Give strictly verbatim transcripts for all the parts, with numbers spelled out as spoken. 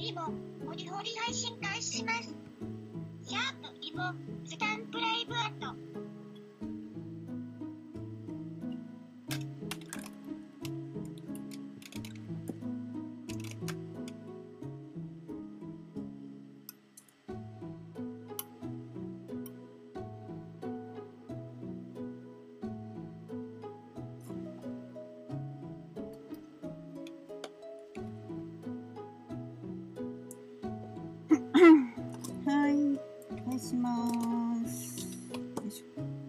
いもホリホリ配信開始します。シャープいもスタンプライブアット。 はい、お願いします。よいしょ。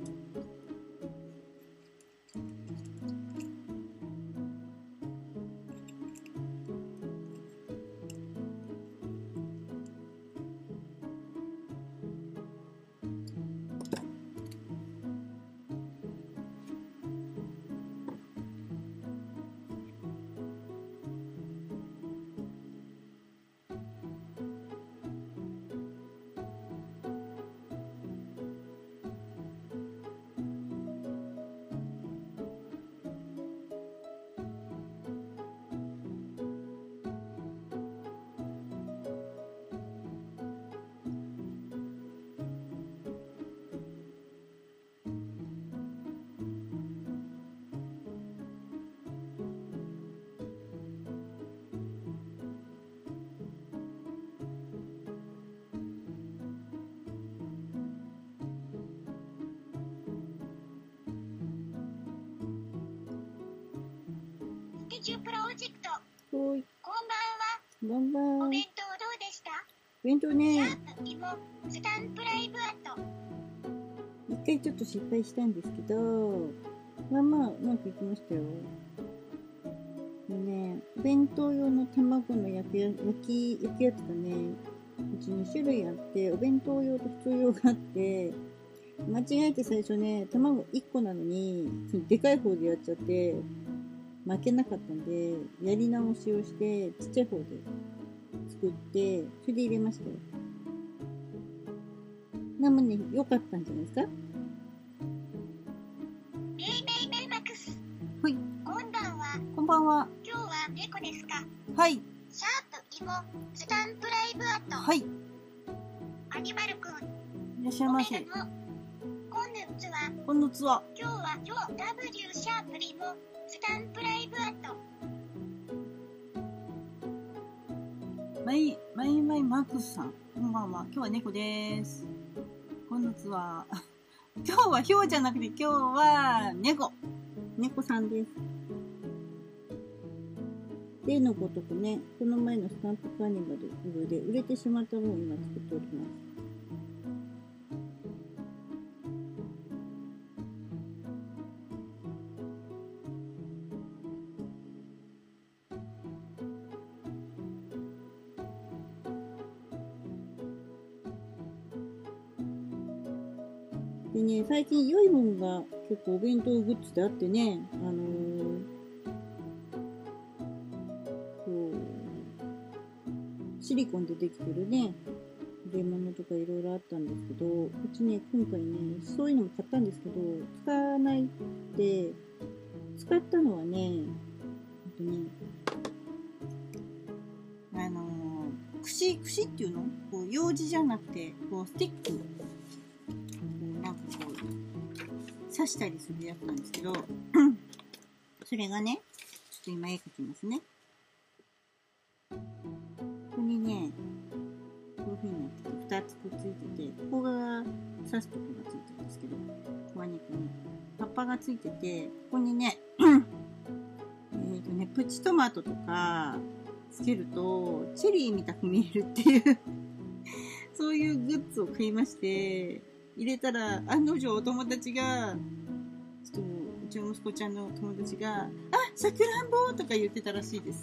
スケジュプロジェクト。 ほい。 こんばんは。 こんばんは。 お弁当どうでした？ お弁当ね。 シャープいもスタンプライブアット。 一回ちょっと失敗したんですけど、まあまあうまくいきましたよ。ね、お弁当用の卵の焼き焼き焼きやつがね、うちに種類あって、お弁当用と普通用があって、間違えて最初ね、卵いっこなのに、でかい方でやっちゃって、負けなかったんで、やり直しをして、ちっちゃい方で作って、それで入れましたよ。なのね、良かったんじゃないですか？ メイメイメイマックス。 はい。 こんばんは。 こんばんは。 今日は猫ですか？ はい。 シャープいもスタンプライブアット。 はい。 アニマルくん。 いらっしゃいませ。 おめでとう。こんぬつは。 こんにちは。 今日は今日 ダブリュー シャープいもスタンプライブアット。 マイ、マイマイマークスさん。こんばんは。今日は猫です。こんにちは。今日はヒョウじゃなくて今日は猫。猫さんです。例のごとくね、この前のスタンプカーニバルで売れてしまったのを今作っております。でね、最近良いもんが結構お弁当グッズであってね、あのー、こう、シリコンでできてるね、入れ物とかいろいろあったんですけど、うちね、今回ね、そういうのも買ったんですけど、使わないって、使ったのはね、あとね、あのー、串、串っていうのこう、楊枝じゃなくて、こう、スティック。なんかこう、刺したりするやつなんですけど、それがね、ちょっと今絵描きますね。ここにね、こういう風になってて、二つくっついてて、ここが刺すとこがついてるんですけど、ここはね、こうね、葉っぱがついてて、ここにね、えっとね、プチトマトとかつけると、チェリーみたく見えるっていうそういうグッズを買いまして、入れたら、案の定お友達が、ちょっと、うちの息子ちゃんの友達が、あ、さくらんぼとか言ってたらしいです。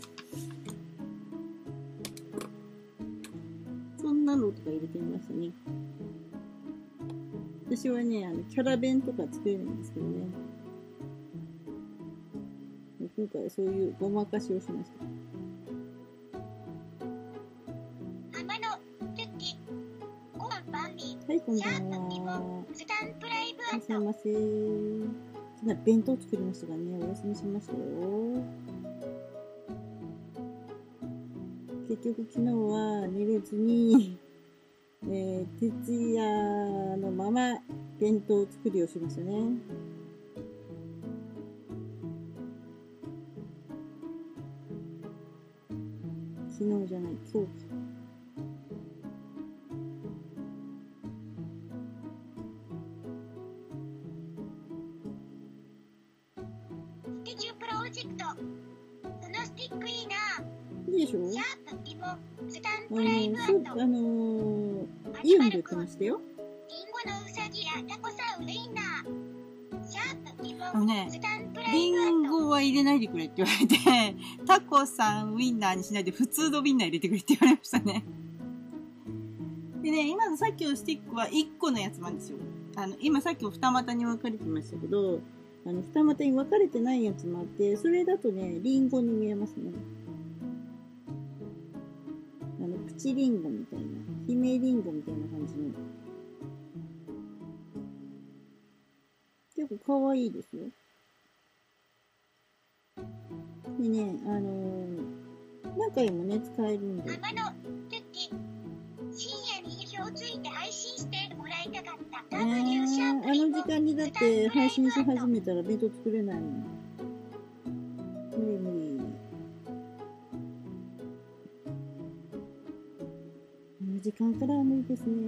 そんなのとか入れてみましたね。私はね、あの、キャラ弁とか作れるんですけどね。今回はそういうごまかしをしました。はい、こんばんは。 スタンプライブアット。 いらっしゃいませ。今弁当作りましたがね、お休みしましたよ。 結局昨日は寝れずに、えー、徹夜のまま弁当作りをしましたね。昨日じゃない、今日か。 スティチュプロジェクト。そのスティックいいな。 いいでしょ。 シャープイボスタンあプライブの、そう、あのー、イオンで売ってましたよ。 リンゴのウサギやタコさんウインナー。シャープイボあのね、 スタンプライリブンゴは入れないでくれって言われて、タコさんウインナーにしないで普通のウインナー入れてくれって言われましたね。でね、今のさっきのスティックはいっこのやつなんですよ。あの、今さっき二股に分かれてましたけど、あの、二股に分かれてないやつもあって、それだとね、リンゴに見えますね。あの、プチリンゴみたいな、姫リンゴみたいな感じの。結構可愛いですよ。でね、あのー、何回もね、使えるんで。 天野トゥッキー。深夜に表ついて配信してもらいたかった。 あー、あの時間にだって配信し始めたら弁当作れないもん。無理無理。あの時間からは無理ですね。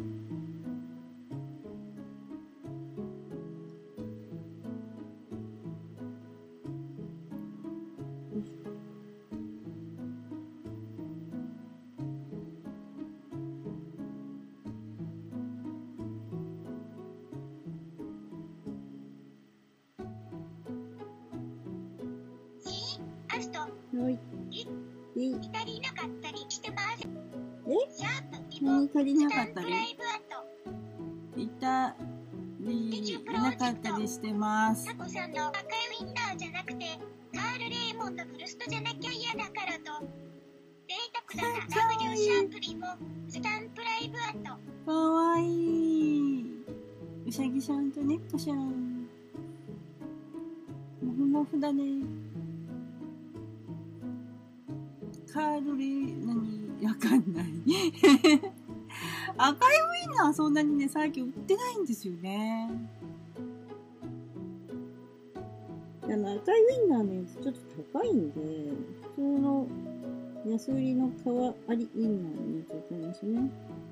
アスト、 はい。で、 足りなかったりしてます。 え？ シャープイボ何足りなかったスタンプライブアート。 りいたりなかったりしてます。 タコさんの赤いウインナーじゃなくて、カール・レーモンド・ブルストじゃなきゃ嫌だからと。贅沢だな。ダブリュー シャープリボスタンプライブアート。 かわいい。うさぎさんと猫ちゃん。もふもふだね。カールレー、何わかんない。赤いウインナーはそんなにね、最近売ってないんですよね。あの、赤いウインナーのやつちょっと高いんで、普通の安売りの皮ありウインナーになっちゃいますね。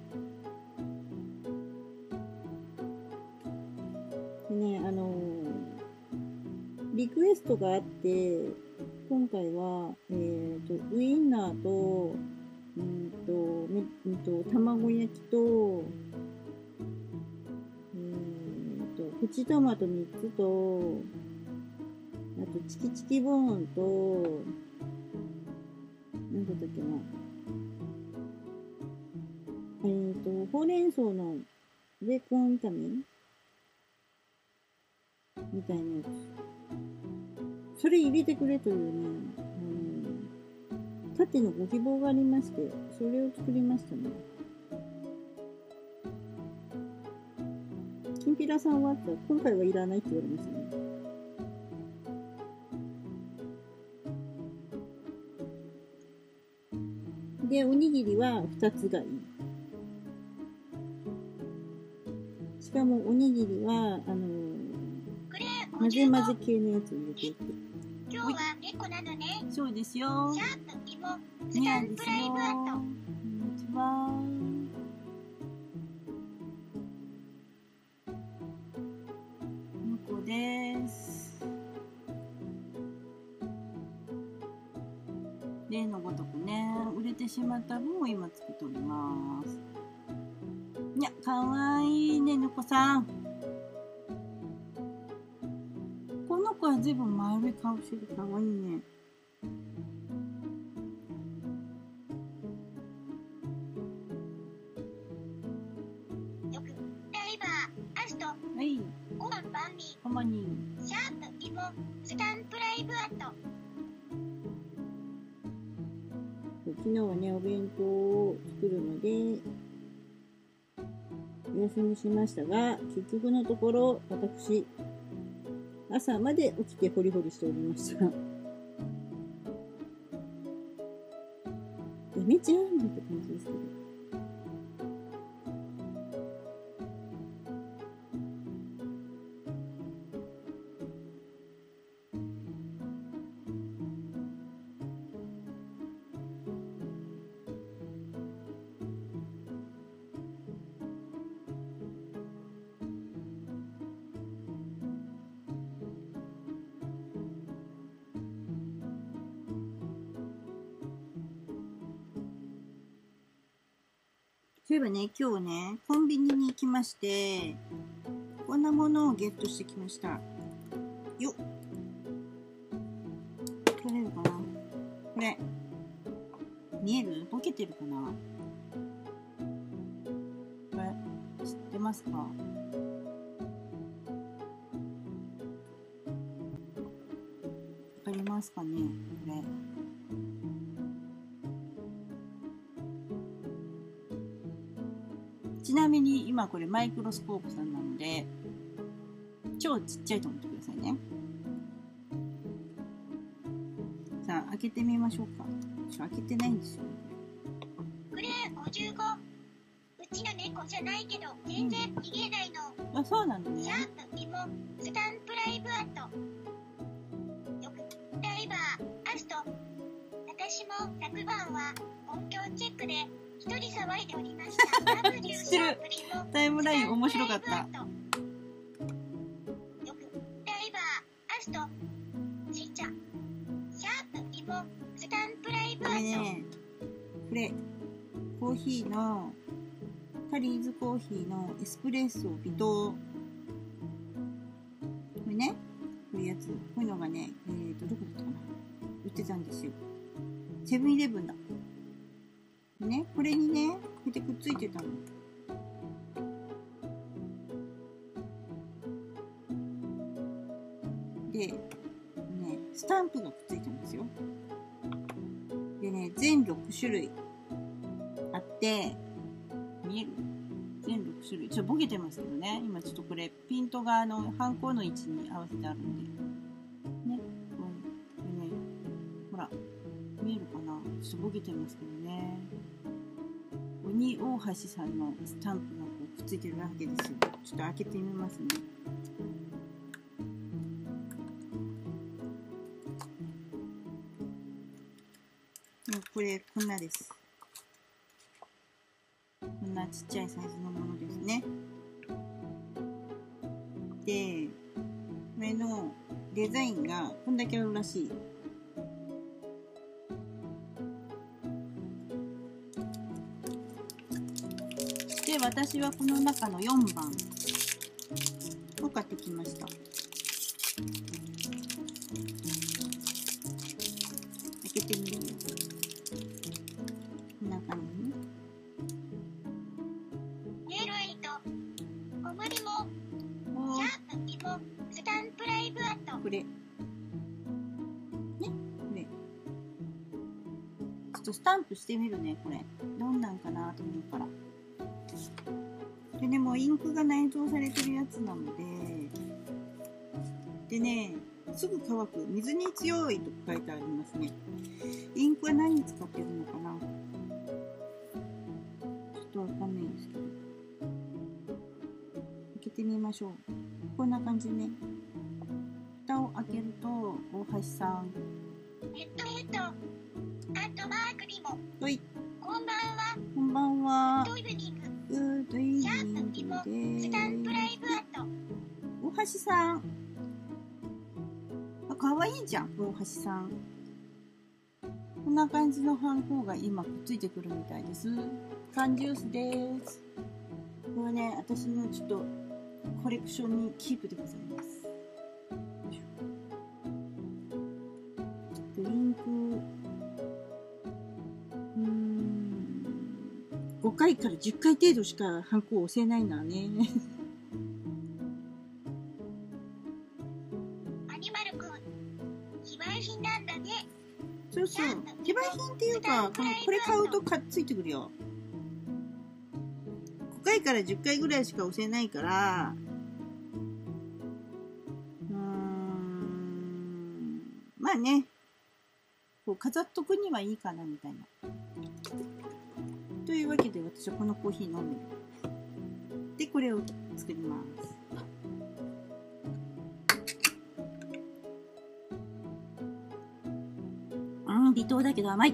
でね、あのー、リクエストがあって、今回は、えっと、ウインナーと、うんと、め、うんと、卵焼きと、えっと、プチトマトみっつと、あと、チキチキボーンと、なんだったっけな。えっと、ほうれん草のベーコン炒めみたいなやつ。それ入れてくれというね、あの、縦のご希望がありまして、それを作りましたね。きんぴらさんは今回はいらないって言われましたね。で、おにぎりはふたつがいい。しかもおにぎりは、あの、混ぜ混ぜ系のやつを入れていって。 今日は猫なのね。 そうですよ。 シャープイボスタンプライブアート。 こんにちは。猫です。例のごとくね、売れてしまった分を今作っております。いや、かわいいね、猫さん。この子は随分丸い顔してる。かわいいね。 よくダイバーアスト。 はい。 ごばんバンビー。 こまに。 シャープイボスタンプライブアート。 昨日はね、お弁当を作るので、お休みしましたが、結局のところ、私、朝まで起きてホリホリしておりました。でめちゃんって感じですけど。そういえばね、今日ね、コンビニに行きまして、こんなものをゲットしてきました。よっ。取れるかな？これ。見える？ボケてるかな？これ、知ってますか？わかりますかね？これ。ちなみに今これマイクロスコープさんなので超ちっちゃいと思ってくださいね。さあ開けてみましょうか。ちょ開けてないんですよ。 これごじゅうご。うちの猫じゃないけど全然逃げないの。 うん、あ、そうなのね。 シャープイボスタンプライブアットよくライバーアスト。私も昨晩は音響チェックで一人騒いでおりました。 知ってる。タイムライン面白かった。よくライバーアストちっちゃシャープイボスタンプライブアット。 これね、これコーヒーのタリーズコーヒーのエスプレッソ微糖。これね、こういうやつ、こういうのがね、えーとどこだったかな、売ってたんですよ。セブンイレブンだ。ね、これにね、こうやってくっついてたの。で、ね、スタンプがくっついてるんですよ。でね、全ろくしゅるいあって、見える？全ろくしゅるい。ちょっとボケてますけどね。今ちょっとこれ、ピントがあの、ハンコの位置に合わせてあるんで。ね。うん。これね、ほら、見えるかな？ちょっとボケてますけどね。鬼大橋さんのスタンプがこうくっついてるわけですよ。ちょっと開けてみますね。これこんなです。こんなちっちゃいサイズのものですね。で、これのデザインがこんだけあるらしい。で、私はこの中のよんばんを買ってきました。開けてみるよ。こんな感じね。 イエローエイトおもりもシャープイボスタンプライブアット。 これね、これちょっとスタンプしてみるね。これどんなんかなと思うから。でね、もうインクが内蔵されてるやつなので、でね、すぐ乾く、水に強いと書いてありますね。インクは何に使ってるのかな、ちょっとわかんないんですけど。開けてみましょう。こんな感じね。蓋を開けると、大橋さん。 ヘッドヘッドアットマークにも。 はい。 こんばんは。 こんばんは。 グッドイブニング。 グッドイブニシャープイボングでスタンプライブアット。 大橋さん。あ、かわいいじゃん、大橋さん。こんな感じのハンコが今くっついてくるみたいです。缶ジュースです。これはね、私のちょっとコレクションにキープでございます。ドリンク、うーん、ごかいからじゅっかい程度しかハンコを押せないなね。 アニマルくん、非売品なんだね。 そうそう。非売品っていうか、このこれ買うとかついてくるよ。ごかいからじゅっかいぐらいしか押せないから、うーん、まあね、こう飾っとくにはいいかなみたいな。 というわけで私はこのコーヒー飲む。で、これを作ります。うん、微糖だけど甘い。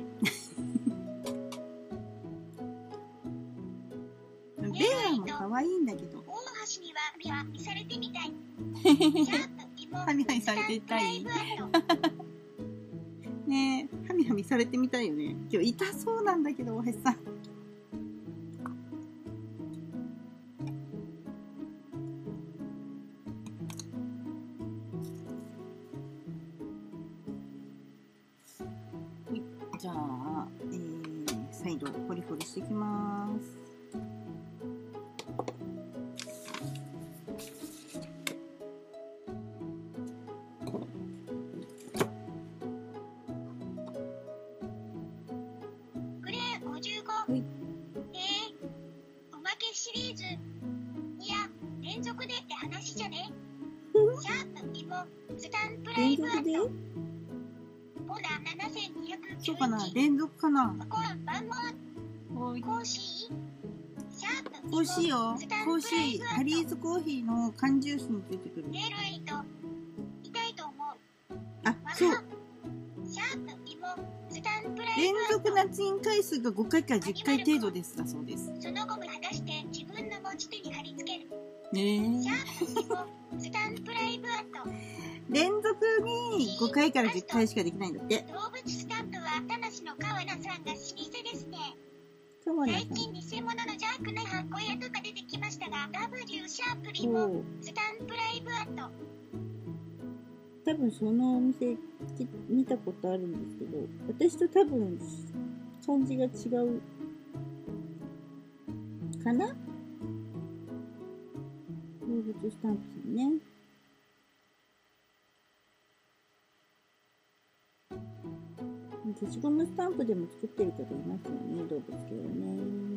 ベアも可愛いんだけど。 大橋にはハミハミされてみたい。 ハミハミされてみたい。ねえ、ハミハミされてみたいよね。今日痛そうなんだけど、大橋さん。じゃあ、えー、再度ホリホリしていきます。 グレーごじゅうご。 はい。 えー、おまけシリーズ。いや、連続でって話じゃね。シャープイボスタンプライブアット。ほら、ななせんにひゃくきゅうじゅういち。 そうかな、連続かな。 コン番号。 おい。 コーシー。シャープイボコーシーよ。 スタンコーシプライー、 ブアット。 ハリーズコーヒーの缶ジュースについてくる。 レールエイト。痛いと思う。 あ、そう。 シャープイボスタンプライ連ブアット。 続捺印回数がごかいからじゅっかい程度ですだそうです。 そのゴム剥がして自分の持ち手に貼り付ける。 ねシャープイボスタンプライブアット。 え。連続にごかいからじゅっかいしかできないんだって。 動物スタンプは田無の川名さんが老舗ですね。 そうなん最近偽物の邪悪な箱屋とか出てきましたが、 ダブリュー シャープリボそうスタンプライブアット。 多分そのお店見たことあるんですけど、私と多分感じが違うかな。動物スタンプさんね。消しゴムスタンプでも作ってる方いますよね、動物系はね。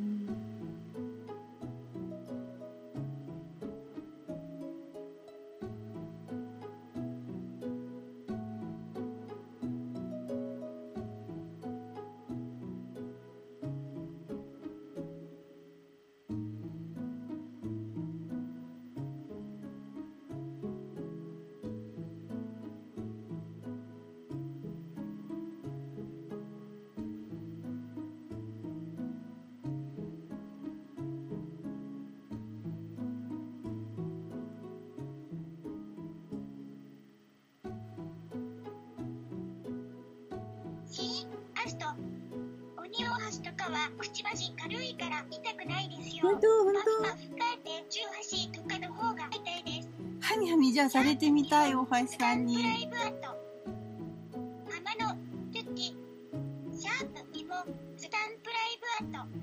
シーアスト鬼大橋とかはくちばし軽いから痛くないですよ。 ほんとほんと。 マフマフ変えてじゅうはちとかの方が痛いです。 はみはみじゃあされてみたい、大橋さんに。 スタンプライブアット。浜のトゥッキシャープイボスタンプライブアット。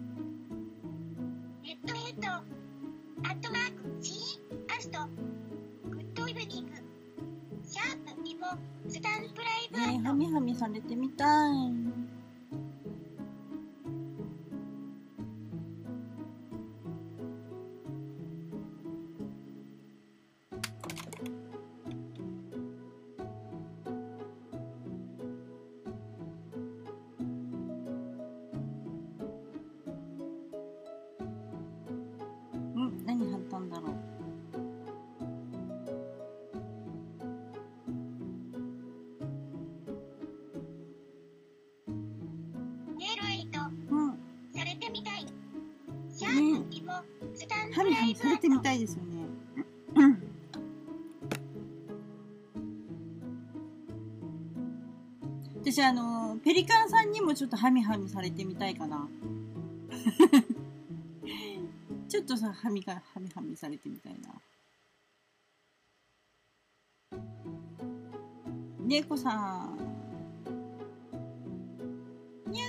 ヘッドヘッドアットマーク シーアストグッドイブニングシャープイボスタンプライブアねえ、 ット。 はみはみされてみたい。ん、何貼ったんだろう。 ネイルエイトうん。 されてみたい。シャープイボスタンプはみはライブアッみされてみト。 たいですよね。うん。私、あの、ペリカンさんにもちょっとはみはみされてみたいかな。ちょっとさ、はみが、はみはみされてみたいな。猫さん。にゃ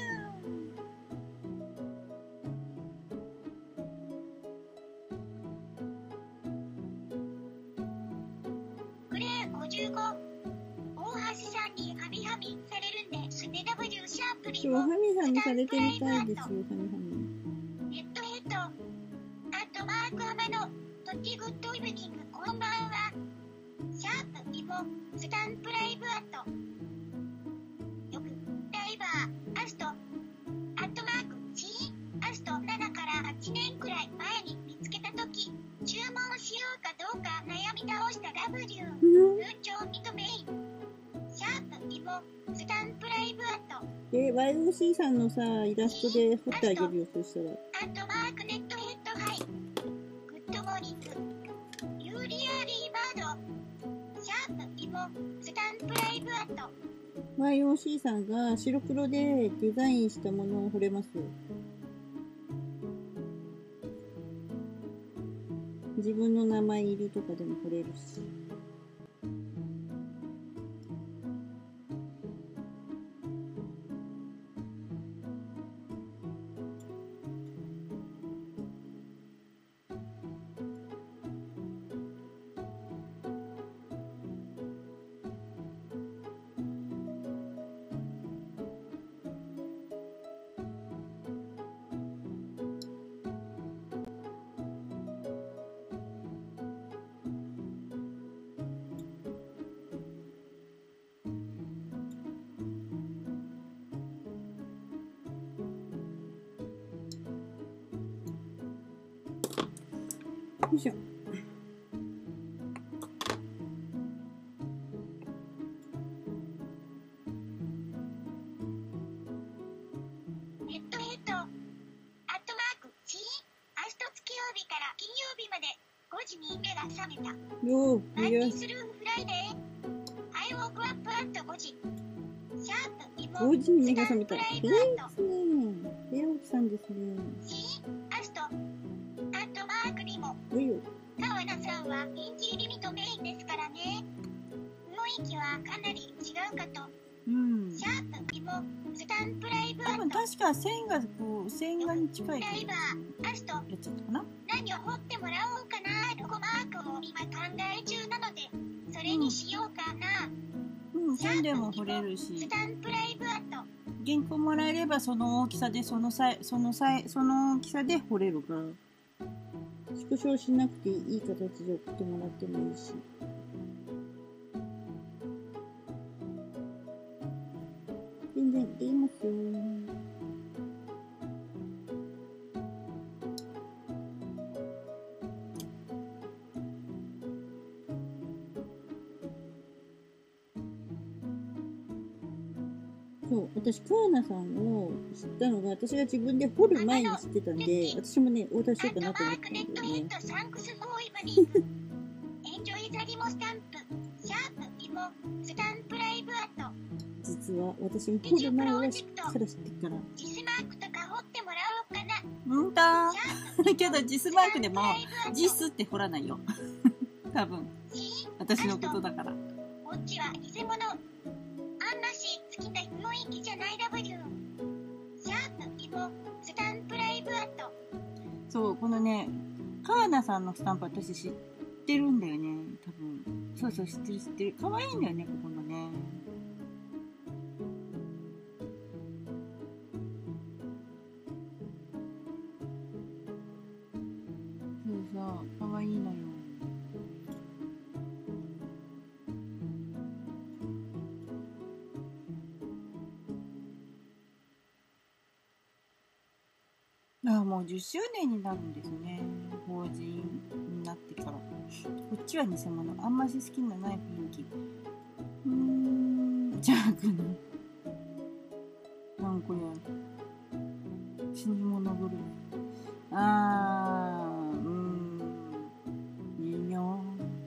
グレーごじゅうご。大橋さんにハミハミされるんで、スネ ダブリュー シャープー。そう、 リボはみはみされてみたいですよ、はみはみ。 ヘッドヘッドアットマーク浜のトッティグッドイブニングこんばんは。シャープイボスタンプライブアット。よくライバーアストアットマーク シースタンプライブアットえ、ワイオーシー さんのさ、イラストで彫ってあげるよ、そしたら。 アットマークネットヘッドハイグッドモーニングユーリアリーバードシャープイモスタンプライブアットワイオーシー さんが白黒でデザインしたものを彫れます。自分の名前入りとかでも彫れるし。よいしょ。 ヘッドヘッドアットマーク C 明日月曜日から金曜日までごじに目が覚めたよー、 マンデいや、 ィスルームフライデーアイウォークアップアットごじシャープイモごじに目が覚めた。 スタえーンプライブアットですね。えー、奥さんですね。 C アストアットマークリモおいよ。 川名さんはインジーリミットメインですからね雰囲気はかなり違うかとうん。 シャープイモスタンプライブア多分ット確か線がこう、線画に近いライバーアストやっちゃったかな。 何を掘ってもらおうかなロゴマークを今考え中なのでそれにしようかな、 うん、線でも彫れるしス。タンプライブアット原稿もらえればその大きさでそのさいそのさいその大きさで彫れるから、縮小しなくていい形で送ってもらってもいいし。全然できますよ。そう、私、川名さんを知ったのが、私が自分で彫る前に知ってたんで、私もね、オーダーしようかなと思ってたんだよね。 サンクスフォーイブニングエンジョイザリモスタンプシャープイモスタンプライブアット実は、私も彫る前はしっから知ってるから。 ジスマークとか掘ってもらおうかなほんとけど、ジスマークでも、ジスって彫らないよ。多分、私のことだから。 こっちは偽物あんまし好きな雰囲気じゃない W シャープイモスタンプライブアットそう、このね、川名さんのスタンプ私知ってるんだよね、多分。そうそう、知ってる知ってる。可愛いんだよね、ここのね。そうそう、可愛いのよ。ああ、もうじゅっしゅうねんになるんですね。法人になってから。こっちは偽物。あんまし好きなない雰囲気。うーん、ジャークの。なんこれ。死に物狂い。あー、うーん。いいよ。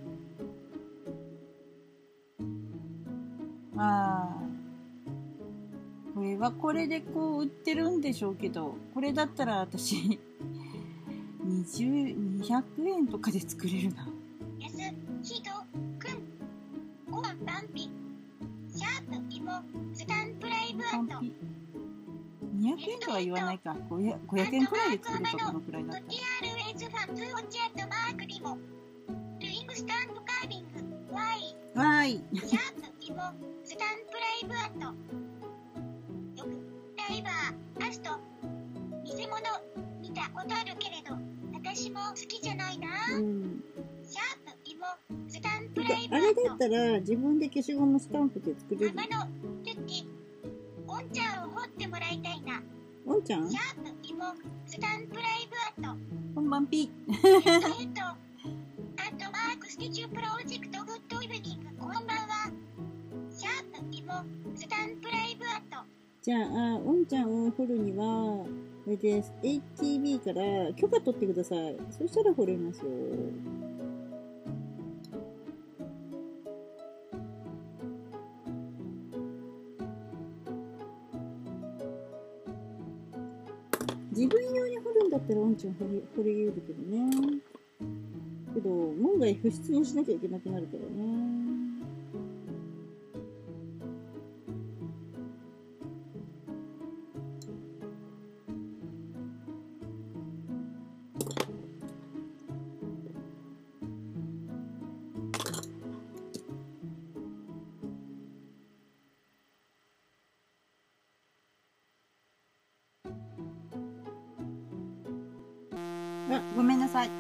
あー。これはこれでこう売ってるんでしょうけど、これだったら私にじゅう、にひゃくえんとかで作れるな。 やすひとくんごばんパンピシャープイモスタンプライブアットにひゃくえんとは言わないか。ごひゃくえんくらいで作るか、このくらいだったら。 ティーアールエス ファンツーウォッチアットマークリモルイングスタンプカービング Y わーい。 シャープイモスタンプライブアットよくライバーアスト偽物見たことあるけれど私も好きじゃないな、 うん。 シャープイモスタンプてかライブアあれだットったら自分で消しゴムスタンプで作れる。 ママのルッキオンちゃんを掘ってもらいたいなおんちゃんシャープイモスタンプライブアットこんばんぴ。 ヘッドヘッドアットマークスティチュープロジェクトグッドイブニングこんばんはシャープイモスタンプライブアット。 じゃあ、おんちゃんを掘るには、あれです。エイチティービー から許可取ってください。そしたら掘れますよ。自分用に掘るんだったらおんちゃん掘り、掘り得るけどね。けど、門外不出にしなきゃいけなくなるからね。あ、ごめんなさい。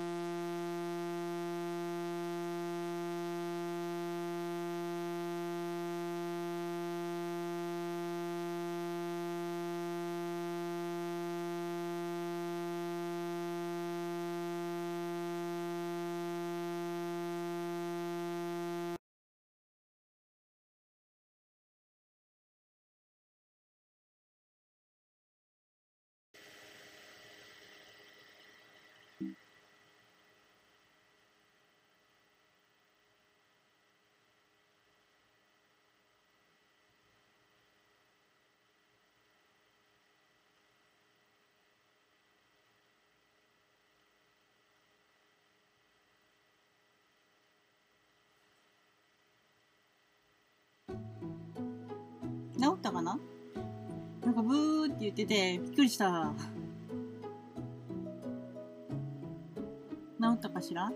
治ったかな？なんかブーって言っててびっくりした。治ったかしら？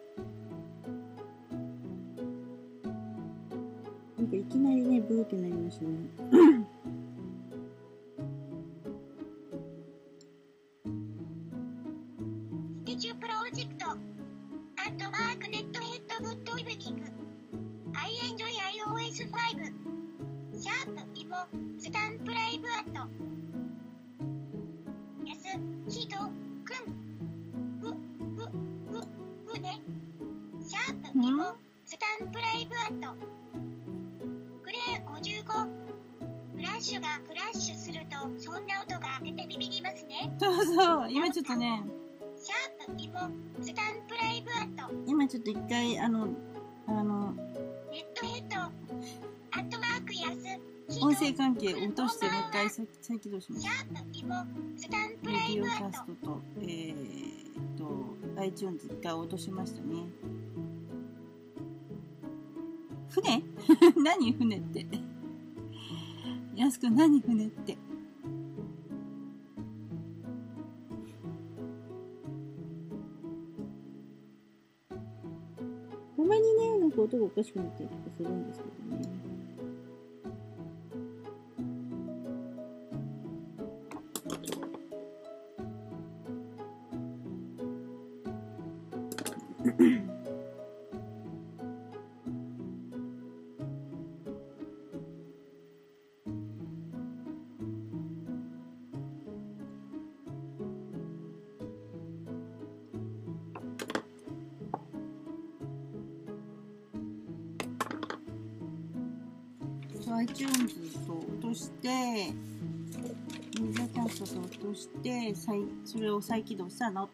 なんかいきなりね、ブーってなりましたね。 スケチュープロジェクト。アットマークネットヘッドグッドイブニング。I enjoy アイオーエスファイブ。シャープイボスタンプライブアット。やすひとくん。う、う、う、うね。シャープイボスタンプライブアット。グレーごじゅうご。フラッシュがフラッシュするとそんな音が出てビビりますね。 そうそう、今ちょっとね、 シャープイボスタンプライブアット。 今ちょっと一回、あの、あの、 ネットヘッド。アットマークやす。 音声関係を落としてもう一回再再起動します。 シャープイボスタンプレライディオキャブアット。 ストと、えーっと、iTunes 一回落としましたね。船何船って。やすくん何船って。たまにね、なんか音がおかしくなったりとかするんですけどね。iTunes と落として、メディアキャストと落として、再それを再起動したら治った。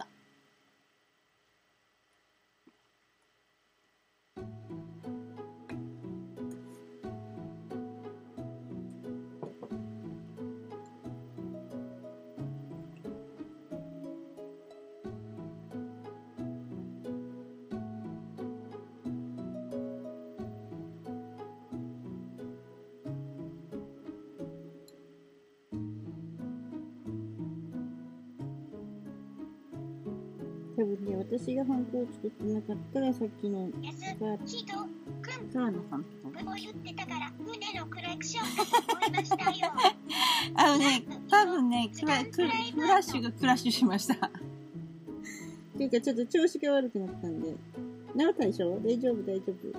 多分ね、私がハンコを作ってなかったら、さっきのやすが、 ひとくん。 サラナさんとか。 ブボ言ってたから船のクラクションが聞こえましたよ。 あのね、多分ね、クラクラフラッシュがクラッシュしました。っていうか、ちょっと調子が悪くなったんで。治ったでしょ？大丈夫、大丈夫。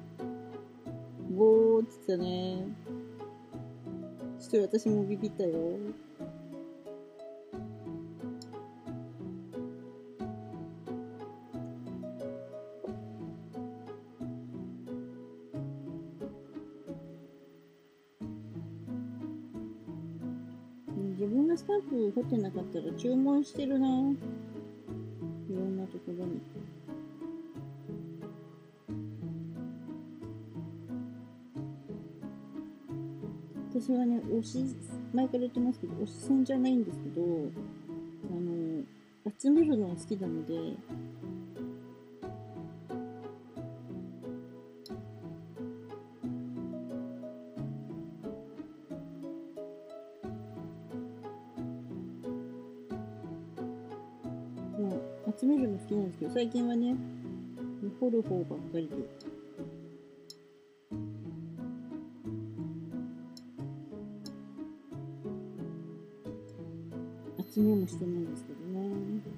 ボーって言ってたね。ちょっと私もビビったよ。 自分がスタンプ彫ってなかったら注文してるな。いろんなところに。私はね、推し、前から言ってますけど、推し線じゃないんですけど、あの、集めるのが好きなので、もう集めるの好きなんですけど、最近はね、掘る方ばっかりで。集めもしてないんですけどね。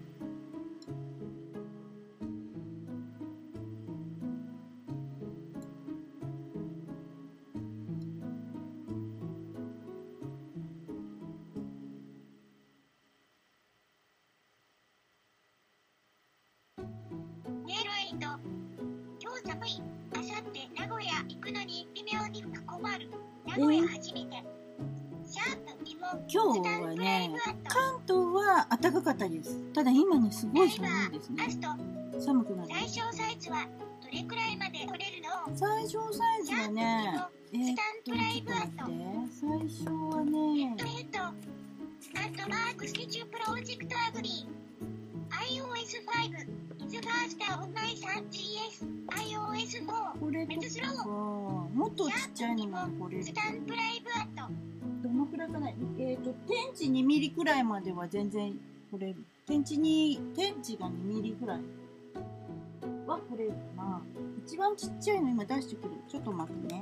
メールエイト。今日寒い。あさって名古屋行くのに微妙に困る。名古屋初めて。シャープ芋。 今日はね、関東は暖かかったです。ただ今ね、すごい寒いですね。寒くなる。 最小サイズはどれくらいまで取れるの？ 最小サイズはね、えー、っと、ちょっと待って。最小はね、 ヘッド、アットマークスケチュープロジェクトアグリー。アイオーエスファイブ is faster on my スリージーエス アイオーエスフォーこれとか、もっとちっちゃいのがこれ。 スタンプライブアット。 どのくらいかな。えっと、天地にミリくらいまでは全然掘れる。天地に、天地がにミリくらいは掘れるかな。一番ちっちゃいの今出してくる。ちょっと待ってね。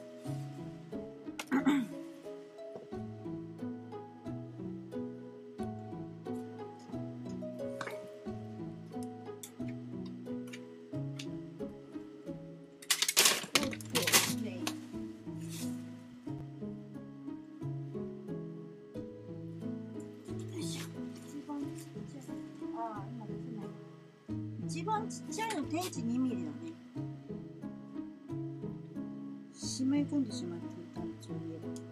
一番ちっちゃいの天地にミリだね。しまい込んでしまっていたんですよ、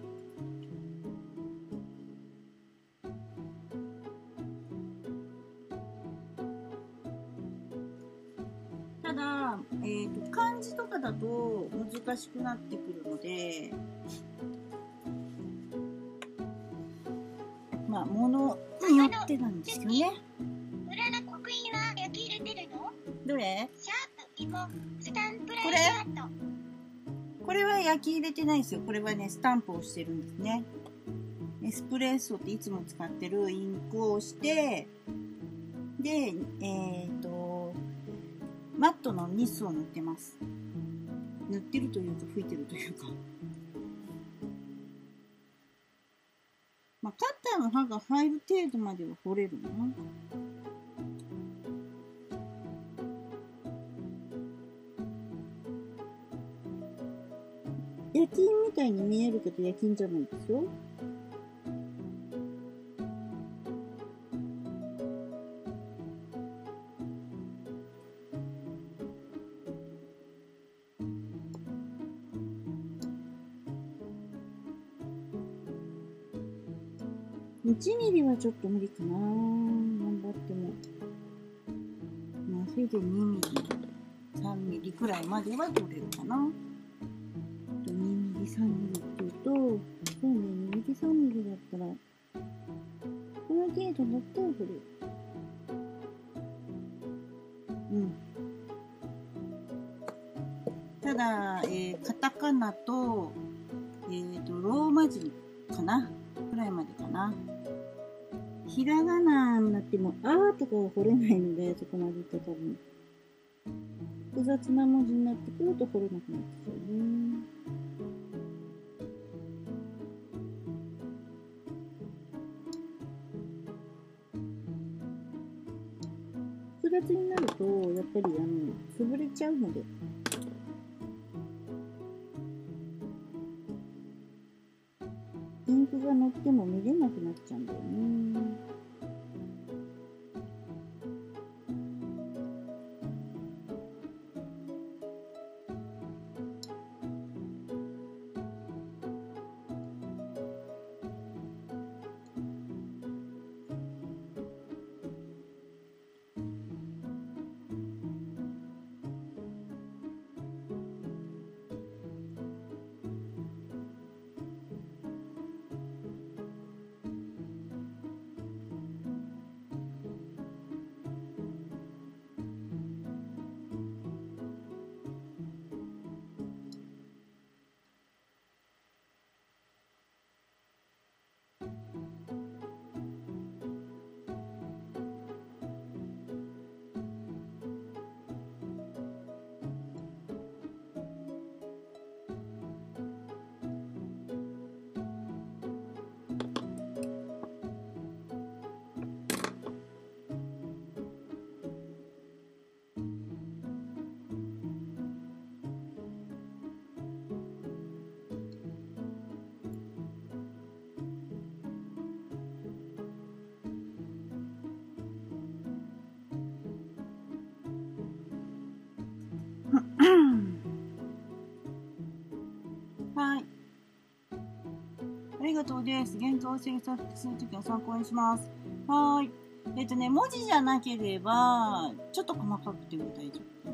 ただ、えーと、漢字とかだと難しくなってくるので、まあ、ものによってなんですけどね。 裏の刻印は焼き入れてるの？ どれ？ シャープ芋スタンプライブアット。 これは焼き入れてないですよ。これはね、スタンプをしてるんですね。エスプレッソっていつも使ってるインクを押して、で、えっと、マットのニスを塗ってます。塗ってるというか、吹いてるというか。まあ、カッターの刃が入る程度までは彫れるな。焼き印みたいに見えるけど焼き印じゃないですよ。いちミリはちょっと無理かな。頑張っても。まあ、それでにミリ、さんミリくらいまでは取れるかな。にミリ、さんミリっていうと、そうね、にミリ、さんミリだったら、この程度だったら取れる。うん。ただ、えー、カタカナと、えーと、ローマ字かなくらいまでかな。ひらがなになっても、あーとかは彫れないので、そこまでいったら多分。複雑な文字になってくると彫れなくなってきちゃうね。複雑になると、やっぱりあの、潰れちゃうので。インクが乗っても見れなくなっちゃうんだよね。 りがとうです。原価を制作するときの参考にします。はーい。えっとね、文字じゃなければ、ちょっと細かくても大丈夫か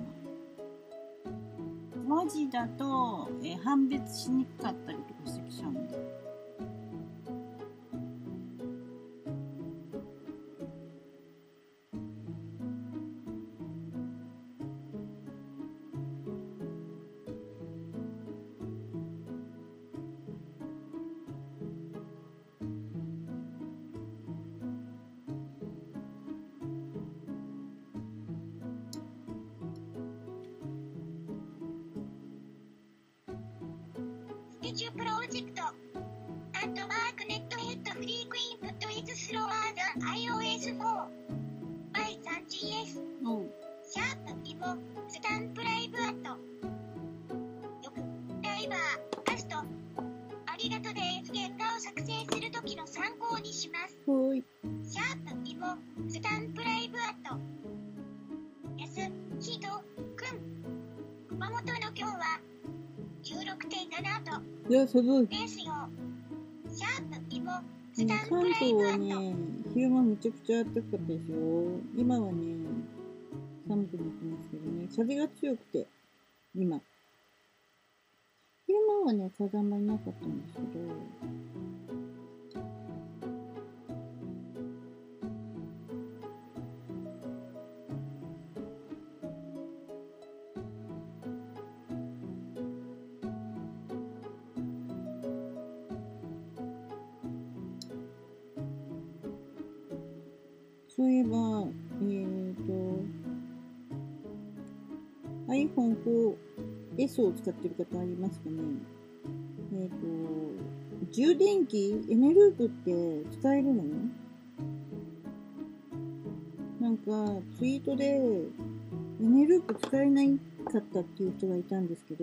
な。文字だと、えー判別しにくかったりとかしてきちゃうんで。 スケチュープロジェクト。アットマークネットヘッドフリークインプットイズスロワーザ アイオーエスフォー by スリージーエス。 おう。 シャープイボスタンプライブアット。よくライバーアスト。ありがとうです。原画を作成するときの参考にします。 はーい。 シャープイボスタンプライブアット。やすひとくん。熊本の今日はじゅうろくてんななどいや、すごい。 ですよ。シャープイボうんスタンプ関ライ東はブアット。 ね、昼間めちゃくちゃ暖かかったですよ。今はね、寒くなってますけどね、風が強くて、今。昼間はね、風あんまりなかったんですけど、そういえば、えーと、アイフォンフォーエス を使ってる方ありますかね。えーと、充電器、エネループって使えるの？なんか、ツイートで、エネループ使えないかったっていう人がいたんですけど、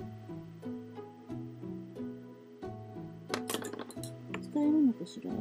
使えるのかしら？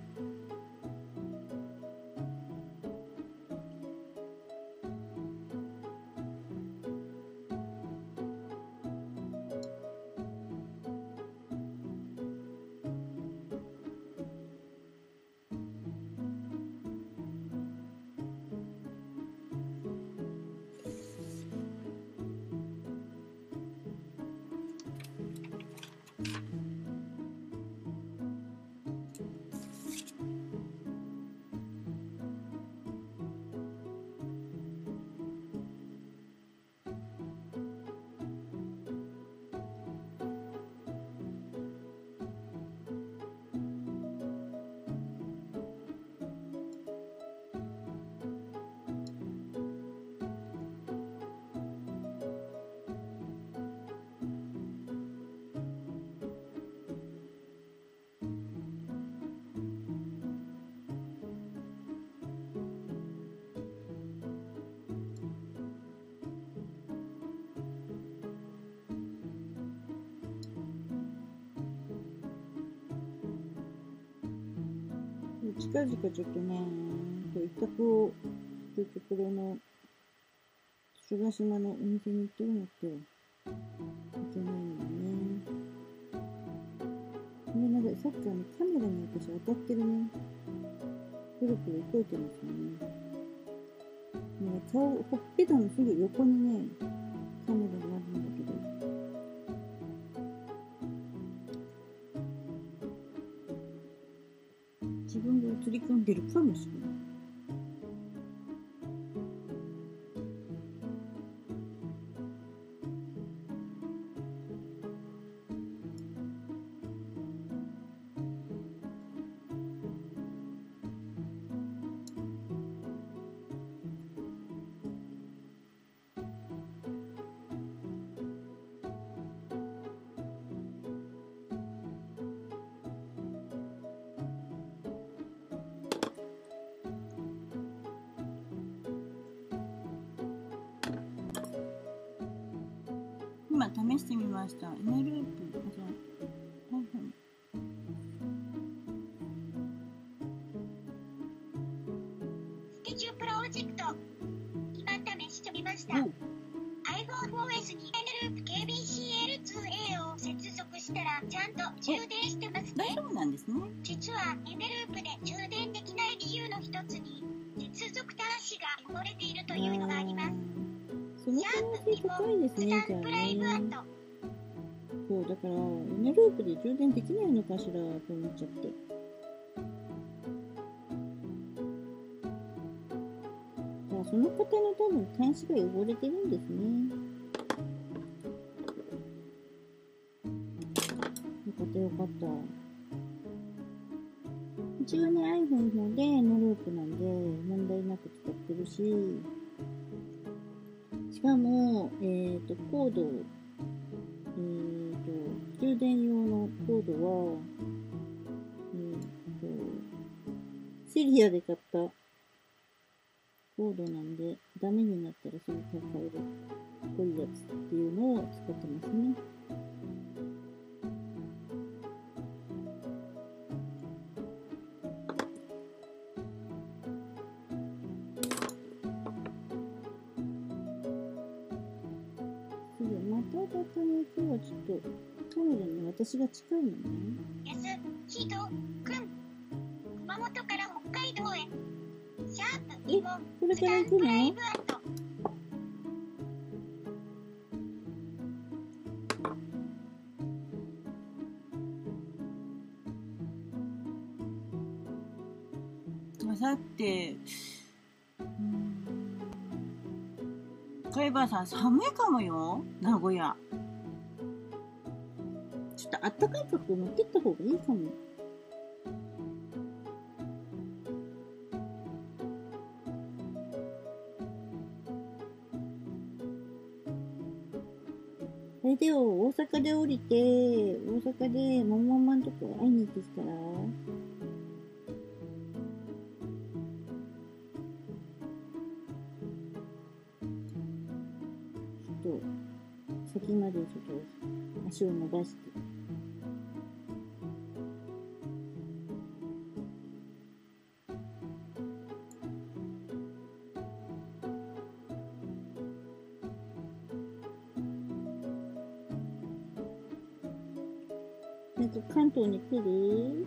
近々ちょっとね、委託をするところの菅島のお店に行ってるのっていけないのよね。ごめんなさい、さっきはね、カメラに私当たってるね。くるくる動いてますよね。ね、顔、ほっぺたのすぐ横にね、カメラがあるんだけど。自分で映り込んでるかもしれない。今試してみました。エネループ、じゃあ、iPhone。 スケチュープロジェクト。今試してみました。 おアイフォンフォーエス にエネループ ケービーシーエルツーエー を接続したらちゃんと充電してますね。 大丈夫なんね。 実はエネループで充電できない理由の一つに接続端子が汚れているというのがあります。 その可能性高いですね、じゃあプライブアね。 ットそう、だから、エネループで充電できないのかしらと思っちゃって。じゃあ、その方の多分端子が汚れてるんですね。よかったよかった。一応ね、iPhone の方でエネループなんで、問題なく使ってるし、しかも、えっと、コード、えーと、充電用のコードは、えーと、シリアで買ったコードなんで、ダメになったらすぐ買い替えるっぽいやつっていうのを使ってますね。まただったね、今日はちょっとカメラに私が近いのね。 やすひとくん、熊本から北海道へ。シャープえ、これから行くの？ プライブアットあさって、うーん、カイバーさん寒いかもよ、名古屋。ちょっとあったかい格好持ってった方がいいかも。あれでよ、大阪で降りて、大阪でマママンとか会いに行ってきたら、ちょっと、先までちょっと足を伸ばして。なんか関東に来る？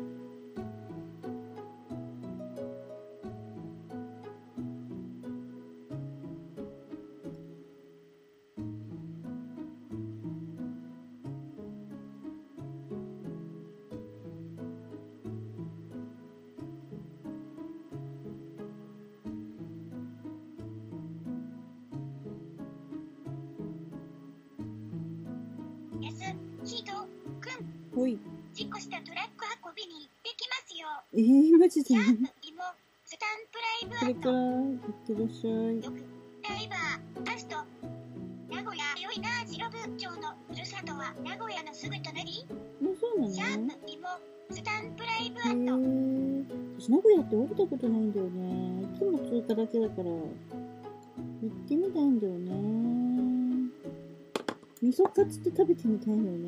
やすひとくん、 ほい。 事故したトラック運びに行ってきますよ。 えー、マジでシャープイモスタンプライブアこれからット行ってらっしゃい。 よくライバーアスト名古屋よいな白部長のふるさとは名古屋のすぐ隣。 あ、そうなの？ シャープイモスタンプライブアへットー。私名古屋って降りたことないんだよね。いつも通過だけだから、行ってみたいんだよね。味噌カツって食べてみたいよね。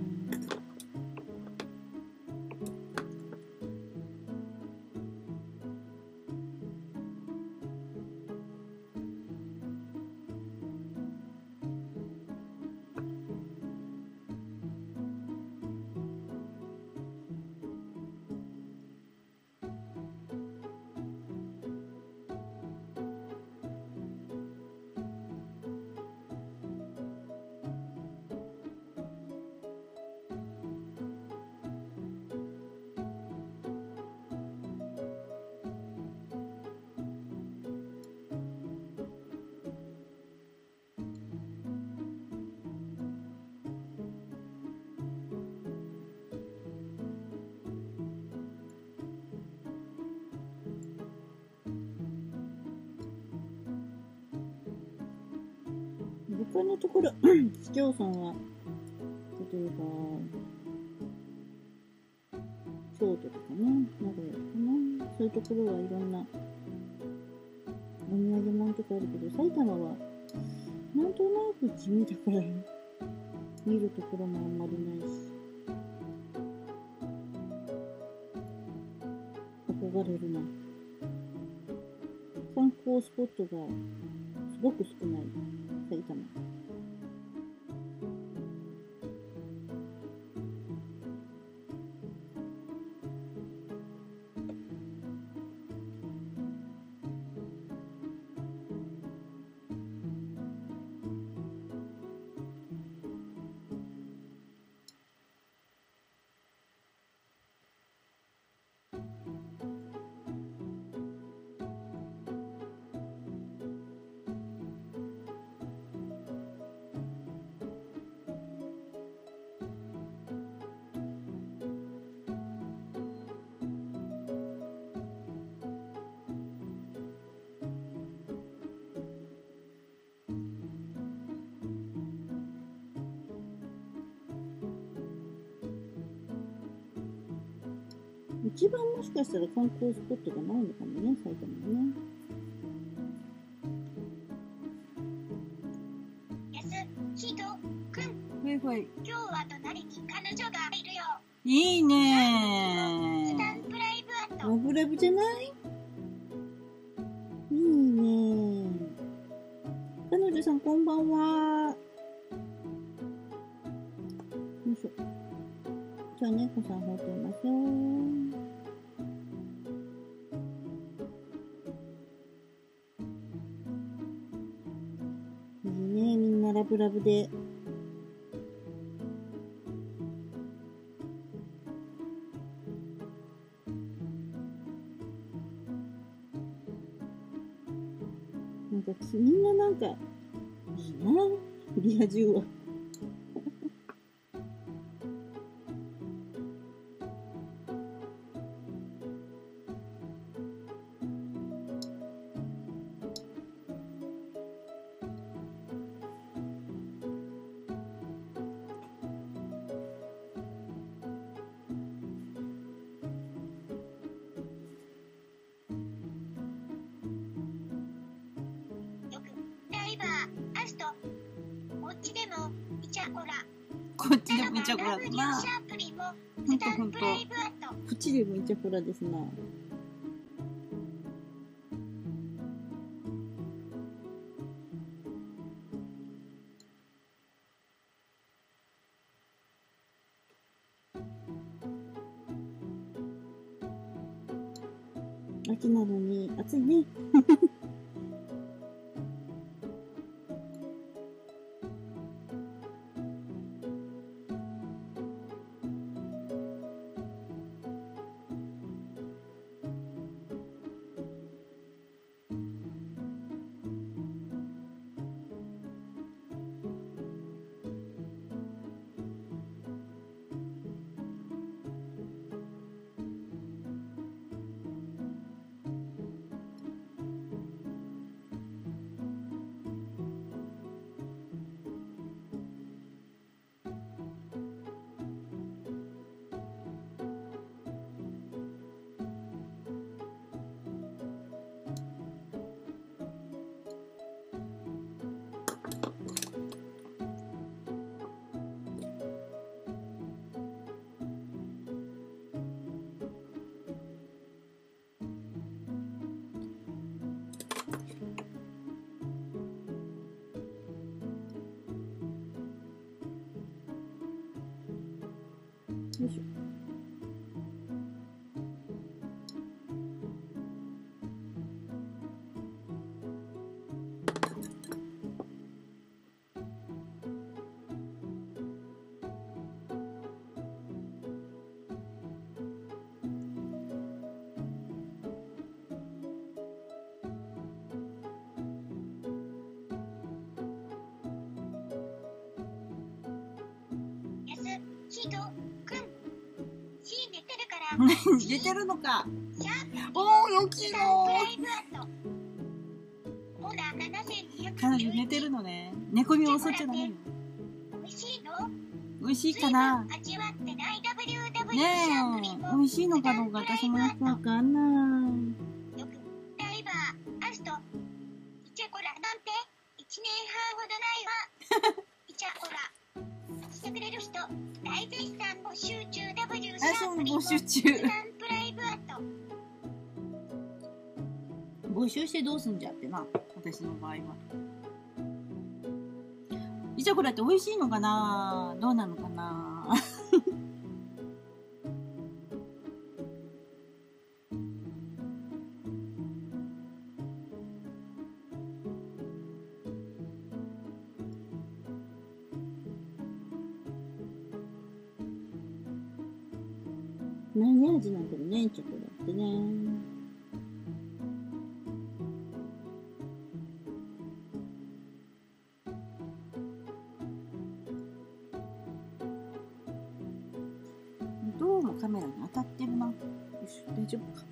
他のところ、市町村は、例えば、京都とかね、名古屋とかね、そういうところはいろんなお土産物とかあるけど、埼玉は、なんとなく地味だから、見るところもあんまりないし、憧れるな。観光スポットがすごく少ない、埼玉。 一番もしかしたら観光スポットがないのかもね、埼玉はね。 安ひとくん、 はいはい。 今日は隣に彼女がいるよ。 いいねスタンプライブアット。 ラブラブじゃない？いいね。彼女さんこんばんは。よいしょ。じゃあ猫さん吠えてますよ。いいね、みんなラブラブで。なんかみんななんかいいな、リア充は。 ライバー、アスト、こっちでも、イチャコラ。 こっちでもイチャコラだな。 シャープリも、スタンプライブアット。 こっちでもイチャコラですな。秋なのに暑いね。よいしょ。 安ひとくん、C 寝てるから。 寝てるのか。 シャープリおー、よきスのタンプライブアット。ほら、ななせんにひゃく彼女寝てるのね。寝込みを襲っちゃダメよ。 美味しいの？ 美味しいかな。 味わってない ダブリューダブリューねシャープリえ、 も美味しいのかどうか私もよくわかんない。 よくライバー、アスト、イチャコラなんていちねんはんほどないわ。イチャコラしてくれる人大絶賛募集中 ダブリュー シャあ、そう、 ープリも募集中。 スタンプライブアット。 募集してどうすんじゃってな、私の場合は。イチャコラって美味しいのかな、どうなのかな。何味なんだろうね、イチャコラってね。どうもカメラに当たってるな。よいしょ、大丈夫か。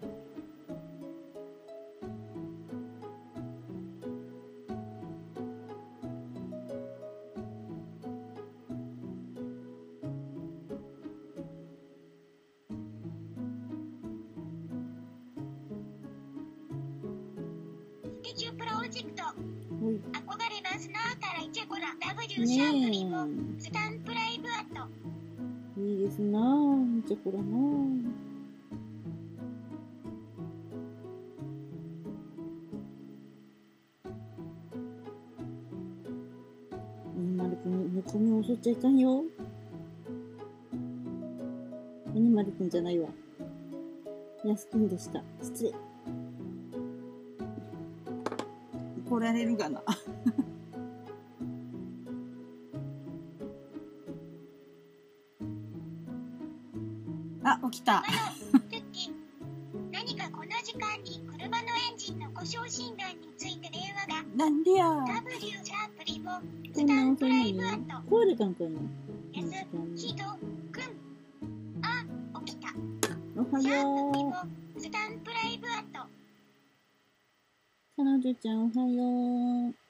手中プロジェクト。 ほい。 憧れますなーからイチェコラ W シャープリボスタンプライブアット。 いいですなぁ。じゃこらなぁ。鬼丸くん、猫目を襲っちゃいかんよ。鬼丸くんじゃないわ。やすくんでした。失礼。怒られるがな。あ、起きた。 あの、トゥッキー、何かこの時間に車のエンジンの故障診断について電話が。 なんでや。 W シャープリボこスんなタンプラ遅いのにイブアット。 壊れたんかいな。 S、ヒド、くん。あ、起きた。 おはシャーよプリボう。 スタンプライブアット。 彼女ちゃんおはよう。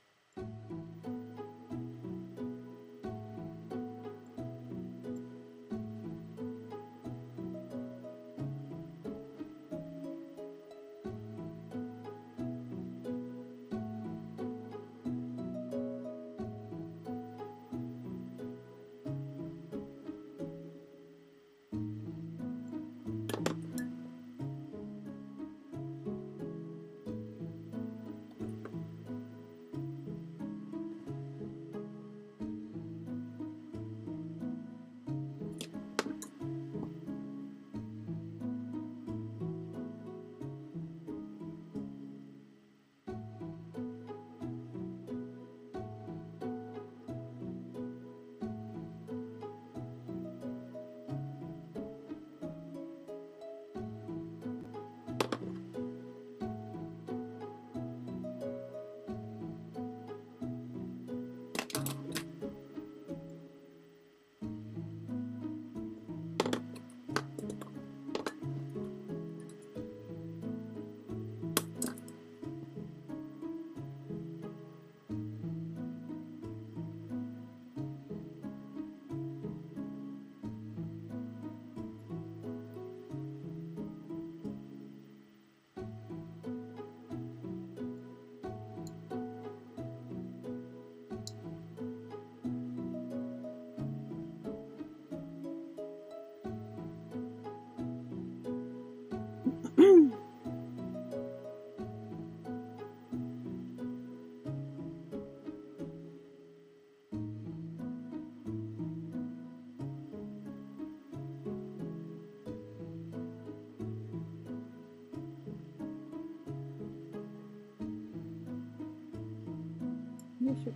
よいしょ。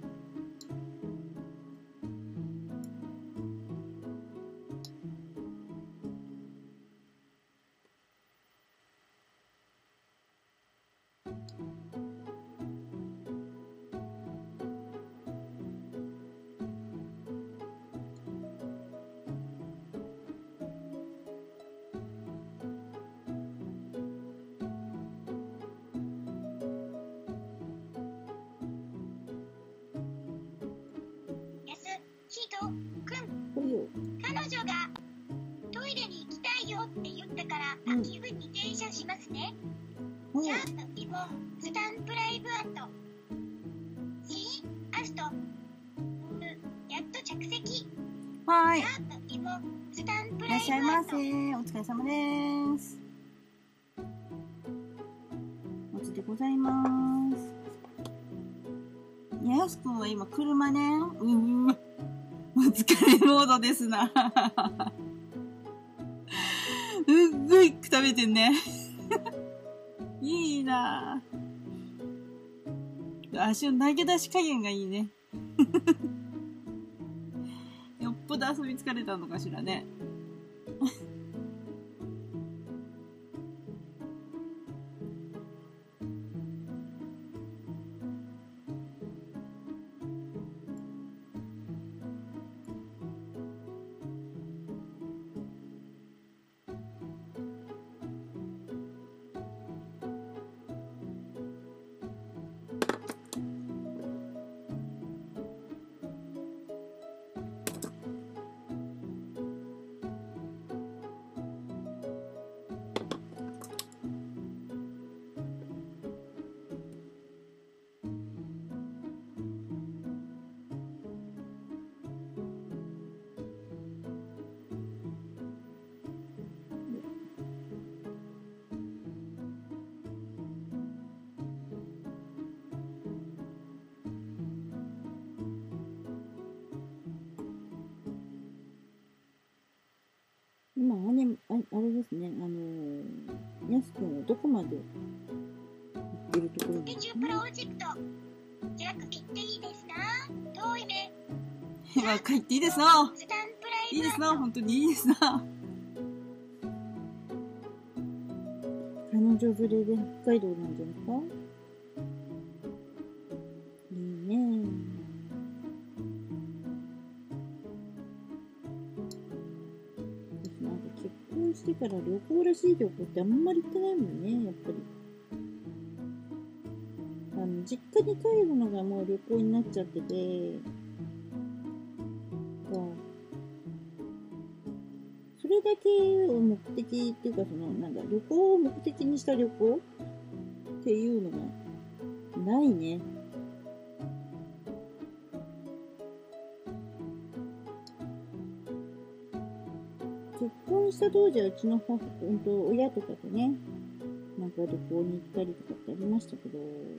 ヒド、くん。 ほいよ。 彼女がトイレに行きたいよって言ったから、 うん秋分に停車しますね。 ほいよ。 シャープリボスタンプライブアット。シー、アスト。む、やっと着席。 はーい。 シャープリボスタンプいらっライしゃいませ。 ブアット。 お疲れ様です。おつでございます。いや、やすくんは今車ね。うんうん。お疲れモードですな。うっごい食べてんね。いいなぁ。足の投げ出し加減がいいね。よっぽど遊び疲れたのかしらね。 今、あれ、ああれですね、あのー、やすくんはどこまで行ってるところスケジュープロジェクト。ジャック切っていいですな。遠い目。 若いっていいですな。 スタンプライブいいですな、本当にいいですな。彼女連れで北海道なんじゃないですか。いいね。私なんか結婚してから旅行らしい旅行ってあんまり行ってないもんね、やっぱり。あの、実家に帰るのがもう旅行になっちゃってて、かそれだけを目的っていうか、その、なんだ、旅行を目的にした旅行っていうのがないね。結婚した当時はうちの母、うんと、親とかとね、なんか旅行に行ったりとかってありましたけど、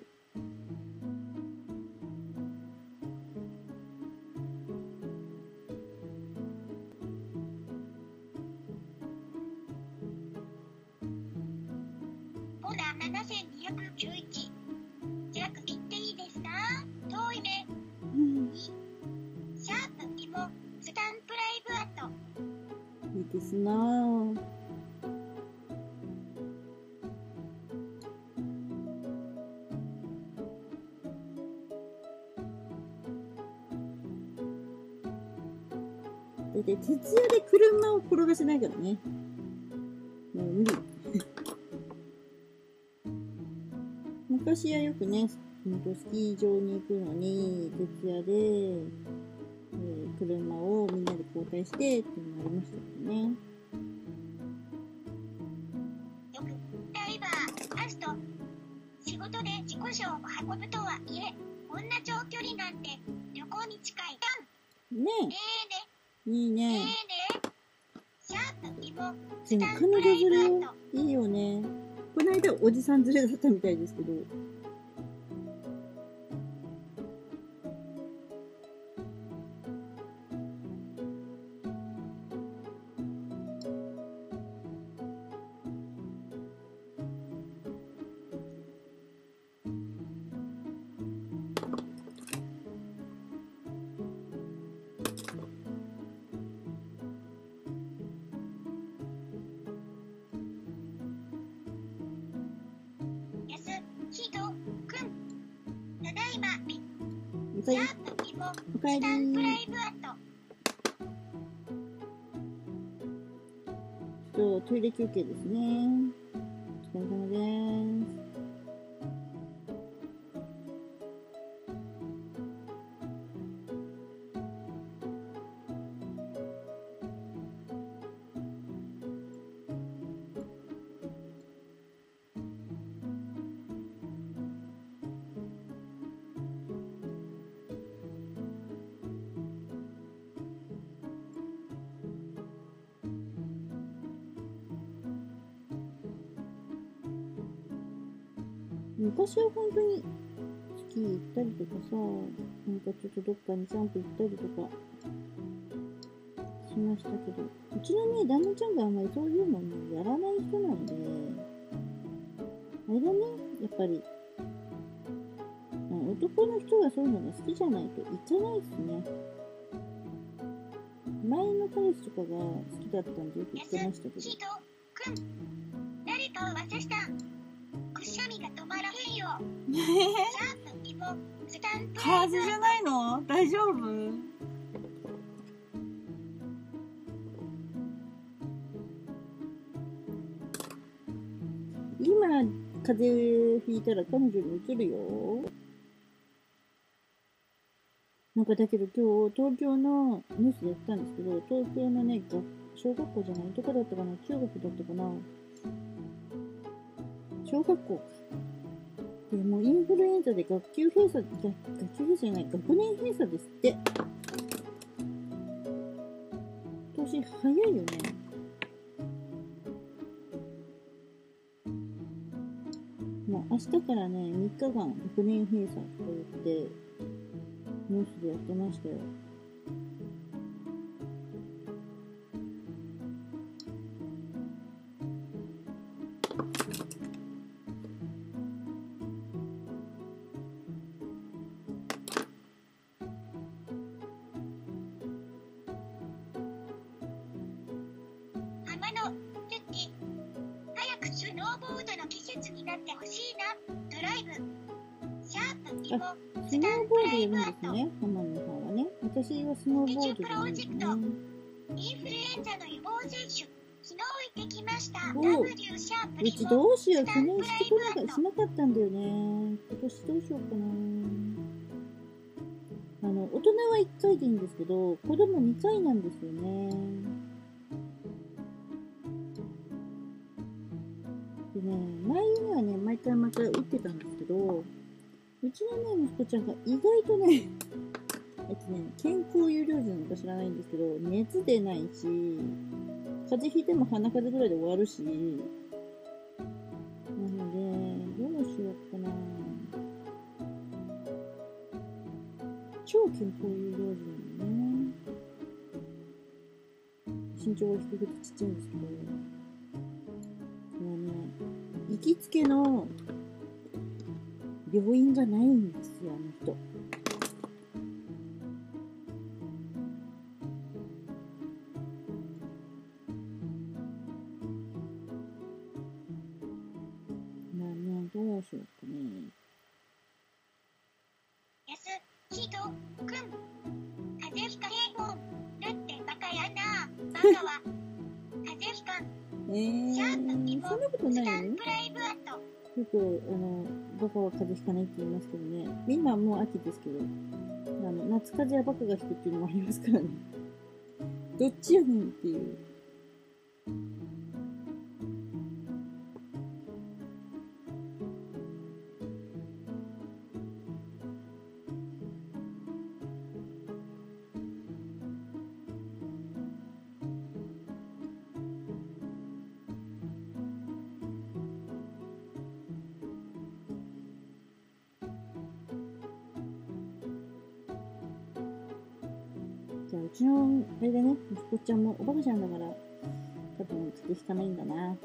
ほら、ななせんにひゃくじゅういち。ジャック切っていいですな。遠い目。 うん、 シャープイモ。スタンプライブアット。 いいですなぁ。だって徹夜で車を転がせないからね。もう無理。昔はよくね、スキー場に行くのに、徹夜で、えー、車をみんなで交代してっていうのがありましたけどね。 よく、ダイバー、アスト。仕事で自己賞を運ぶとはいえ、こんな長距離なんて旅行に近い。 ねねえね。 え、いいねえね。 ね。シャープイモ。 でもスタンプラ彼イブア女連れット。 いいよね。この間おじさん連れだったみたいですけど。 やすひどくん。ただいま。 おかえりシャ。ープイモ。 おかえスタンプラり。 イブアット。 ちょっとトイレ休憩ですね。お疲れ様です。昔は本当にスキー行ったりとかさ、なんかちょっとどっかにキャンプ行ったりとかしましたけど、うちのね、旦那ちゃんがあんまりそういうのやらない人なんで、あれだね、やっぱり、男の人がそういうのが好きじゃないといかないっすね。前の彼氏とかが好きだったんでよく言ってましたけど。 ひどくん。誰かを渡した。くしゃみが止まらへんよ。シャープイモ。スタンプライブアット。 風邪じゃないの？大丈夫？今、風邪ひいたら彼女に移るよ。なんかだけど今日、東京のニュースでやったんですけど、東京のね、小学校じゃない、どこだったかな、中国だったかな。小学校。でもうインフルエンザで学級閉鎖、学級閉鎖じゃない、学年閉鎖ですって。年早いよね。もう明日からね、みっかかん学年閉鎖と言って、ニュースでやってましたよ。 ーボードの季節になってほしいな。ドライブ。シャープにご。 スノーボードやるんですね、浜野さんはね。私はスノーボードじゃないですね。 インフルエンザの予防接種。昨日行ってきました。 お W シャープうちどうしよう、去年してこなかしなかったんだよね。今年どうしようかな。あの、大人はいっかいでいいんですけど、子供にかいなんですよね。でね、前にはね、毎回毎回打ってたんですけど、うちのね、息子ちゃんが意外とね、えっとね、健康有料児なのか知らないんですけど、熱出ないし、風邪ひいても鼻風邪ぐらいで終わるし、なので、どうしようかな。超健康有料児なのね。身長が低くてちっちゃいんですけど、これはね、行きつけの病院がないんですよ、あの人。まあね、どうしようかね。 やす、ひと、くん。風邪ひかへんもん。だってバカやな。バカは。風邪ひかん。 えー、そんなことスないよ。 タンプライブアット。 よく、あの、バカは風邪ひかないって言いますけどね。今はもう秋ですけど、あの、夏風邪はバカがひくっていうのもありますからね。どっちやねんっていう。じゃあ、うちの、あれだね、息子ちゃんもおバカちゃんだから、多分、風邪ひかないんだな。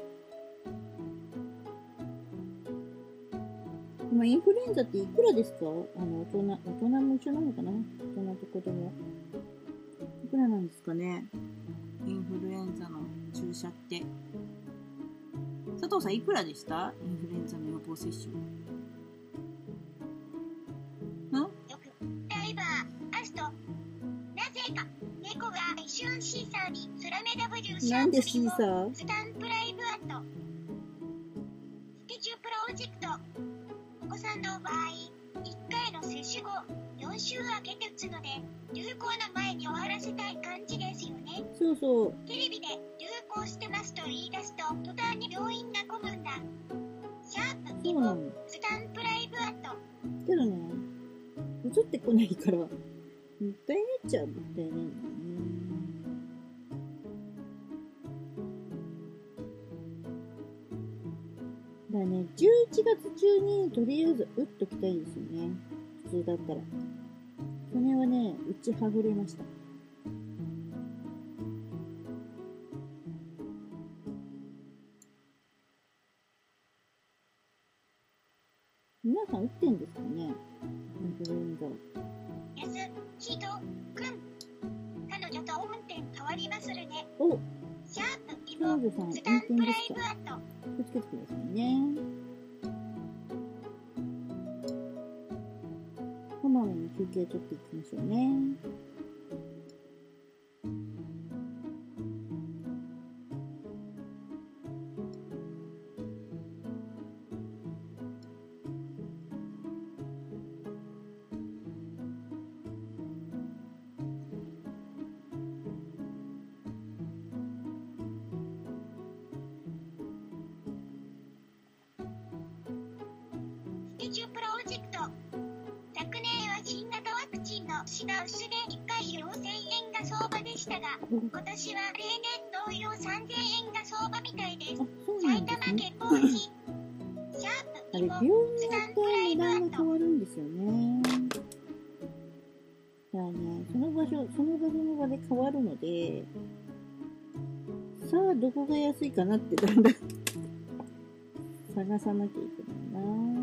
今、インフルエンザっていくらですか？あの、大人、大人も一緒なのかな？大人と子供。いくらなんですかね？インフルエンザの注射って。佐藤さん、いくらでした？インフルエンザの予防接種。ん？ よく、ダイバー、アスト。なぜか、猫が一瞬シーサーにスラメ W シャなんでープにシーサー？ スタンプライブアット。スケジュプロジェクト。お子さんの場合、いっかいの接種後、よん週空けて打つので、流行の前に終わらせたい感じですよね。 そうそう。 テレビで流行してますと言い出すと、途端に病院が混むんだ。シャープにもスタンプライブアット。 けどね、映ってこないから、もったいないっちゃもったいないんだよね。だからね、じゅういちがつ中にとりあえず打っときたいですよね。普通だったら。去年はね、打ちはぐれました。皆さん打ってんですかね、インフルエンザ。 やす、ひと、くん。彼女と運転変わりまするね。 お、 シャープに彼も女さん運スタン転プライですか？ ブアット。 気をつけてくださいね。こまめに休憩取っていきましょうね。 スケジュプロジェクト。昨年は新型ワクチンの品薄でいっかいよんせんえんが相場でしたが、今年は例年同様さんぜんえんが相場みたいです。 あ、そうな埼んですね。 玉県防費。シャーあれ、 プにも病院によスタンってプライ値ブアット。 段が変わるんですよね。だからね、その場所、その場所の場で変わるので、さあ、どこが安いかなってだんだん探さなきゃいけないな。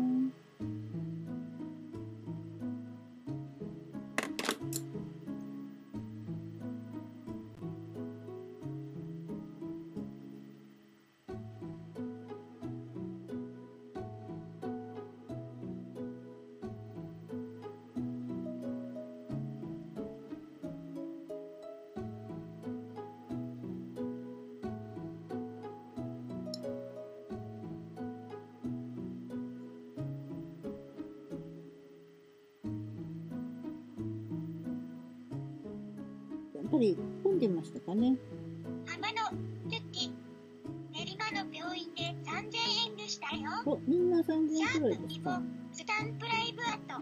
っぱり混んでましたかね。 浜のルッキ練馬の病院でさんぜんえんでしたよ。 お、みんなさんぜんシャえんくらいープにですか。 もスタンプライブアート。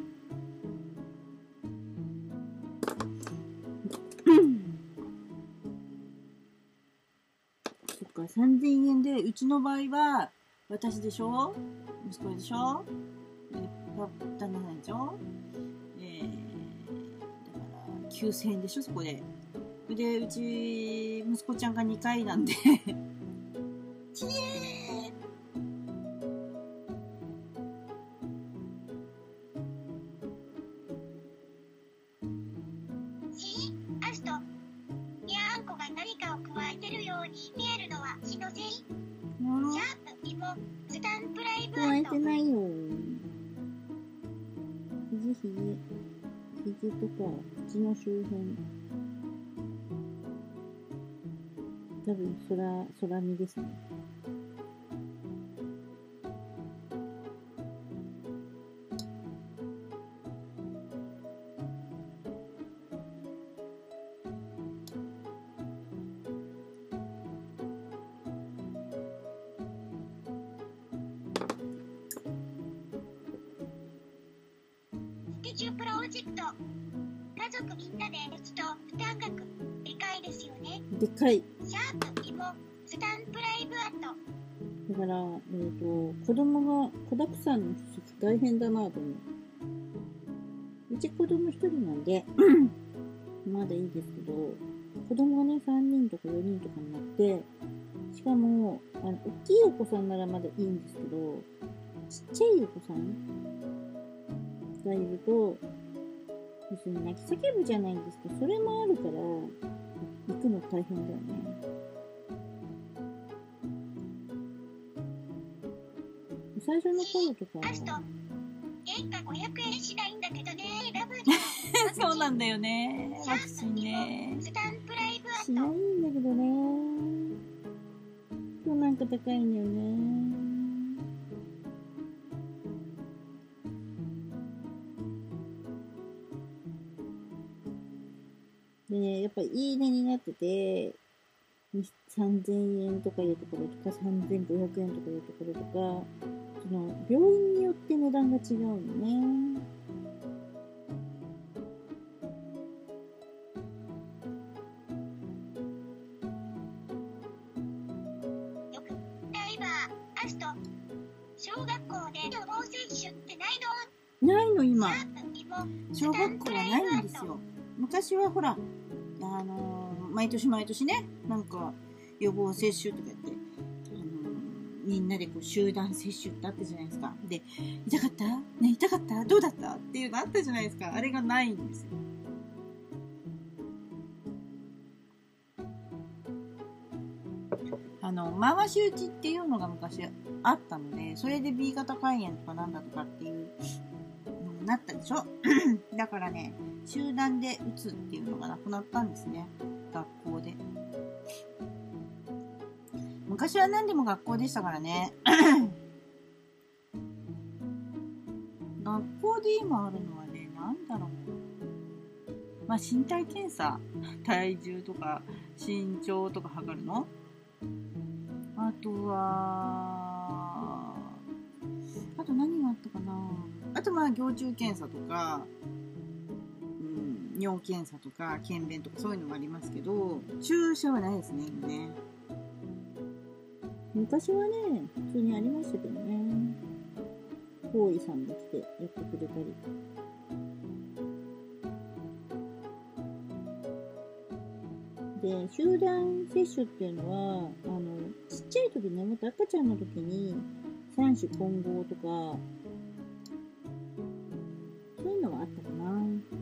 そっか、さんぜんえんで、うちの場合は、私でしょ、息子でしょ、旦那さんでしょ、えー、だからきゅうせんえんでしょ、そこで。で、うち、息子ちゃんがにかいなんで、ちえーしアスト、にゃんこが何かを加えてるように見えるのは気のせい。シャープにもスタンプライブア加えート。 てないよ。ひじひじ、ひじとか口の周辺。多分空、空見ですね。 スケジュプロジェクト。家族みんなで打つと負担額でかいですよね。 でかい。 シャープにもスタンプライブアート。 だから、えっと、子供が子だくさんの時大変だなと思う。うち子供一人なんで、まだいいですけど、子供がね、さんにんとかよにんとかになって、しかも、あの、大きいお子さんならまだいいんですけど、ちっちゃいお子さんがいると、要するに泣き叫ぶじゃないんですけど、それもあるから、行くの大変だよね。最初の頃とかアスト、原価ごひゃくえんしないんだけどね、ラブリー。 そうなんだよね。 シャワクチンープにもね。 スタンプライブアしないート。 んだけどね。今日なんか高いんだよね。でね、やっぱりいい値になってて、さんぜんえんとかいうところとか、さんぜんごひゃくえんとかいうところとか、その病院によって値段が違うのね。 よく、ライバー、アスト、小学校で予防接種ってないの？ ないの今。 シャープにも小学校はないんですよ。昔はほら、あのー、毎年毎年ね、なんか予防接種とかやって、あのー、みんなでこう集団接種ってあったじゃないですか。で、痛かった？ね、痛かった？どうだった？っていうのあったじゃないですか。あれがないんですよ。あの、回し打ちっていうのが昔あったので、それで B 型肝炎とかなんだとかっていうのになったでしょ。だからね、集団で打つっていうのがなくなったんですね。学校で。昔は何でも学校でしたからね。学校で今あるのはね、なんだろう。まあ、身体検査。体重とか身長とか測るの。あとは、あと何があったかな。あとまあ、蟯虫検査とか、うん、尿検査とか、検便とかそういうのがありますけど、注射はないですね、今ね。昔はね、普通にありましたけどね。法医さんが来てやってくれたり。で、集団接種っていうのは、あの、ちっちゃい時ね、もっと赤ちゃんの時に、三種混合とか、そういうのはあったかな。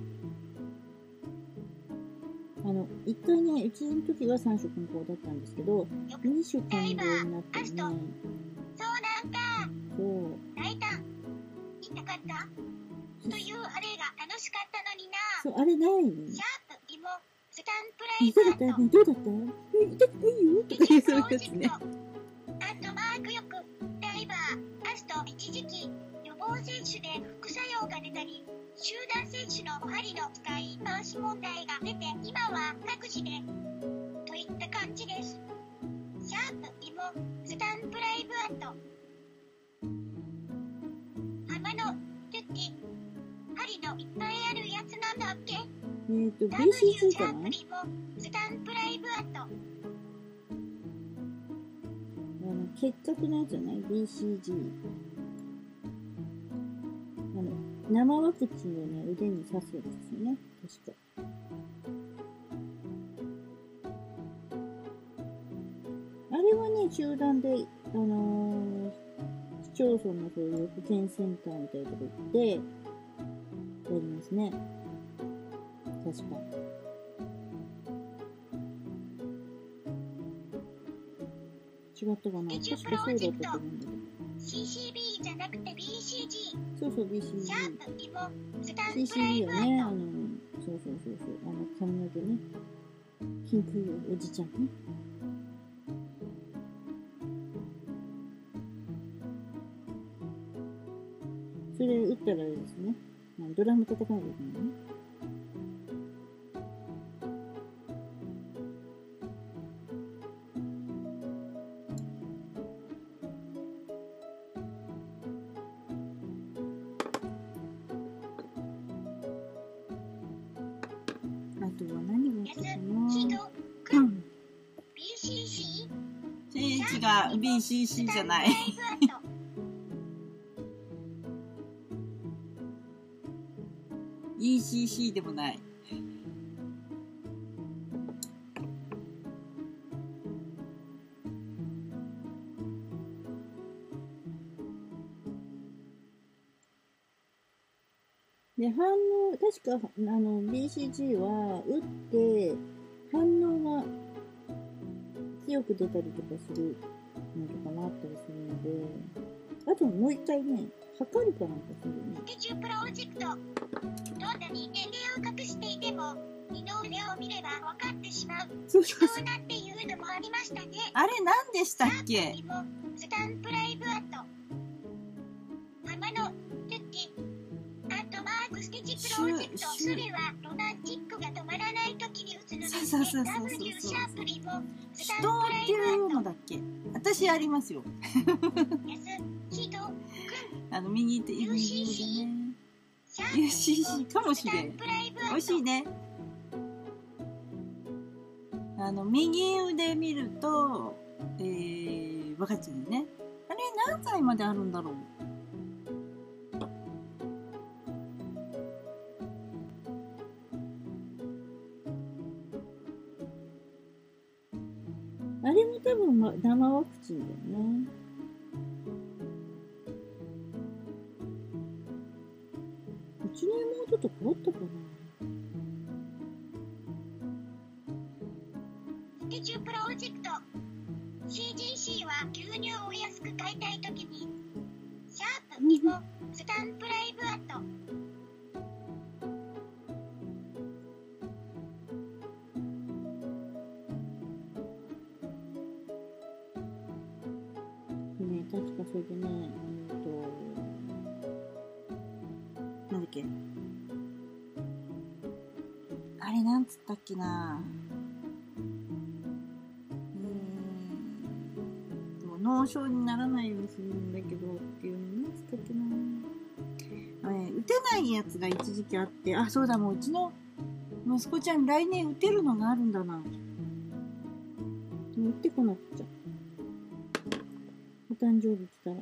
あの、一回ね、うちの時は三種混合だったんですけど、二種混合になってね。 そうなんだ。 そう。 ライタン、痛かったというあれが楽しかったのにな。 そう、あれない。 シャープにもスタンプライ痛ブアート。 かったね、どうだったえ、痛くないよとか言うそういうやつね。 あとマークよく、ライバー、アスト、一時期、予防合接種で副作用が出たり、集団接種の針の使い回し問題が出て、今は各自でといった感じです。シャープイモスタンプライブアット浜のトゥッティ針のいっぱいあるやつなんだっけ。 えっと W ビーシージーシャかな。 ープイモスタンプライブアットあの結核のやつじゃない ビーシージー。あの生ワクチンをね腕に刺すやつですよね、確か。あれはね、集団で、あのー、市町村のそういう保健センターみたいなとこ行って、やりますね。確か。違ったかな、確かそうだったと思うんだけど。 シーシービー じゃなくて ビーシージー。 そうそう、ビーシージー。 シャープイモスタンプライブアットシーシービー よね、あの、そうそうそうそう、あの髪の毛ね。ピンクおじちゃんね。それ打ったらあれですね。ドラム叩かなきゃいけないね。あとは何があったかな。 ヒドくん ビーシーシー違う、ビーシーシー じゃない。イーシーシー でもない。で、反応、確か、あの、ビーシージー は、打って、反応が強く出たりとかするのとかもあったりするので、あともう一回ね、測るかなんかするよね。 スケジュープロジェクト。どんなに年齢を隠していても、二の腕を見れば分かってしまう。 そうそうそう。 なんていうのもありましたね。 あれ何でしたっけ？ スタンプライブアット。浜のトゥッティ。アットマークスケチプロジェクト。それはロマンチックが止まらない時に打つのですね。 そうそうそうそうそう。 W シャープリモスタン人プライっていブアット。 うのだっけ？私ありますよ。 ヒドくん。 あの右手、右手ね。ユーシーシー かもしれん。美味しいね。あの、右腕見ると、えー、分かっちゃうよね。あれ、何歳まであるんだろう。あれも多分、ま、生ワクチンだよね。うちの妹と変わったかな。 スケジュープロジェクト シージーシー は牛乳を安く買いたいときにシャープイモスタンプライブアット。 ね、確かそれでね、えっと、なんだっけ。あれ、なんつったっけな。脳症にならないようにするんだけどっていうのなんつったっけな、ね、打てないやつが一時期あって、あ、そうだ、もううちの息子ちゃん来年打てるのがあるんだな。打ってこなくちゃ。お誕生日来たら。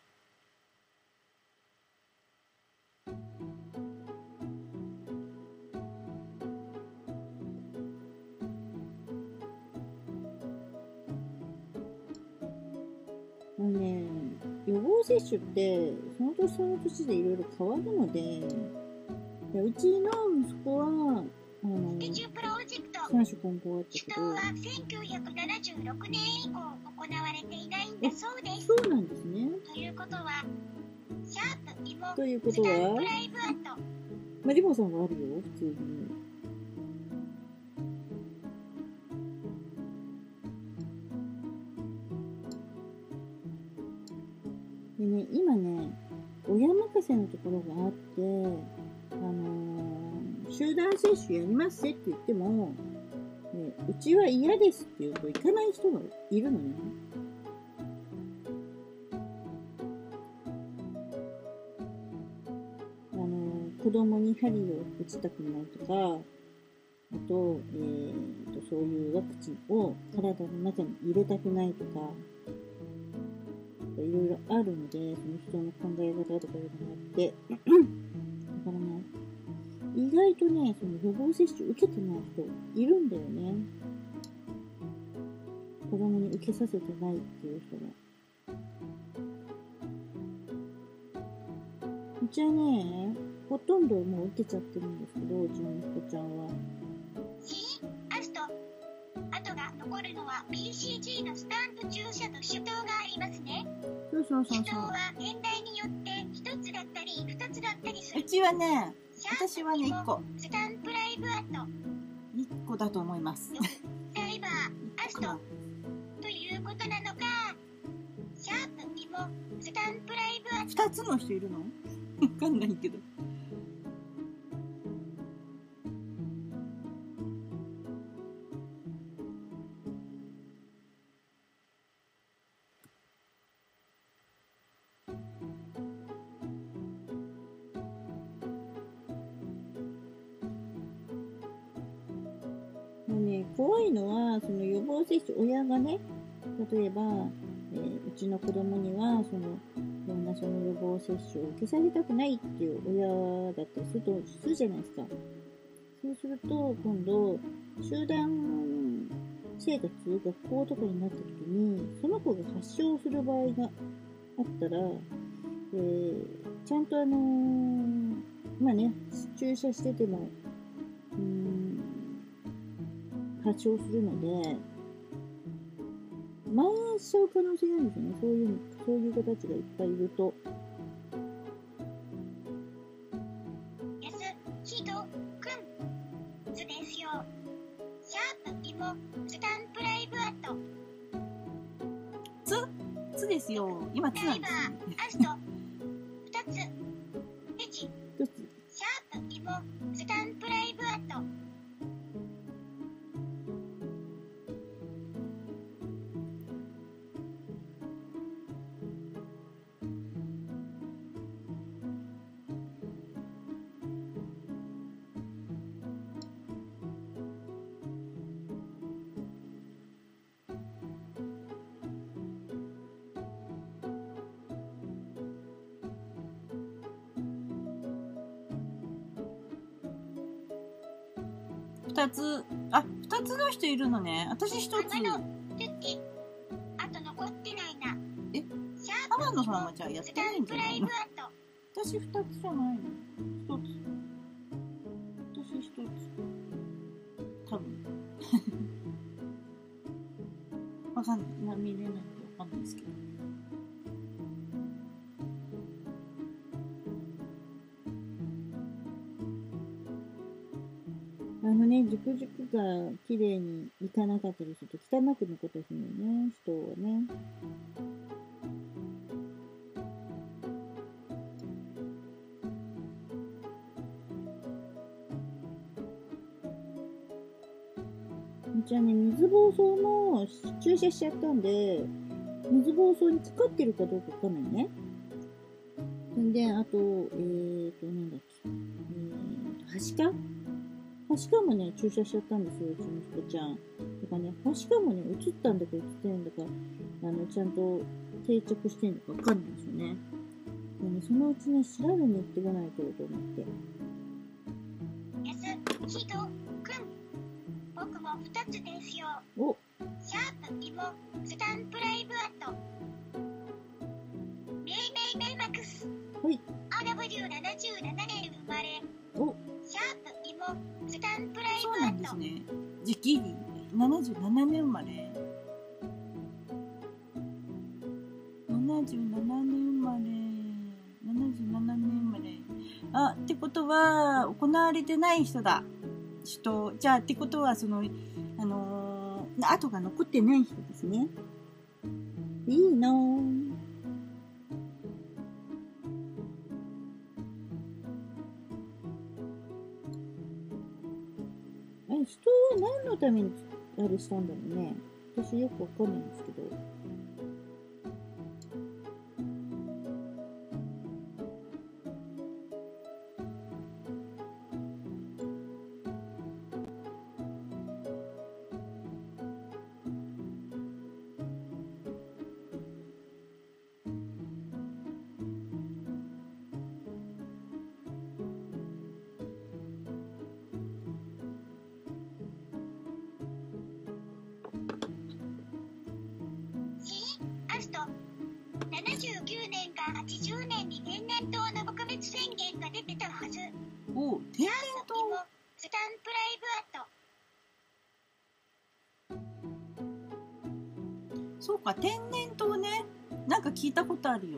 あのね、予防接種ってその年その年でいろいろ変わるので、でうちの息子はあのスケジュープロジェクト三種混合あったけど、 首都はせんきゅうひゃくななじゅうろくねん以降行われていないんだそうです。 そうなんですね。 ということはシャープイモということスタンはプライブアット。 まあ、リボさんはあるよ、普通に。でね、今ね、 親任せのところがあって、あのー、集団接種やりますって言っても、ね、うちは嫌ですって言うと行かない人がいるのね。あのー、子供に針を打ちたくないとか、あと、えーと、そういうワクチンを体の中に入れたくないとか、いろいろあるので、その人の考え方とかいうのがあって、だからね、意外とね、その予防接種受けてない人いるんだよね。子供に受けさせてないっていう人が。うちはね、ほとんどもう受けちゃってるんですけど、うちの息子ちゃんは。 C、アスト。あとが残るのは ビーシージー のスタンプ注射と手刀がありますね。 そうそうそうそう。 手刀は年代によってひとつだったりふたつだったりする。 うちはね、私はね、いっこ。 スタンプライブアット。 いっこだと思います。 ライバー、アスト。ということなのか。シャープにもスタンプライブアット。 ふたつの人いるの？わかんないけど。もうね、怖いのは、その予防接種、親がね、例えば、えー、うちの子供には、その、いろんなその予防接種を受けさせたくないっていう親だったりすると、するじゃないですか。そうすると、今度、集団生活、学校とかになった時に、その子が発症する場合があったら、えー、ちゃんとあのー、まあね、注射してても、うーん、発症するので、蔓延しちゃう可能性があるんですよね。そういう、そういう子たちがいっぱいいると。 やす、ひと、くん、つですよ。シャープ、いも、スタンプライブアット。 つ、つですよ。今つなんですね。 ライバー、アスト、ふたつ。ペチ、 一つ。 シャープ、いも、スタンプライブアット。 二つ、あ、二つの人いるのね。私一つ。 あの、トゥッティ。あと残ってないな。 え、 シャープ、 浜野さんはじゃあやってないんじゃないの？ スタンプライブアット。 私二つじゃないの？一つ。私一つ。多分。わかんない。まあ、見れないんでわかんないですけど。あのね、熟熟が綺麗にいかなかったりすると汚く残ったりするのよね、人はね。うちはね、水疱瘡も注射しちゃったんで、水疱瘡にかかってるかどうかわかんないね。んで、あと、えーと、なんだっけ、えーと、はしかはしかもね、注射しちゃったんですよ、うちの息子ちゃん。だからね、はしかもね、映ったんだか映ってないんだか、あの、ちゃんと定着してんのかわかんないですよね。でね、そのうちね、調べに行ってこないとと思って。 やす、ひと、くん。僕もふたつですよ。 お、 シャープ、いも、スタンプライブアット。メイメイメイマックス。 はい。 アールダブリューななじゅうななねん生まれ。 お、 シャープ、いも、スタンプライそうブアット。 なんですね。時期にななじゅうななねん生まれ。ななじゅうななねん生まれ。ななじゅうななねん生まれ。あ、ってことは、行われてない人だ。人。じゃあ、ってことは、その、あのー、後が残ってない人ですね。いいなぁ。 ためにあれしたんだろうね。私よくわかんないんですけど。 ななじゅうきゅうねんかはちじゅうねんに天然痘の撲滅宣言が出てたはず。 お、天然痘。 スタンプライブアット。 そうか、天然痘ね。なんか聞いたことあるよ。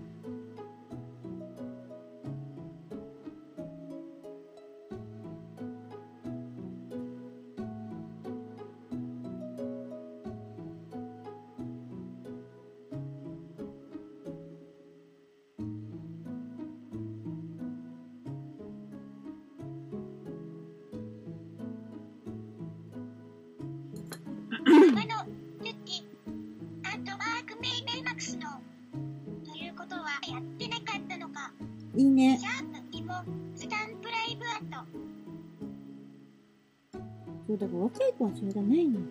いいね。 シャープ芋スタンプライブアット。 そうだから若い子はそれがないの。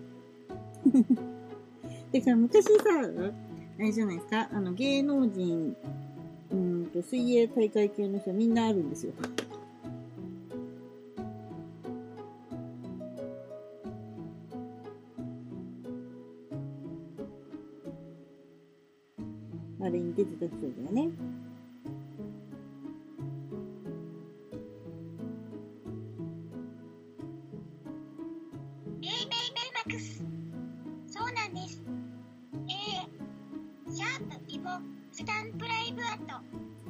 だから昔さ、あれじゃないですか、あの芸能人、うんと水泳大会系の人みんなあるんですよ。あれに出てた人だよね。 そうなんです。えー、シャープ芋スタンプライブアット。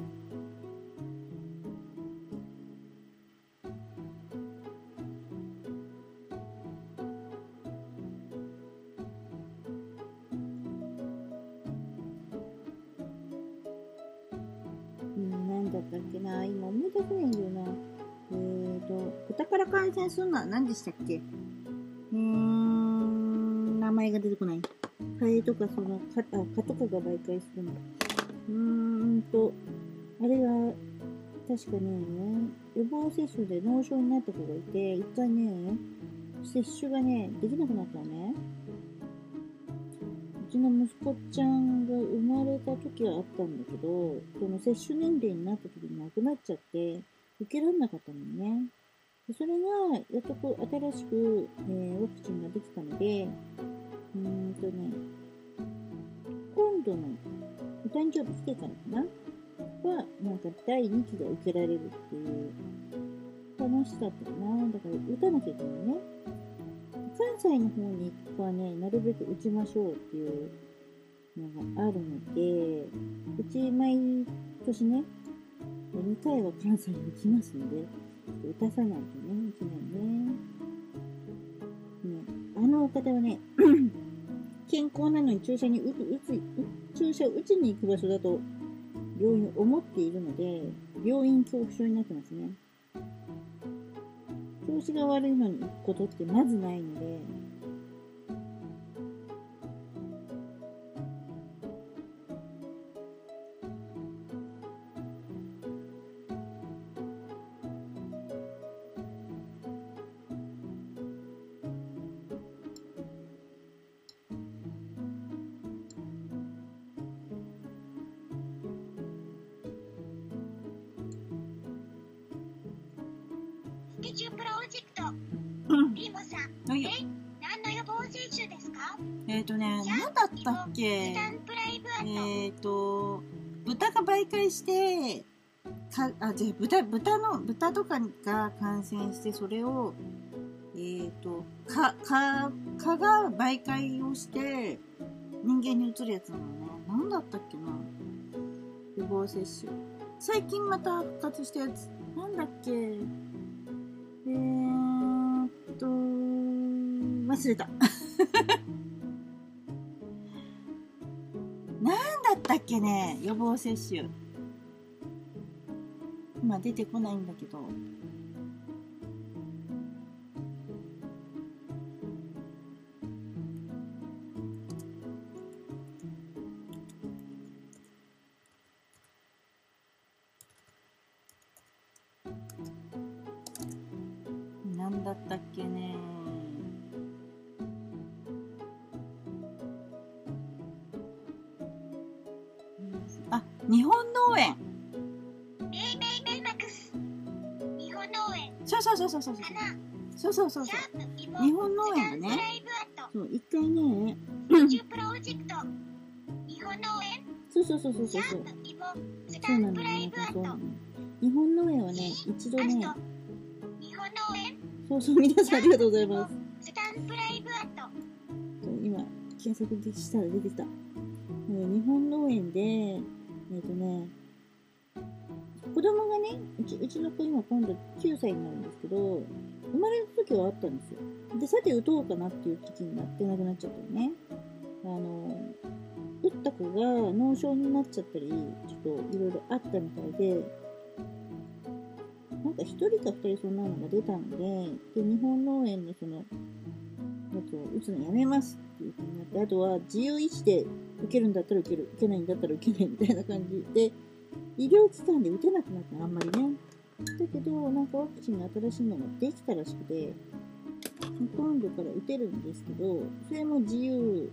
うん、なんだったっけな、今思い出せないんだよな。えーと、豚から感染するのは何でしたっけ？うーん、名前が出てこない。ハエとかその蚊、あ、蚊とかが媒介するの。うーんと、あれが、確かね、予防接種で脳症になった子がいて、一回ね、接種がね、できなくなったのね。うちの息子ちゃんが生まれた時はあったんだけど、その接種年齢になった時に亡くなっちゃって、受けられなかったのね。それが、やっとこう、新しく、えー、ワクチンができたので、うーんとね、今度のお誕生日来てからかなは、なんか第二期が受けられるっていう話だったかな。だから打たなきゃいけないね。関西の方にはね、なるべく打ちましょうっていうのがあるので、うち毎年ね、にかいは関西に打ちますので、打たさないとね、いけないね。ね、あのお方はね、健康なのに注射に打つ、打つ、注射を打ちに行く場所だと病院を思っているので、病院恐怖症になってますね。調子が悪いのに行くことってまずないので、 スケジュプロジェクト、リーモさん、 はいよ。 え、何の予防接種ですか？ えっとね、何だったっけ？ スタンプライブアット。 えっと、豚が媒介して、か、あ、じゃあ豚、豚の、豚とかが感染して、それを、えっと、か、か、蚊が媒介をして、人間に移るやつなのね。何だったっけな？予防接種。最近また復活したやつ。なんだっけ？えーっと、忘れた。なんだったっけね、予防接種。今出てこないんだけど。 だったっけね。あ、日本農園。 メイメイメイマックス。日本農園。 そうそうそうそうそう。 花。 そうそうそうそう。 シャープイボ。 日本農園がね。 スタンプライブアット。 そう、一回ね。 宇宙プロジェクト。日本農園。 そうそうそうそうそう。 シャープイボ。スそタンうなのよ。 プライブアット。 日本農園はね、一度ね。 日本農園。 そうそう、皆さんありがとうございます。 スタンプライブアット。 今、検索したら出てきた。日本農園で、えっとね、子供がね、うち、うちの子今今度きゅうさいになるんですけど、生まれた時はあったんですよ。で、さて打とうかなっていう時期になってなくなっちゃったのね。あの、打った子が脳症になっちゃったり、ちょっといろいろあったみたいで、なんか一人か二人そんなのが出たので、で、日本農園のその、やつを打つのやめますっていう風になって、あとは自由意志で受けるんだったら受ける、受けないんだったら受けないみたいな感じで、医療機関で打てなくなったの、あんまりね。だけど、なんかワクチンが新しいのができたらしくて、今度から打てるんですけど、それも自由、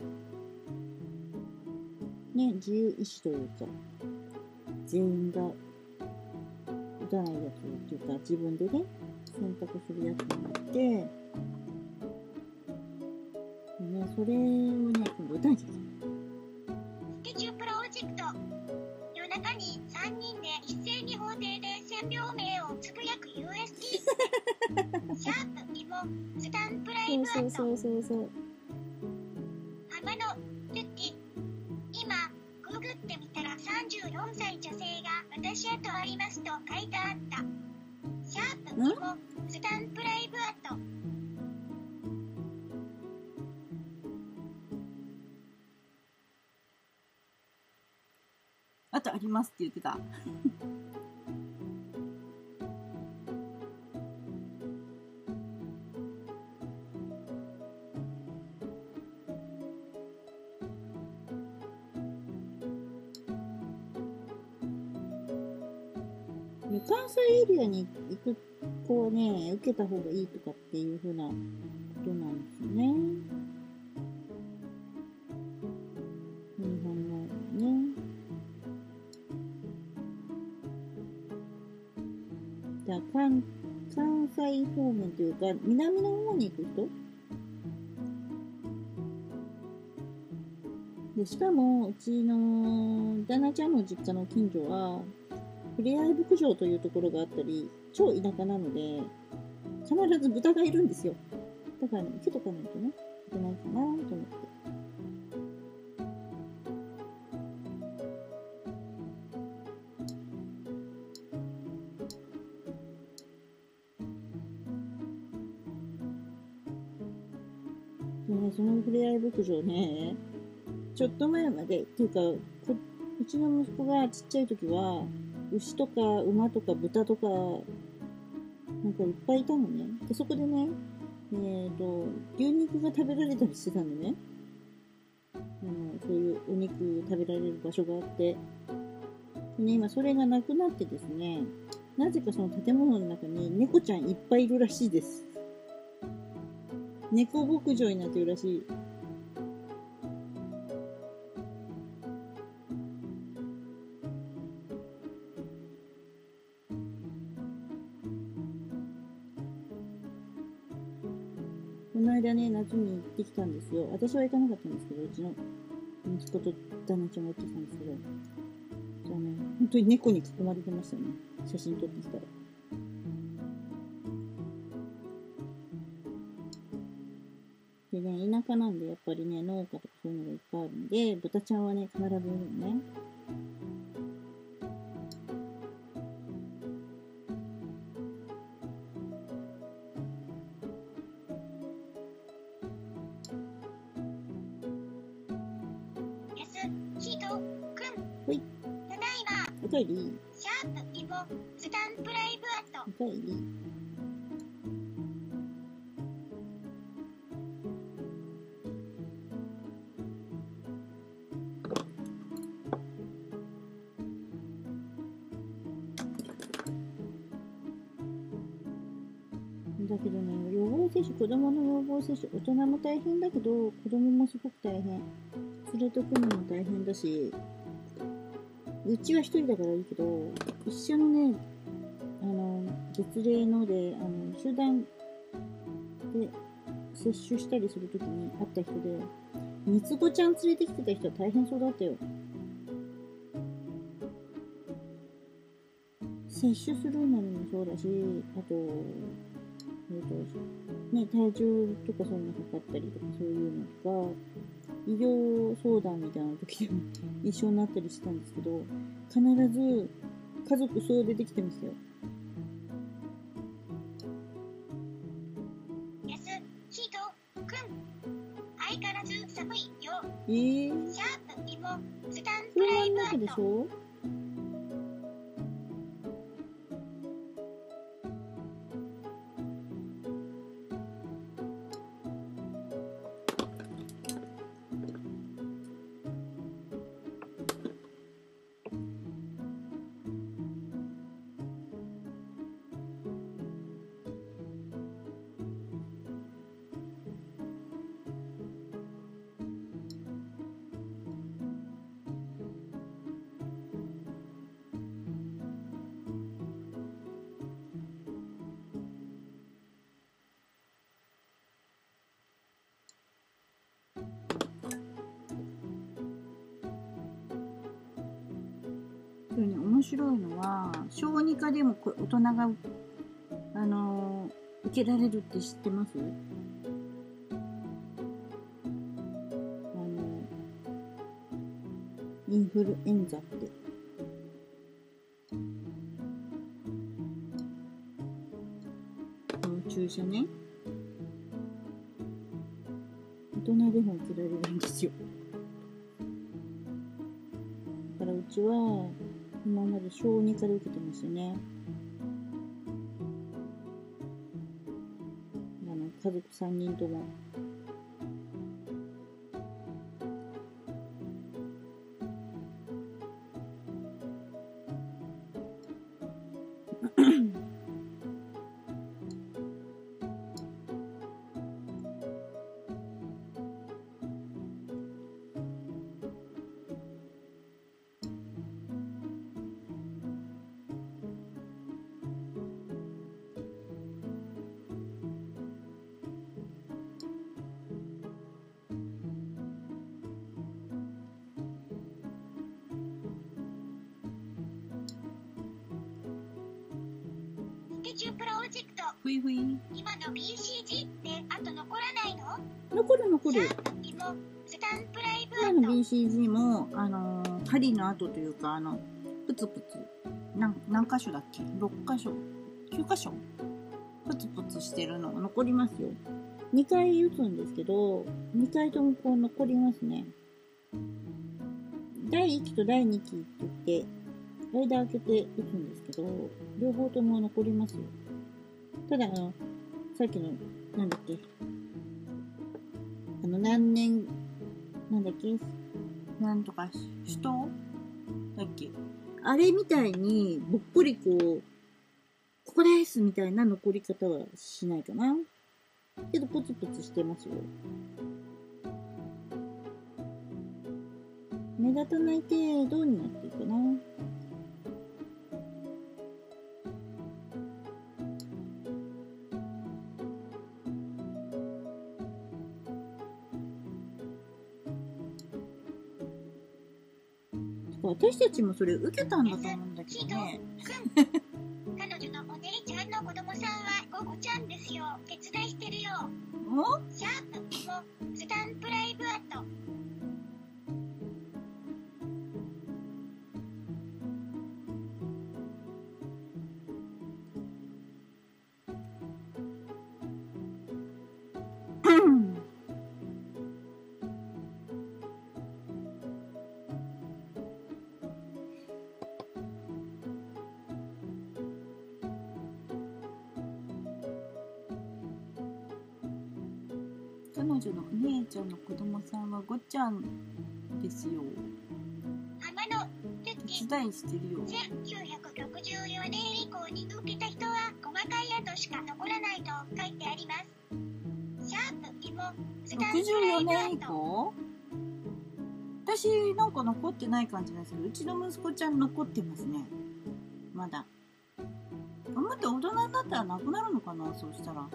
ね、自由意志というか、全員が打たないやつっていうか、自分でね、選択するやつになって、ね、それをね、今度打たなきゃいけない。 スケチュープロジェクト。夜中にさんにんで一斉に法廷で選秒名をつぶやく ユーエスディー。シャープイボスタンプライブアット。 そうそうそうそう。 浜野ルッティ。今、ググってみたらさんじゅうよんさい女性が私へとありますと書いてあった。シャープイボスタンプライブアット。 あとありますって言ってた。関西エリアに行く子はね、受けた方がいいとかっていう風なことなんですよね。日本のね。じゃあ関、関西方面というか、南の方に行く人で、しかも、うちの旦那ちゃんの実家の近所は、ふれあい牧場というところがあったり、超田舎なので、必ず豚がいるんですよ。だからね、受けとかないとね、いけないかなと思って。でね、そのふれあい牧場ね、ちょっと前まで、っていうか、うちの息子がちっちゃい時は、牛とか馬とか豚とか、なんかいっぱいいたのね。で、そこでね、えっと、牛肉が食べられたりしてたのね。あの、そういうお肉食べられる場所があって。でね、今それがなくなってですね、なぜかその建物の中に猫ちゃんいっぱいいるらしいです。猫牧場になってるらしい。この間ね、夏に行ってきたんですよ。私は行かなかったんですけど、うちの息子と旦那ちゃんが行ってきたんですけど、じゃあね、本当に猫に囲まれてましたね。写真撮ってきたら。でね、田舎なんで、やっぱりね、農家とかそういうのがいっぱいあるんで、豚ちゃんはね、必ずいるのね。ほい。 ただいま。 おかえり。 シャープイボスタンプライブアット。 おかえり。だけどね、ヨ接種、子供の予防接種、大人も大変だけど、子供もすごく大変。連れてくのも大変だし、うちは一人だからいいけど、一緒のね、あの、月齢ので、あの、集団で接種したりするときに会った人で、三つ子ちゃん連れてきてた人は大変そうだったよ。接種するのにもそうだし、あと、えっと、ね、体重とかそんな測ったりとかそういうのとか、医療相談みたいな時でも一緒になったりしたんですけど、必ず家族総出てきてましたよ。 やす、ひと、くん。相変わらず寒いよ。 えー、 シャープ、イボ、スタンそれプライブはあるわけでしアット。 ょ？これね、面白いのは、小児科でもこ大人が、あのー、受けられるって知ってます？あのー、インフルエンザって。この注射ね。大人でも受けられるんですよ。だからうちは、今まで小児科で受けてましたね。あの、家族さんにんとも。 スケジュプロジェクト。 ふいふい。 今の ビーシージー であと残らないの？ 残る残る。 シャープ、イボ、スタンプライブア今のット。 ビーシージー も、あのー、針の跡というか、あの、プツプツ。何、何箇所だっけ ?ろっ 箇所 ?きゅう 箇所プツプツしてるのが残りますよ。にかい打つんですけど、にかいともこう残りますね。だいいっきとだいにきって言って、間開けて打つんですけど、両方とも残りますよ。ただ、あの、さっきの、なんだっけ、あの、何年、なんだっけ、なんとか、首都だっけ、あれみたいに、ぼっこりこう、ここですみたいな残り方はしないかな。けど、ポツポツしてますよ。目立たない程度になっていくかな。私たちもそれ受けたんだと思うんだけどね。 彼女のお姉ちゃんの子供さんはゴゴちゃんですよ。手伝いしてるよ。 お？ シャープ、イボ、スタンプライブアット。 彼女のお姉ちゃんの子供さんはごちゃんですよ。 浜野ルッキ手伝いしてるよ。 せんきゅうひゃくろくじゅうよねん以降に受けた人は細かい跡しか残らないと書いてあります。 スタンろくじゅうよプライブアねん以ット。 降私なんか残ってない感じなんですけど、うちの息子ちゃん残ってますね。まだ。頑張って大人になったらなくなるのかな、そうしたら。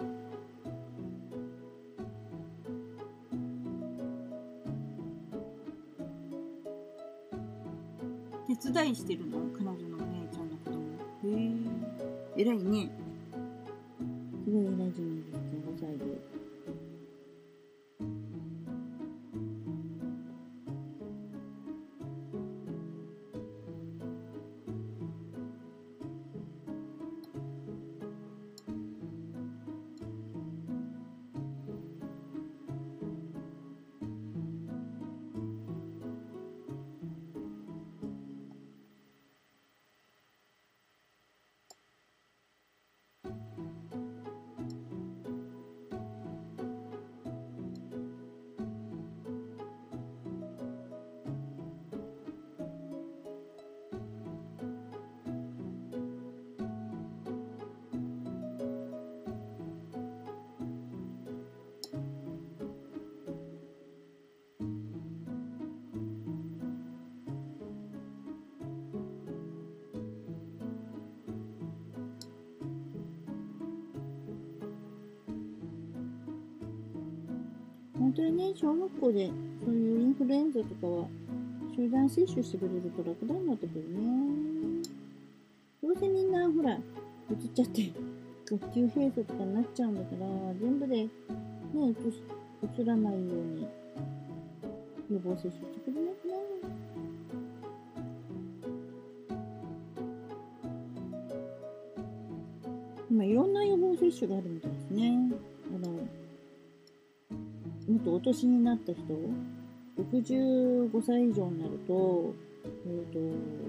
手伝いしてるの彼女のお姉ちゃんの子供。へえ。偉いね。すごい偉いじゃないですか、ごさいで。本当にね、小学校でそういうインフルエンザとかは集団接種してくれると楽になってくるね。どうせみんなほら、うつっちゃって、学級閉鎖とかになっちゃうんだから、全部でね、うつす、うつらないように予防接種してくれないかな。今いろんな予防接種があるみたいですね。あのもっとお年になった人、ろくじゅうごさい以上になると、えっと、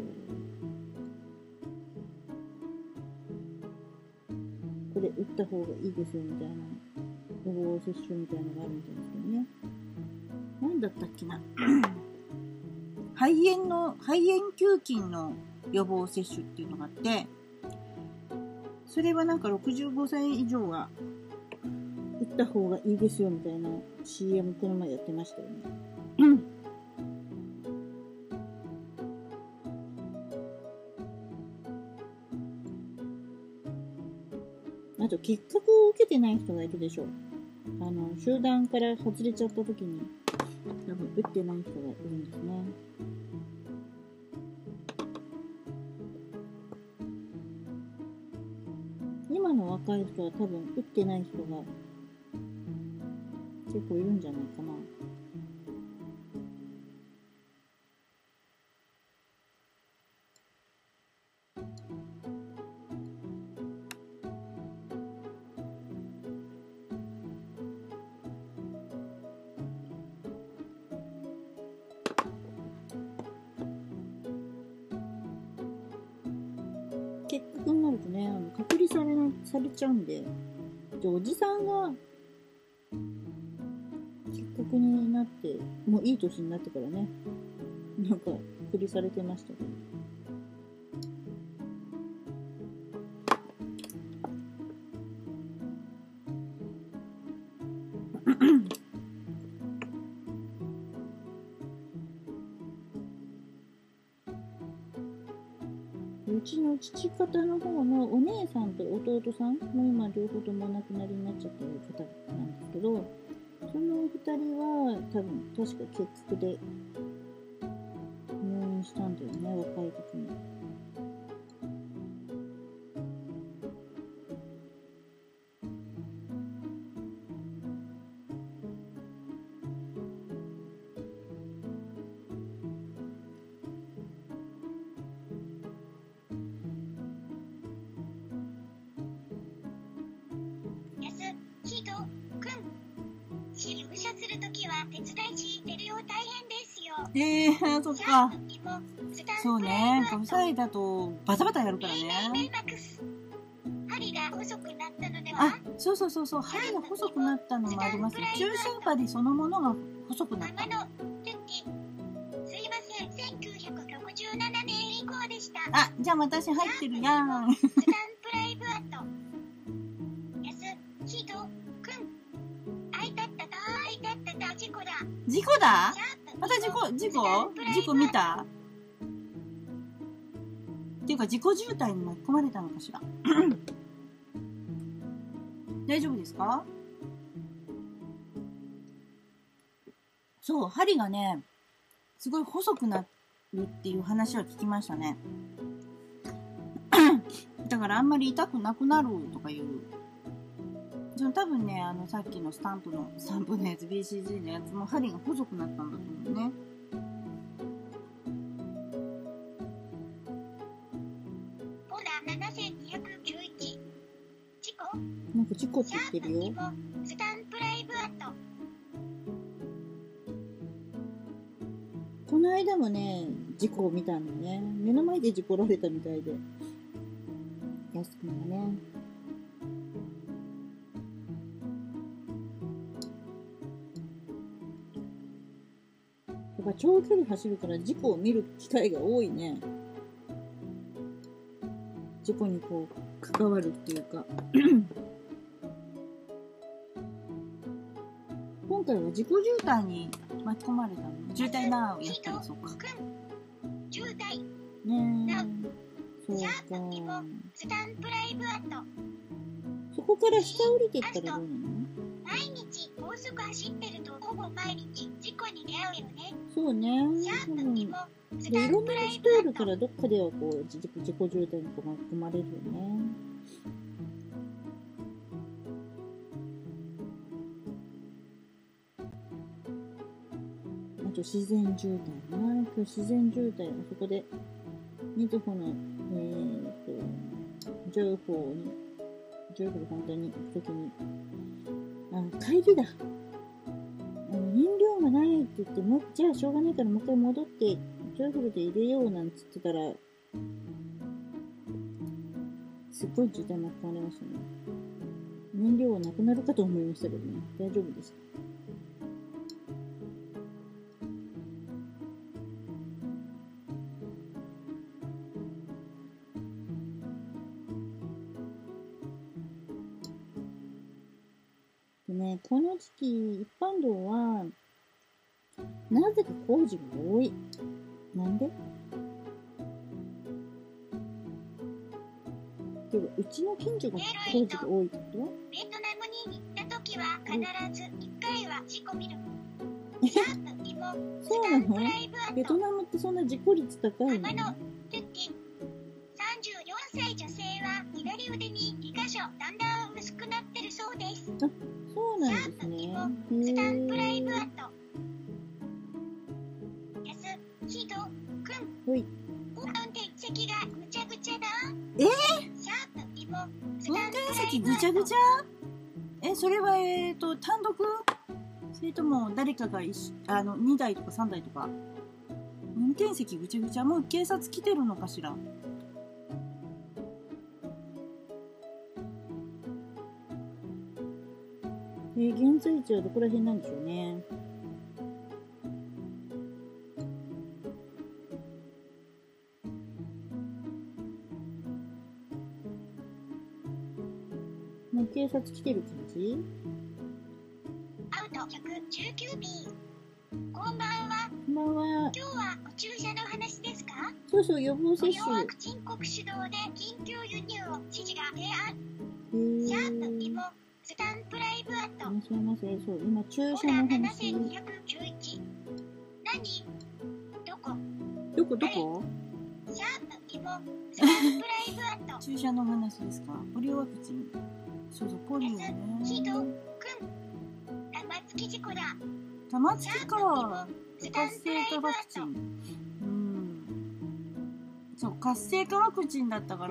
これ打った方がいいですよみたいな予防接種みたいなのがあるみたいですけどね。何だったっけな。肺炎の、肺炎球菌の予防接種っていうのがあって、それはなんかろくじゅうごさい以上は打った方がいいですよみたいな シーエム この前やってましたよね。うん。あと結核を受けてない人がいるでしょう。あの集団から外れちゃった時に多分打ってない人がいるんですね。今の若い人は多分打ってない人が結構いるんじゃないかな。結核になるとね、あの隔離されなされちゃうんで、でおじさんが結核になってもういい年になってからね、なんか隔離されてましたけど。うちの父方の方のお姉さんと弟さんも今両方ともお亡くなりになっちゃってる方なんですけど、そのふたりは多分確か結核で入院したんだよね、若い時に。ええー、そっか。そうね、ごさいだとバタバタやるからね。 針が細くなったのでは？あ、そうそうそうそう、針が細くなったのもあります。中心針そのものが細くなった。 すいません、せんきゅうひゃくろくじゅうななねん以降でした。 あ、じゃあ私入ってるやん。 スタンプライブアット。やすひどくん。会いたったか事故だ？ シャープまた事故、事スタン故プライブ事故見た？っていうか、事故渋滞に巻き込まれたのかしら。大丈夫ですか？そう、針がね、すごい細くなるっていう話は聞きましたね。だからあんまり痛くなくなるとかいう。その多分ね、あのさっきのスタンプの、スタンプのやつ、ビーシージー のやつも針が細くなったんだと思うね。 ほら、ななせんにひゃくきゅうじゅういち。事故？ なんか事故ってシャープ言ってるよ。 にもスタンプライブアット。 この間もね、事故を見たのね。目の前で事故られたみたいで。やすくんがね。やっぱ長距離走るから事故を見る機会が多いね。事故にこう、関わるっていうか。今回は事故渋滞に巻き込まれたの。渋滞なーをやったらそうか。 渋滞。 ねえ。そうシャープにもか。 スタンプライブアット。 そこから下降りていったらどうなの？ 毎日高速走ってるとほぼ毎日事故に出会うよね。 そうね。 シャープにもスで、いろんなタンプライ道通るブアット。 からどっかではこう、自己自己渋滞にこう巻き込まれるよね。あと自然渋滞な。今日自然渋滞はそこで、みずほの、えーと、情報に、情報本当に行くときに、あ、帰りだ。あの燃料がないって言って、もう、じゃあしょうがないからもう一回戻って、ジョイフルで入れようなんつってたら、すっごい渋滞巻き込まれましたね。燃料はなくなるかと思いましたけどね。大丈夫でした。でね、この時期、一般道は、なぜか工事が多い。なんで？でもうちの近所が工事が多いってこと？ ベトナムに行った時は必ずいっかいは事故見る。シャープにもスタンプライブアット。 ベトナムってそんな事故率高いの？ 天野トゥッティン。さんじゅうよんさい女性は左腕ににかしょだんだん薄くなってるそうです。 あ、そうなんですシャープにね。 もスタンプライブアット。やすひどくん。 ほい。 運転席がぐちゃぐちゃだ。 えー、 シャープにもス運タンプ転ライブアット。 席ぐちゃぐちゃ？え、それはえーと、単独？それとも誰かが一緒、あの、にだいとかさんだいとか。運転席ぐちゃぐちゃ？もう警察来てるのかしら？えー、現在地はどこら辺なんでしょうね。もう警察来てる感じ？ アウトひゃくじゅうきゅうビー。こんばんは。 こんばんは。 今日はお注射の話ですか？ そうそう、予防接無料種。 ワクチン国主導で緊急輸入を知事が提案。 へー。 シャープにもスタンプライブアット。 いらっしゃいませ。そう、今、注ほら射のななせ話。 んにひゃくきゅうじゅういち。何？どこ？ どこどこ？ シャープにもスタンプライブアット。 注射の話ですか？ポリオワクチン。そうそう、ポリオね。 ひどくん。玉突き事故だ。 玉突きか。 スタン活プライブア性化ワクチット。 ン。うん。そう、活性化ワクチンだったから、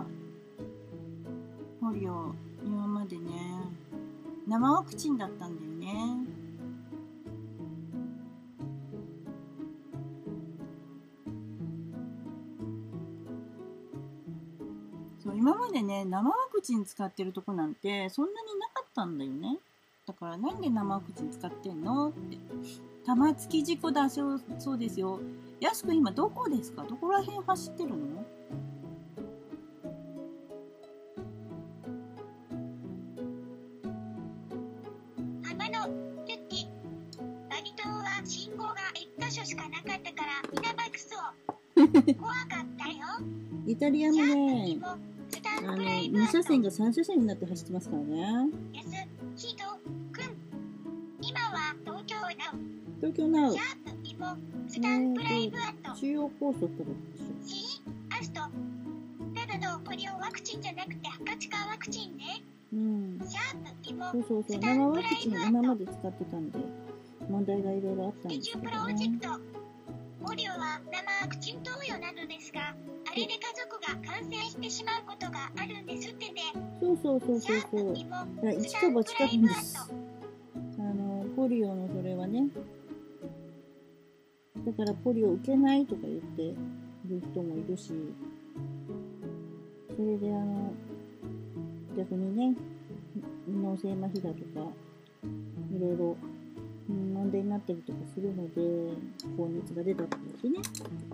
ポリオ、今までね、生ワクチンだったんだよね。そう、今までね、生ワクチン使ってるとこなんて、そんなになかったんだよね。だから、なんで生ワクチン使ってんのって。玉突き事故だそう、そうですよ。やすくん今どこですか？どこら辺走ってるの？ 浜野トゥッティ。バリ島は怖かったよ。 イタリアもね、 シャープスタンあの、 プライブに車線がさん車線になって走ってますからね。 やすひとくん。今は東京な東京ナウお。シ。ャープイモスタンプライブアット。 中央高速からでしょ。 C アスト。ただのポリオワクチンじゃなくて赤チカワクチンね。 うん。 シャープイモそうそうそう。 スタ生ワンプライクチンブアット。 今まで使ってたんで、問題がいろいろあったんスケですけどジュプロジェね。 クト。ポリオは生ワクチン投与なのですが、あれで家族が感染してしまうことがあるんですってね。 そうそうそうシそうそう。 ャープイモだからス一かタンプラ八かなんイブアッです。 ト。 あの、ポリオのそれはね。だからポリオ受けないとか言ってる人もいるし、それであの、逆にね、脳性麻痺だとか、いろいろ、うん、問題になったりとかするので、高熱が出たとかでね。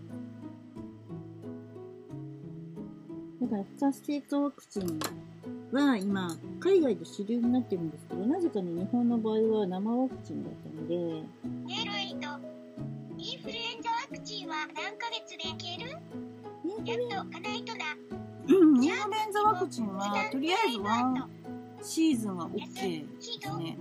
だから、不活性化ワクチンは今、海外で主流になってるんですけど、なぜかね、日本の場合は生ワクチンだったので、 ネロイとインフルエンザワクチンは何ヶ月でいける？やっとかないとな。 うん、インフルエンザワクチンは、とりあえずワンシーズンは OK ですね。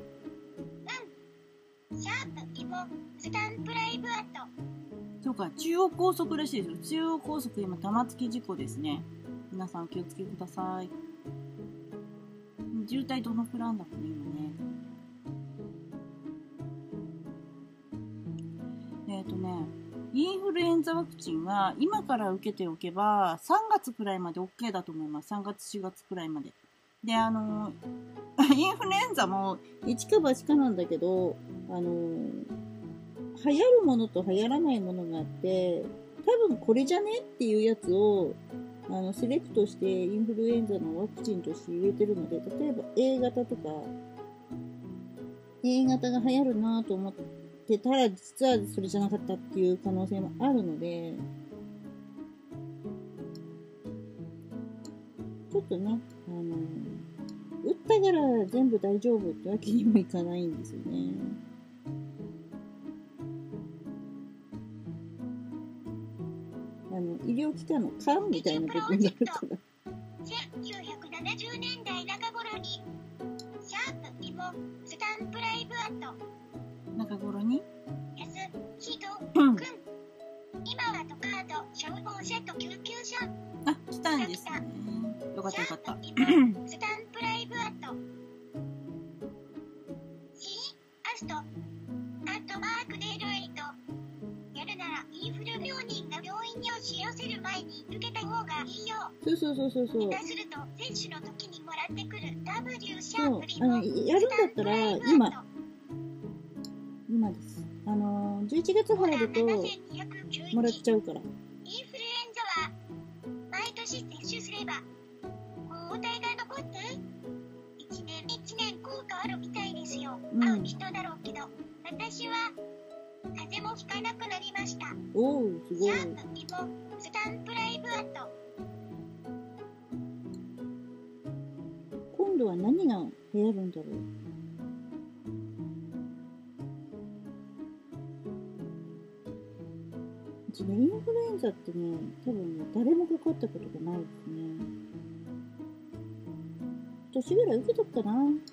うん。シャープイモスタンプライブアット。 そうか、中央高速らしいですよ。中央高速今玉突き事故ですね。皆さんお気をつけください。渋滞どのくらいなんだろうね、今ね。えっとね、インフルエンザワクチンは今から受けておけばさんがつくらいまで OK だと思います。さんがつしがつくらいまで。で、あの、インフルエンザも一か八かなんだけど、あの、流行るものと流行らないものがあって、多分これじゃねっていうやつを、あの、セレクトしてインフルエンザのワクチンとして入れてるので、例えば A 型とか、A 型が流行るなと思ってたら、実はそれじゃなかったっていう可能性もあるので、ちょっとね、あの、打ったから全部大丈夫ってわけにもいかないんですよね。あの、医療機関の勘みたいな部分があるから。 せんきゅうひゃくななじゅうねんだいなか頃に、シャープイモスタンプライブアット。 中頃にやすひとうん。 くん。今はトカード、消防車と救急車。 あ、来たんですね。よかったよかった。 シャープイモスタンプライブアット。C アストアットマークネロエイト。やるならインフル病人が病院に押し寄せる前に受けた方がいいよ。 そうそうそうそうそう。 下手すると接種の時にもらってくる W シャそうープリあの、やるんだったら、今、今です。あの、じゅういちがつ入ると、もらっちゃうから。 インフルエンザは毎年接種すれば抗体が残っていちねんいちねん効果あるみたいですよ。 うん会う人だろうけど、私は風邪もひかなくなりました。 おー、すごい。 シャープイモスタンプライブアット。 今度は何が流行るんだろう。うちね、インフルエンザってね、多分ね、誰もかかったことがないですね。年ぐらい受けとくかな。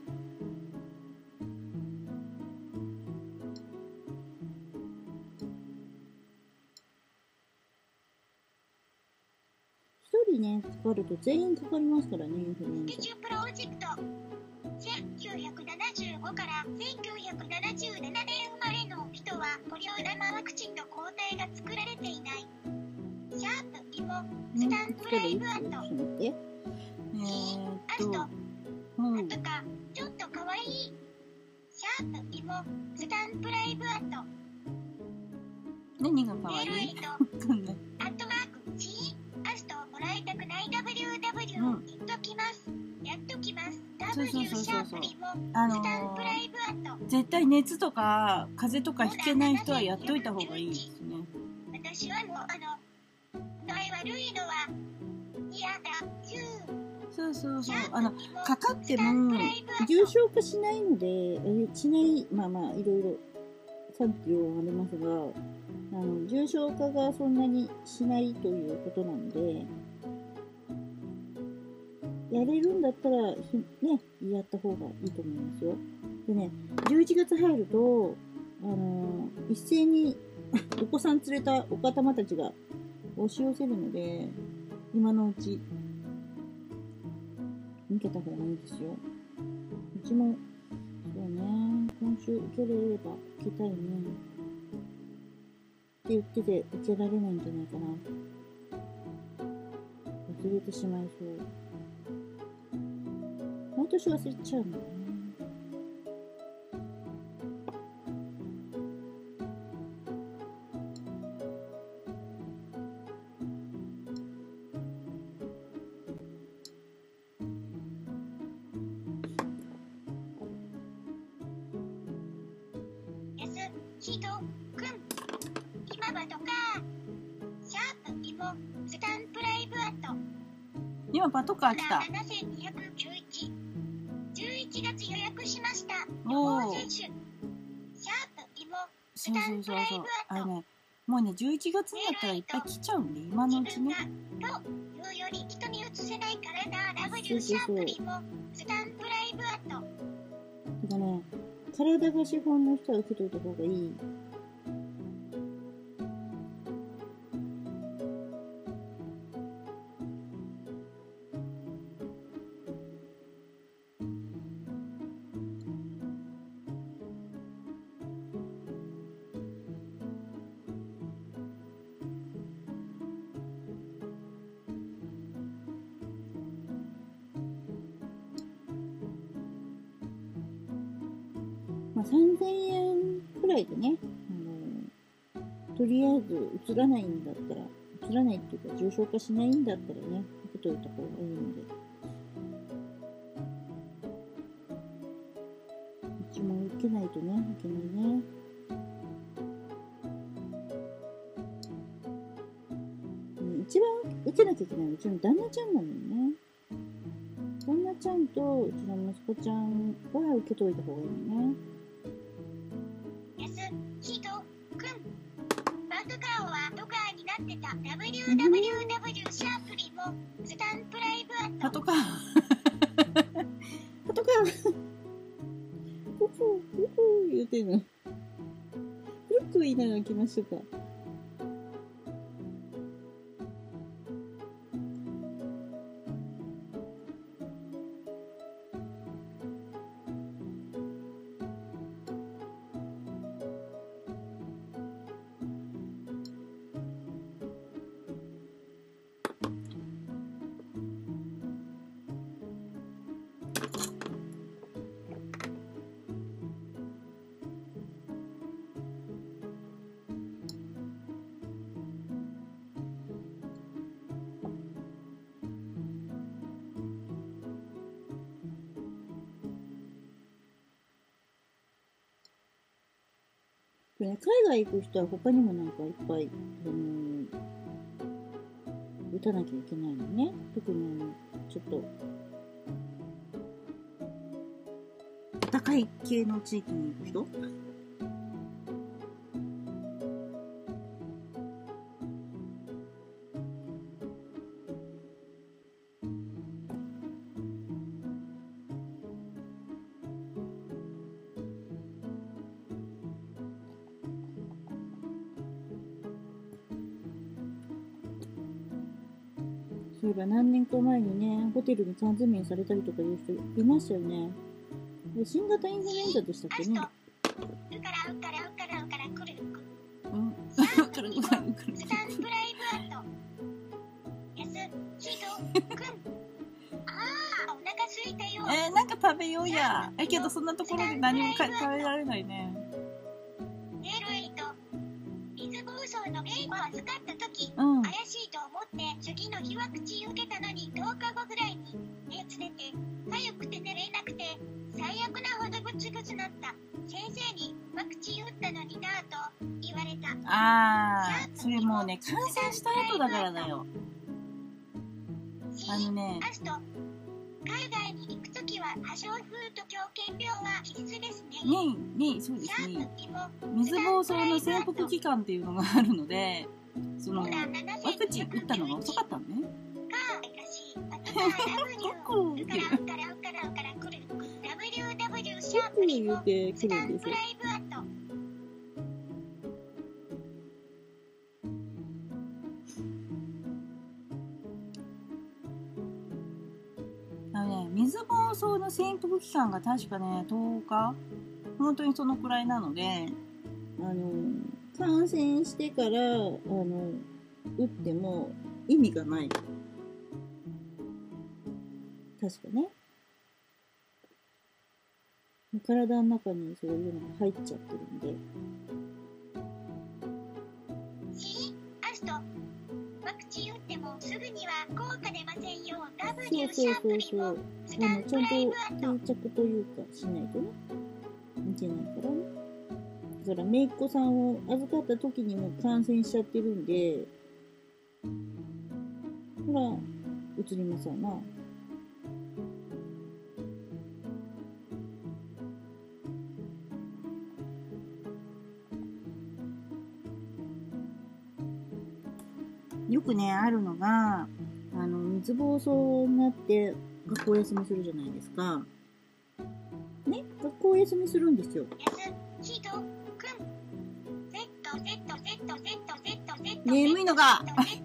一人ね、かかると全員かかりますからね、インフルエンザ。 スケジュプロジェクト。せんきゅうひゃくななじゅうごからせんきゅうひゃくななじゅうななねん生まれの人はポリオ生ワクチンの抗体が作られていない。シャープイモスタンプライブアット。 ちょっと待って。えーっと、うんあとか、ちょっとかわいい。シャープイモスタンプライブアット。 何がかわいい？ メールエイトわかんない。 アットマーク G アストもらいたくない ダブリューダブリューうん言っときます。やっときます。 そう W そうそうそうシャープイモあのスタンプライブアット。 ー、絶対熱とか風邪とかひけない人はやっといた方がいいですね。 私はもうあの具合悪いのは嫌だ。ヒュー。 そうそうそう。あの、かかっても重症化しないので、えしない、まあまあ、いろいろ賛否両論ありますが、 あの重症化がそんなにしないということなんで、やれるんだったらね、やった方がいいと思いますよ。でね、じゅういちがつ入ると、あのー、一斉にお子さん連れたお方またちが押し寄せるので、今のうち受けた方がいいですよ。うちもそうね、今週受けれれば受けたいねって言ってて受けられないんじゃないかな。忘れてしまいそう。毎年忘れちゃうもんね。 やすひとくん、今はとかシャープイボスタンプライブアット今パトカー来た。 ななせんにひゃくきゅうじゅういち、じゅういちがつ予約しました。 おー予報選手シャープイボスそうタそうそうそうンプライブ。アットあのね、もうね、じゅういちがつになったらいっぱい来ちゃうんで、今のうちね。 というより人に移せない体 ダブリュー シャープイボスタンプライブアット。 てかね、体が資本の人は受けといた方がいい。まあ、さんぜんえんくらいでね、あのとりあえず移らないんだったら、移らないっていうか重症化しないんだったらね、受けといた方がいいので。うちも受けないとね、いけないね。一番受けなきゃいけないのはうちの旦那ちゃんなのよね。旦那ちゃんとうちの息子ちゃんは受けといた方がいいのね。 やすひとくん、バックカーはドカーになってた ダブリューダブリューダブリュー シャープリボスタンプライブアット。 パトカーパトカーポポポポ言うてんの。フルック言いながら来ましょうか。これね、海外行く人は他にもなんかいっぱい、あのー、打たなきゃいけないのね。特にあの、ちょっと、高い系の地域に行く人そういえば何年か前にね、ホテルに缶詰されたりとかいう人いましたよね。で新型インフルエンザでしたっけね。 うからうからうからうからくるく。 うん。うからうからうから。 スタンプライブアット。やすひとくん。ああ、お腹すいたよ。 えー、なんか食べようや。え、けどそんなところで何もか食べられないね。 メールエイト。水暴走のメイを預かったとき、 うん。 怪しいと思って次の日ワクチン受けたのにとおかごぐらいに熱出て、痒くて寝れなくて、最悪なほどブツブツなった。先生にワクチン打ったのになぁと言われた。 あー、それもうね、感染した後だからだよ。あのね、 アスト海外に行くときは破傷風と狂犬病は必須ですね。 ねえ、ねえ、そうですシャーね。 プにも水疱瘡の潜伏期間っていうのがあるので、その、ワクチン打ったのが遅かったのね。 ココっていう。からからからから来る。ダブリューダブリュー シャープにもスタンプライブアット。 あのね、水疱瘡の潜伏期間が確かね、とおか本当にそのくらいなので、あの、感染してから、あの、打っても意味がない。確かね。体の中にそういうのが入っちゃってるんで。 C、アスト。ワクチン打ってもすぐには効果出ませんよ。ダブリュー シャープにもスタンプライブアット。 定着というかしないとね。いけないからね。だから、姪っ子さんを預かった時にも感染しちゃってるんで、ほら、移りますわな。よくね、あるのが、あの、水疱瘡になって学校休みするじゃないですか。ね、学校休みするんですよ。眠いのが。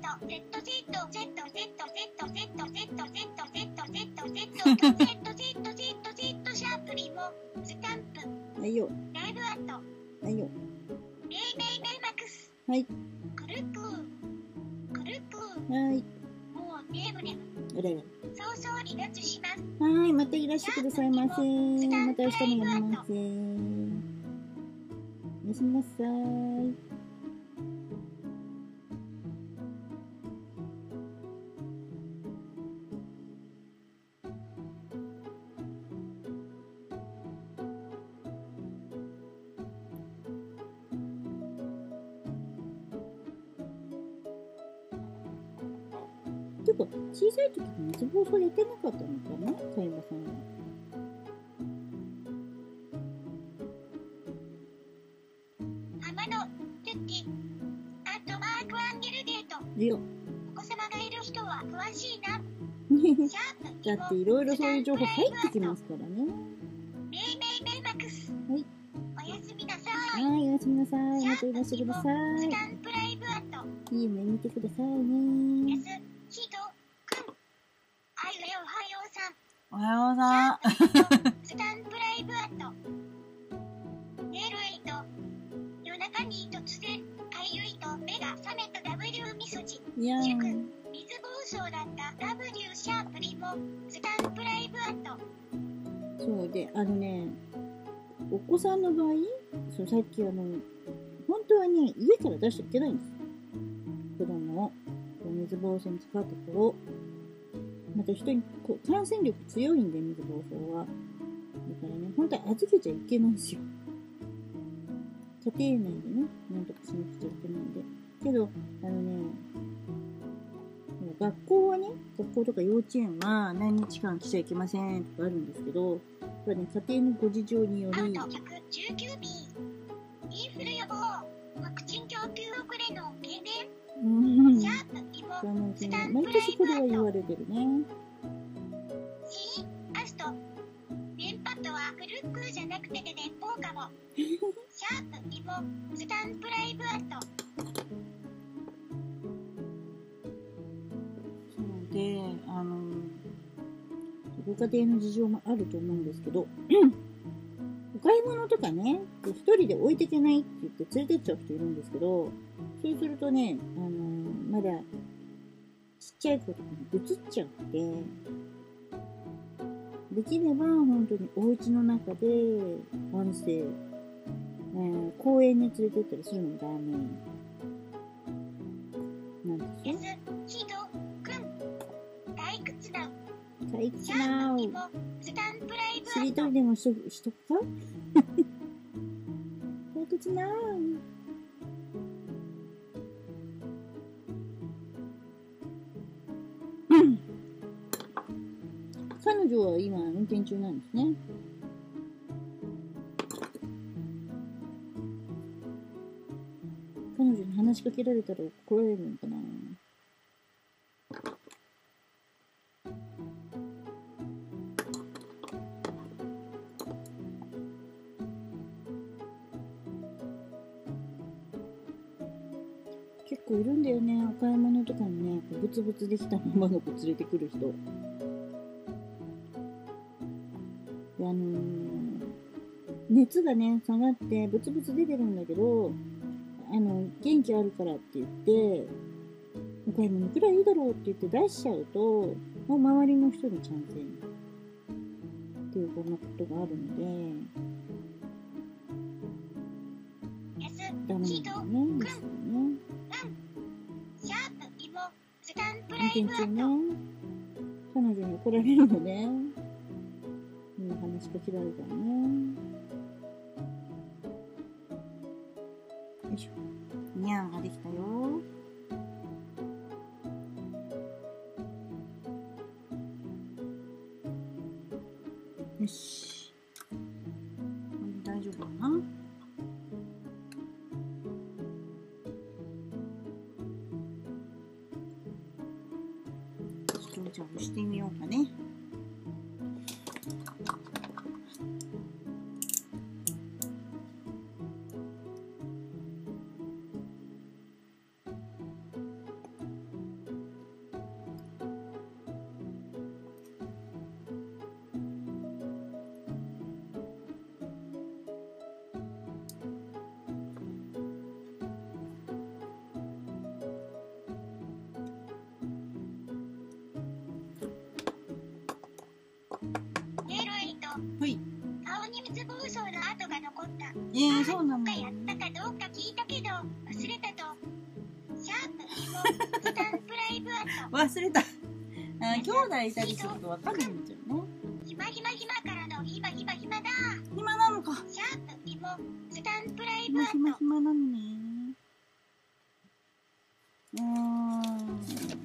はいよ。はいよ。はい。はい。 もうネムネム。 あれれ。 早々離脱します。 はい、またいらしてくださいませ。また明日もやります。おやすみなさい。てか、小さい時に水疱瘡やってなかったのかな、かいまさんは。 浜野トゥッティアットマークアンゲルデート。 いや。 お子様がいる人は詳しいな。 だっていろいろそういう情報入ってきますからね。 メイメイメイマックス。 はい。 おやすみなさい。 はい、おやすみなさい。またいらしてください。 スタンプライブアット。 いい夢見てくださいね。 やす、ひと、くん。あゆえおはようさん。 おはようさん。 スタンプライブアット。寝るいと、夜中に突然、かゆいと目が覚めた W みそじ。 いやー。 塾、水疱瘡だった W シャープリも、スタンプライブアット。 そうで、あのね、お子さんの場合、そうさっきあの、本当はね、家から出しちゃいけないんです。子供を。水疱瘡にかかった頃。また人にこう感染力強いんで、水疱瘡は。だからね、本当は預けちゃいけないんですよ。家庭内でね、なんとかしなくちゃいけないんで。けど、あのね、学校はね、学校とか幼稚園は何日間来ちゃいけませんとかあるんですけど、これね、家庭のご事情により、 アウト ひゃくじゅうきゅうビー、インフル予防、ワクチン供給遅れの懸念、 うん、 シャープにも、スタン毎プライ年これはブアット。 言われてるね。 C、アスト、電波とはフルックじゃなくてで電報かも。シャープにも、スタンプライブアット。 そうで、あの、ご家庭の事情もあると思うんですけど、お買い物とかね、一人で置いていけないって言って連れてっちゃう人いるんですけど、そうするとね、あのー、まだちっちゃい子とかに移っちゃって、できれば本当にお家の中で安静、えー、公園に連れてったりするのもダメなんですよ。 ひと、くん、退屈な。 退屈シャーなプにも、スタンプライブアット。 しりとりでもしとしとくか退屈な彼女は今運転中なんですね。彼女に話しかけられたら怒られるのかな。結構いるんだよね、お買い物とかにね、ブツブツできたままの子連れてくる人。あのー、熱がね下がってブツブツ出てるんだけど、あの元気あるからって言ってお買い物くらいいいだろうって言って出しちゃうと、もう周りの人に感染っていうこんなことがあるのでダメなんだよね。ですよね。運転中ね、彼女に怒られるのね。今話しかけられたらね。よいしょ。にゃんができたよ。よし。これで大丈夫かな。じゃあ押してみようかね。はい。 顔に水疱瘡の跡が残った。 えー、そうなの。 やったかどうか聞いたけど忘れたと。シャープ紐スタンプライブ跡。 忘れた。あ、兄弟いたりするとわかるんですよね。 ひまひまひまからのひまひまひまだ。 暇なのか。 シャープ紐スタンプライブ跡。 ひまひまなのね。うーん。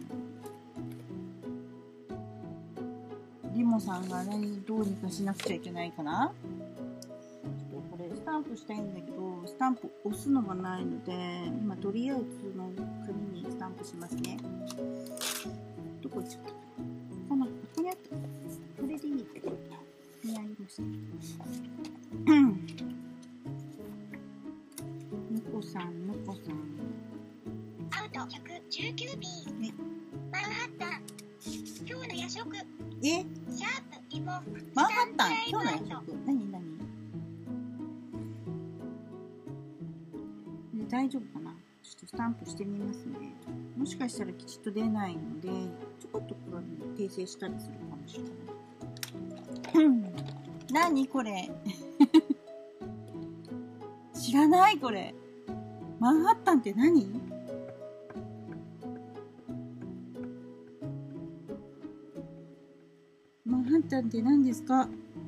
リモさんが何どうにかしなくちゃいけないかな。ちょっとこれスタンプしたいんだけど、スタンプ押すのがないので、今とりあえずの紙にスタンプしますね。どこ行っちゃったかな。このここにあった。これでいいってことにありました。うん。むこさん、むこさん。 アウト ひゃくじゅうきゅうビー。 ね、 マンハッタン。今日の夜食。 え？ シャープ紐マンハッタン今日の夜食何何？で大丈夫かな。ちょっとスタンプしてみますね。もしかしたらきちっと出ないのでちょこっとこう訂正したりするかもしれない。何これ知らないこれ。マンハッタンって何？マンハッタンって何ですか？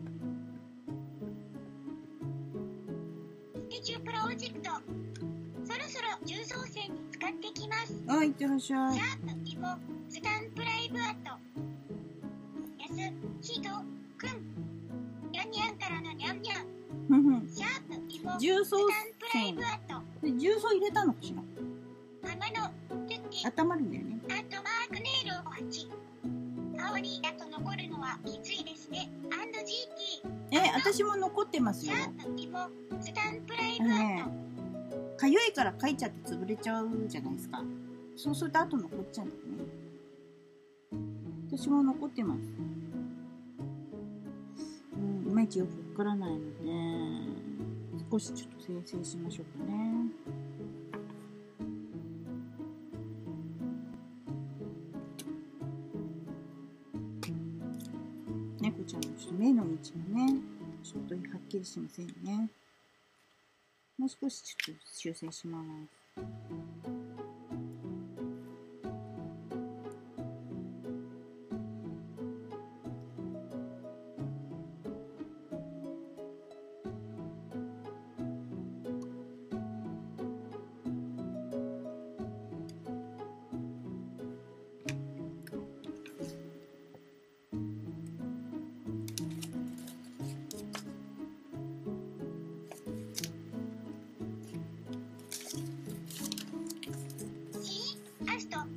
スケチュープロジェクト。そろそろ重曹線に使ってきます。 あ、いってらっしゃい。 シャープ紐スタンプライブ跡。やすひとくん。にゃんにゃんからのにゃんにゃん。シャープ紐重曹スタンプライブ跡。 で重曹入れたのかしら。 浜のトゥッティ。 温まるんだよね。 あとマークネイルをはち。顔にだと残るのはきついですね。アンドジーティー。 え、私も残ってますシよ。 ャープ紐スタンプライあブのね跡。 かゆいからかいちゃって潰れちゃうじゃないですか。そうすると後残っちゃうんだよね。私も残ってます。うん、いまいちよくわからないので少しちょっと訂正しましょうかね。猫ちゃんのちょっと目の位置もねちょっとはっきりしませんね。もう少しちょっと修正します。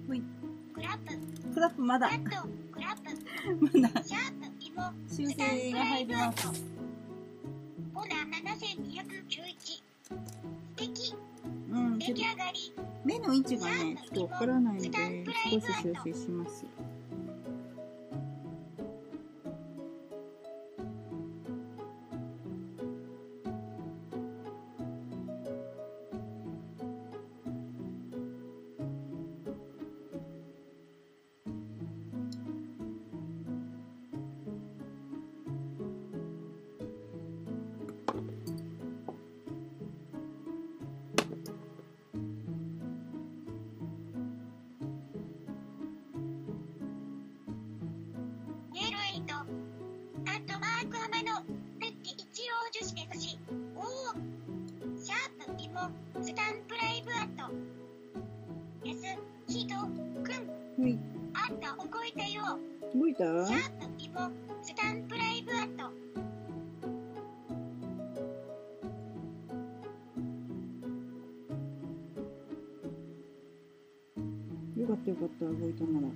ほい。 クラップ。 クラップまだ。 カット。クラップ。 まだ。 シャープ。芋。 修正が入ります。 ポナななせんにひゃくじゅういち。素敵。 うん。 出来上がり。 目の位置がね、ちょっとわからないので、少し修正します。 スタンプライブアット S ヒトくん、 はい、 あんた動いたよ。 動いた？ シャープイモスタンプライブアット。 よかったよかった、動いたなら。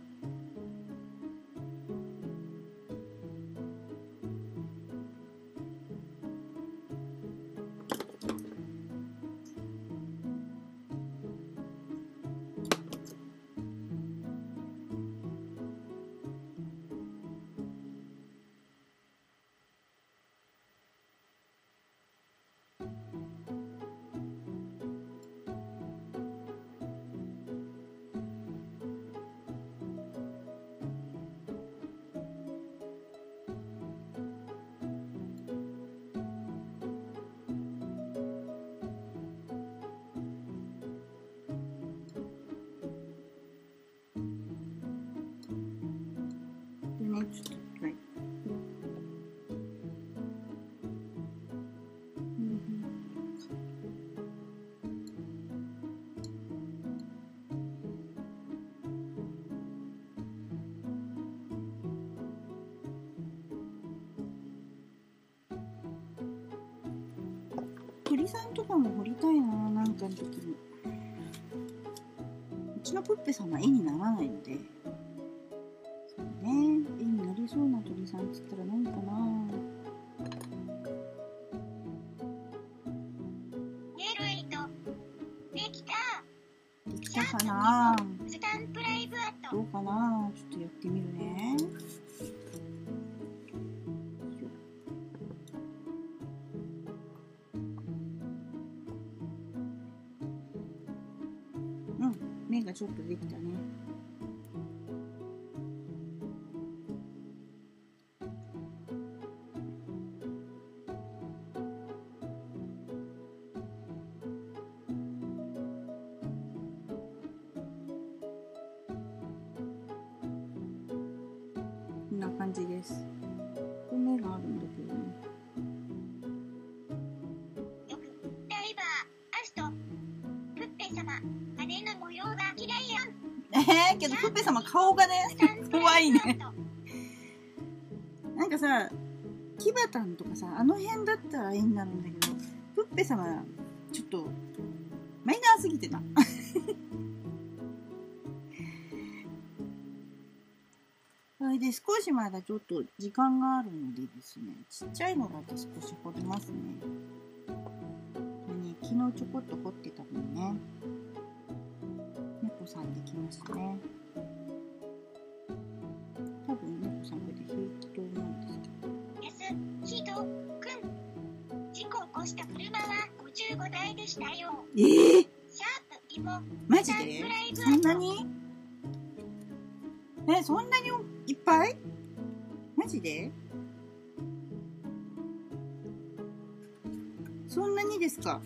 ちょっとはい、うん、鳥さんとかも彫りたいな、なんかの時に。うちのプッペさんは絵にならないので。そうね、絵になりそうな鳥さんっつったら何かな。 ネイルエイトできた。 できたかな。 スタンプライブアット。 どうかな、ちょっとやってみるね。うん、目がちょっとできたね。こんな感じです。目があるんだけどね。 よくダイバーアストプッペ様羽の模様が綺麗やん。 えー、けどプッペ様顔がね怖いね。なんかさ、キバタンとかさ、あの辺だったら絵になるんだけど、プッペ様ちょっとマイナーすぎてな。それで少しまだちょっと時間があるのでですね、ちっちゃいのだけ少し彫りますね。これね、昨日ちょこっと彫ってたのにね。猫さんできましたね。多分猫さんこれで平気と思うんですけど。 Sヒトくん、事故を起こした車はごじゅうごだいでしたよ。 えー、 シャープイモマジでそんなに？え、そんなにいっぱい？マジで？そんなにですか？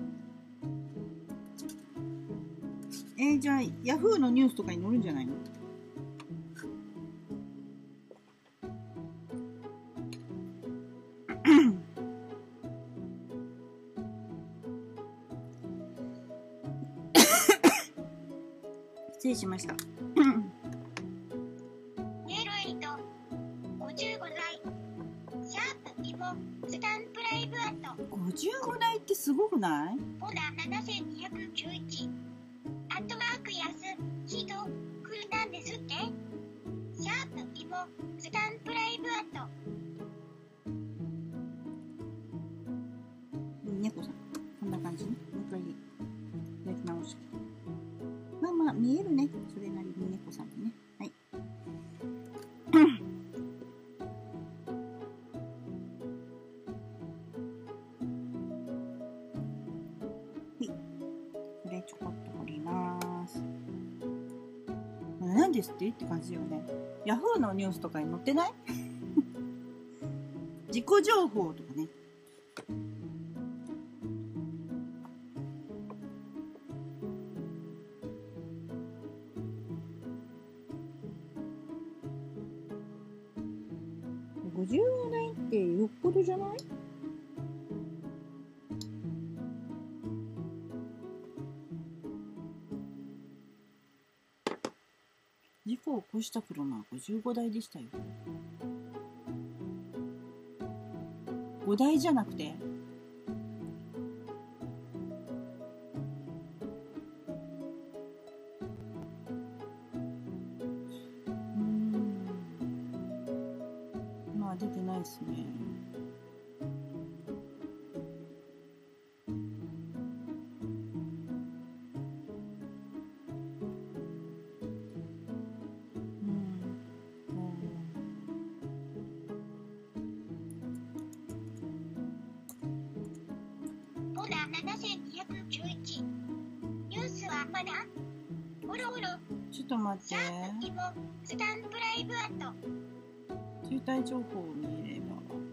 えー、じゃあヤフーのニュースとかに載るんじゃないの？失礼しました。 ネイルエイトごじゅうごだい。シャープイモスタンプライブアット。 ごじゅうごだいってすごくない？ ポナななせんにひゃくじゅういち。あアットマークやすひとくんなんですって。シャープイモスタンプライブアット。 猫さん、こんな感じね。もう一回やり直して。まあまあ、見えるね。それなりに猫さんにね。はい。はい。これちょこっと掘ります。何ですってって感じよね。ヤフーのニュースとかに載ってない自己情報とかね。ごじゅうごだいってよっぽどじゃない？事故を起こした車はごじゅうごだいでしたよ。ごだいじゃなくて？うーん。まあ出てないですね。 ポナななせんにひゃくじゅういち。ニュースはまだおろおろ。 ちょっと待って。 シャープイモスタンプライブアット。 渋滞情報を見れば。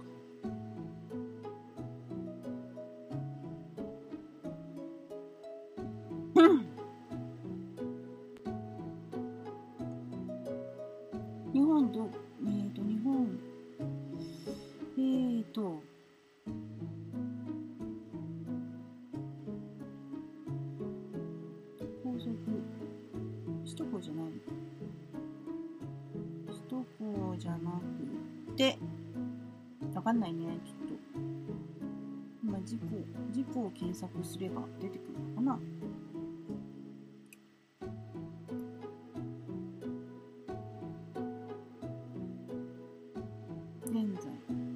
日本ど、えーと、日本、えーと、高速、首都高じゃないの？首都高じゃなくて、わかんないね、ちょっと。今、事故、事故を検索すれば出てくるのかな？現在。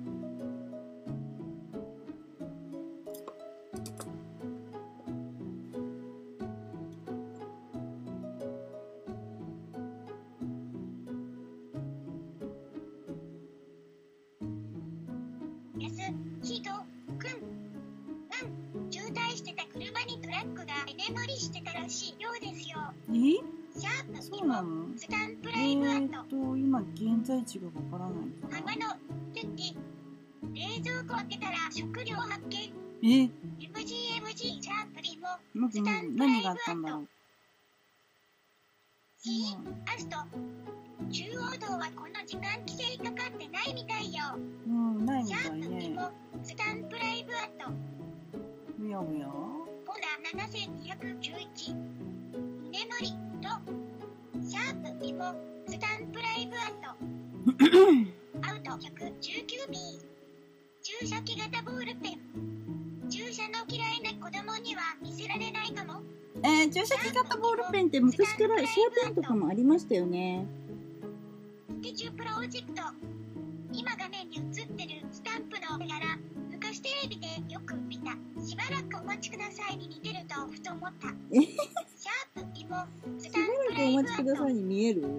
やすひとくん。うん。渋滞してた車にトラックが居眠りしてたらしいようですよ。 え？ シャープそうなの？ スタンプえライブアット。 ーと、今、現在地がわからないか浜な。 のトゥッティ。冷蔵庫開けたら食料発見。 え？ エムジーエムジー シャープリモまずスタンプライ何があっブアット。 たんだろう。 シーアスト。中央道はこの時間規制かかってないみたいよ。 うん、ないみシャたいね。 ープリモスタンプライブアット。 おやおや。 ポナななせんにひゃくじゅういち。居眠りとシャープリモスタンプライブアット。アウト ひゃくじゅうきゅうビー。注射器型ボールペン。注射の嫌いな子供には見せられないかも。 えー、注射器型ボールペンって昔からシャーペンとかもありましたよね。 スケチュプロジェクト。今画面に映ってるスタンプのやら、昔テレビでよく見た、しばらくお待ちくださいに似てるとふと思った。 えシャープイモスしタンプばらくおライブアット。 待ちくださいに見える？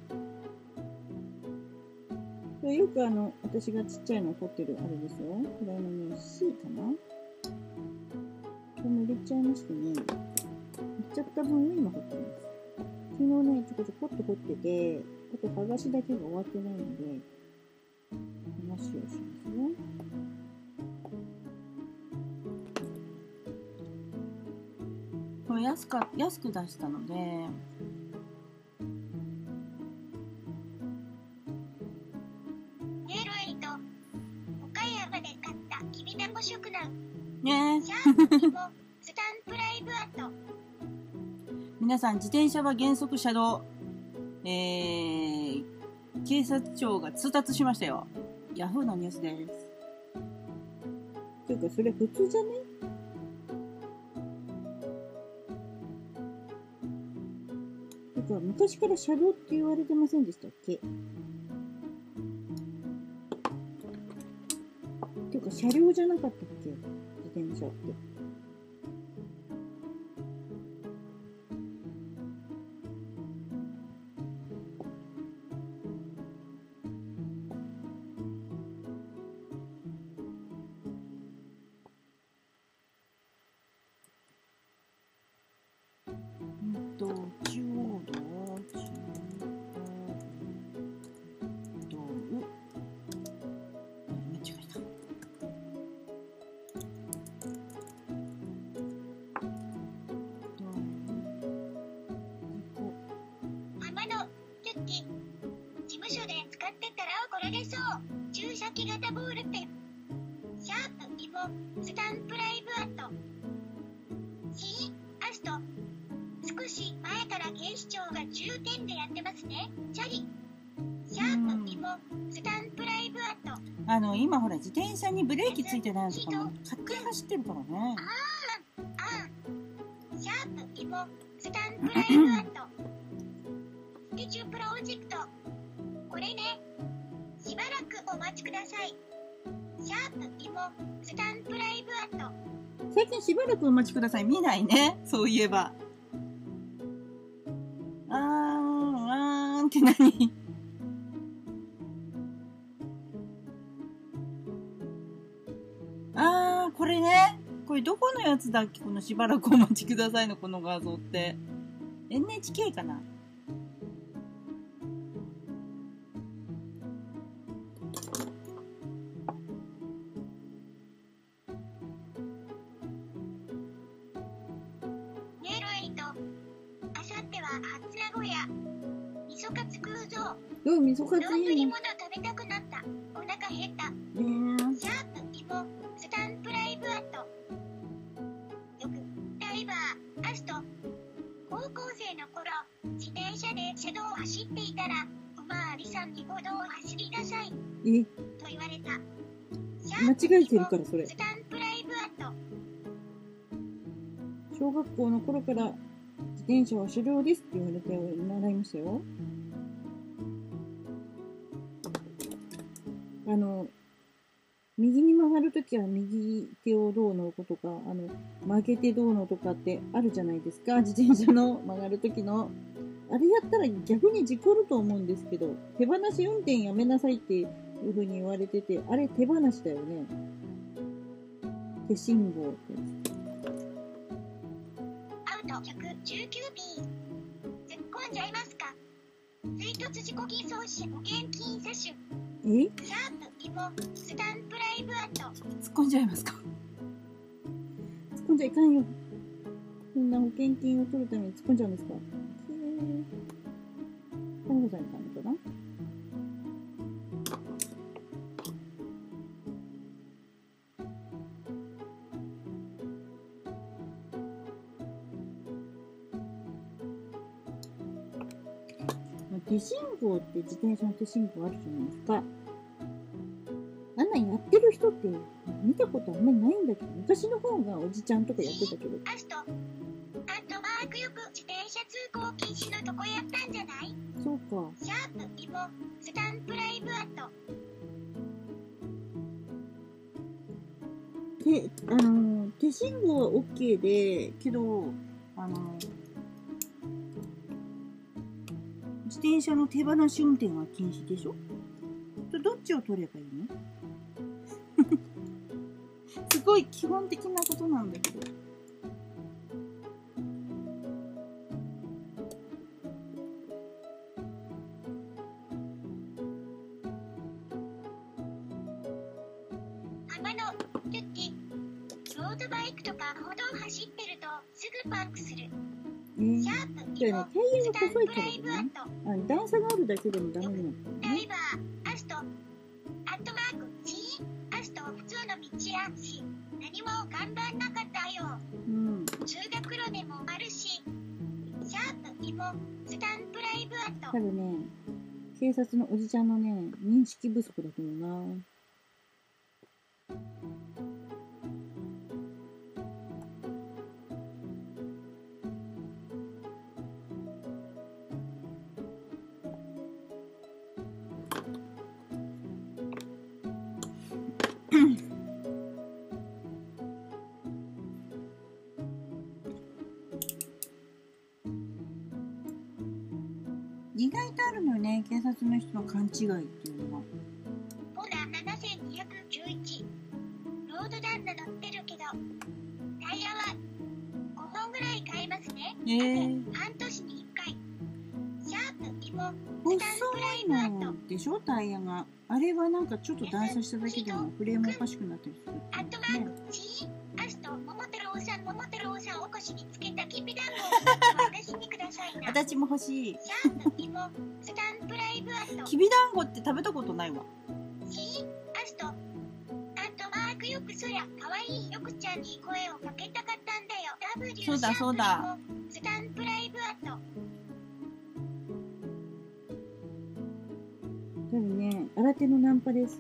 これよくあの、私がちっちゃいの凝ってるあれですよ。これあのね、C かな？これも入れちゃいましてね。入れちゃった分を今彫ってます。昨日ね、ちょこちょこっと彫ってて、あと剥がしだけが終わってないので、剥がしをしますよ。これ安か、安く出したので、 メールエイト。岡山で買ったきびなご食ナウ。 ねシャープイモスタンプライブアット。 皆さん、自転車は原則車道。えー、警察庁が通達しましたよ。ヤフーのニュースです。ていうか、それ普通じゃね？ か昔から車道って言われてませんでしたっけ？っていうか車両じゃなかったっけ？自転車って。うんと、中央道、中央道、間違えた。 浜野キュッティ、事務所で使ってたら怒られそう。注射器型ボールペン。シャープイボ、スタンプライブアット。シー、アスト。少し前から警視庁が重点でやってますね。チャリ。シャープイボ、スタンプライブアット。 あの、今ほら自転車にブレーキついてないのとかも勝手に走ってるからね。 あー、あー。シャープイボ、スタンプライブアット。スケチュプロジェクト。これね。しばらくお待ちください。シャープイボ、スタンプライブアット。 最近しばらくお待ちください。見ないね。そういえば。あーん、あーんって何？あー、これね。これどこのやつだっけ？このしばらくお待ちくださいのこの画像って。エヌエイチケー かな？ ネイロエイト。あさっては初名古屋。味噌カツ食うぞ。 うん、味噌カツいいね。 丼物食べたくなった。お腹減った。 ねシャープイボ、スタンプライブアット。よく、ライバー、アスト。高校生の頃、自転車で車道を走っていたら、おまわりさんに歩道を走りなさい。 え、 と言われた。 間違えてるからそれ。 スタンプライブアット。 小学校の頃から自転車は狩猟ですって言われて習いましたよ。あの、右に曲がるときは右手をどうのことか、あの、曲げてどうのとかってあるじゃないですか。自転車の曲がるときの。あれやったら逆に事故ると思うんですけど、手放し運転やめなさいっていう風に言われてて、あれ手放しだよね。手信号ってやつ。 アウト ひゃくじゅうきゅうビー。突っ込んじゃいますか。追突事故偽装し保険金詐取。 え？ シャープイボ、スタンプライブアット。 突っ込んじゃいますか？突っ込んじゃいかんよ。そんな保険金を取るために突っ込んじゃうんですか？へぇ。逮捕されたのかな？手信号って自転車の手信号あるじゃないですか。あんなんやってる人って見たことあんまりないんだけど、昔の方がおじちゃんとかやってたけど。 アスト、アットマークよく自転車通行禁止のとこやったんじゃない？ そうか。 シャープイボ、スタンプライブアット。 手、あのー、手信号は OK で、けど、あのー、自転車の手放し運転は禁止でしょ？どっちを取ればいいの？すごい基本的なことなんだけど。 浜野キュッティ。ロードバイクとか歩道走ってるとすぐパンクする。 えー、 シャープイボ、 じゃあね、タイヤがスタン細いプライからだね。 ブアット。 あ、段差があるだけでもダメなのかラね。 イバー、アスト、アットマーク G、アスト、普通の道やし、何も頑張んなかったよ。 うん。 通学路でもあるし。シャープイボ、スタンプライブアット。 多分ね、警察のおじちゃんのね、認識不足だと思うな。 意外とあるのよね、警察の人の勘違いっていうのが。 ほら、ななせんにひゃくじゅういち。ロードランナ乗ってるけど、タイヤはごほんぐらい買えますね。 えー、 半年にいっかい。シャープ、芋、 細スタンプライブアット。 いのでしょ、タイヤが。あれはなんかちょっと段差しただけでもフレームおかしくなったりするってアットマーね。 ク G アスト桃太郎さん桃太郎さんお腰につけたきびだんごを私にくださいな。 私も欲しい。 シャープ芋スタンプライブアットきびだんごって食べたことないわ。 G アストアットマークよくそりゃかわいいよくちゃんに声をかけたかったんだよ。 W そうだそうだシャープ芋スタンプライブアット。 多分ね、新手のナンパです。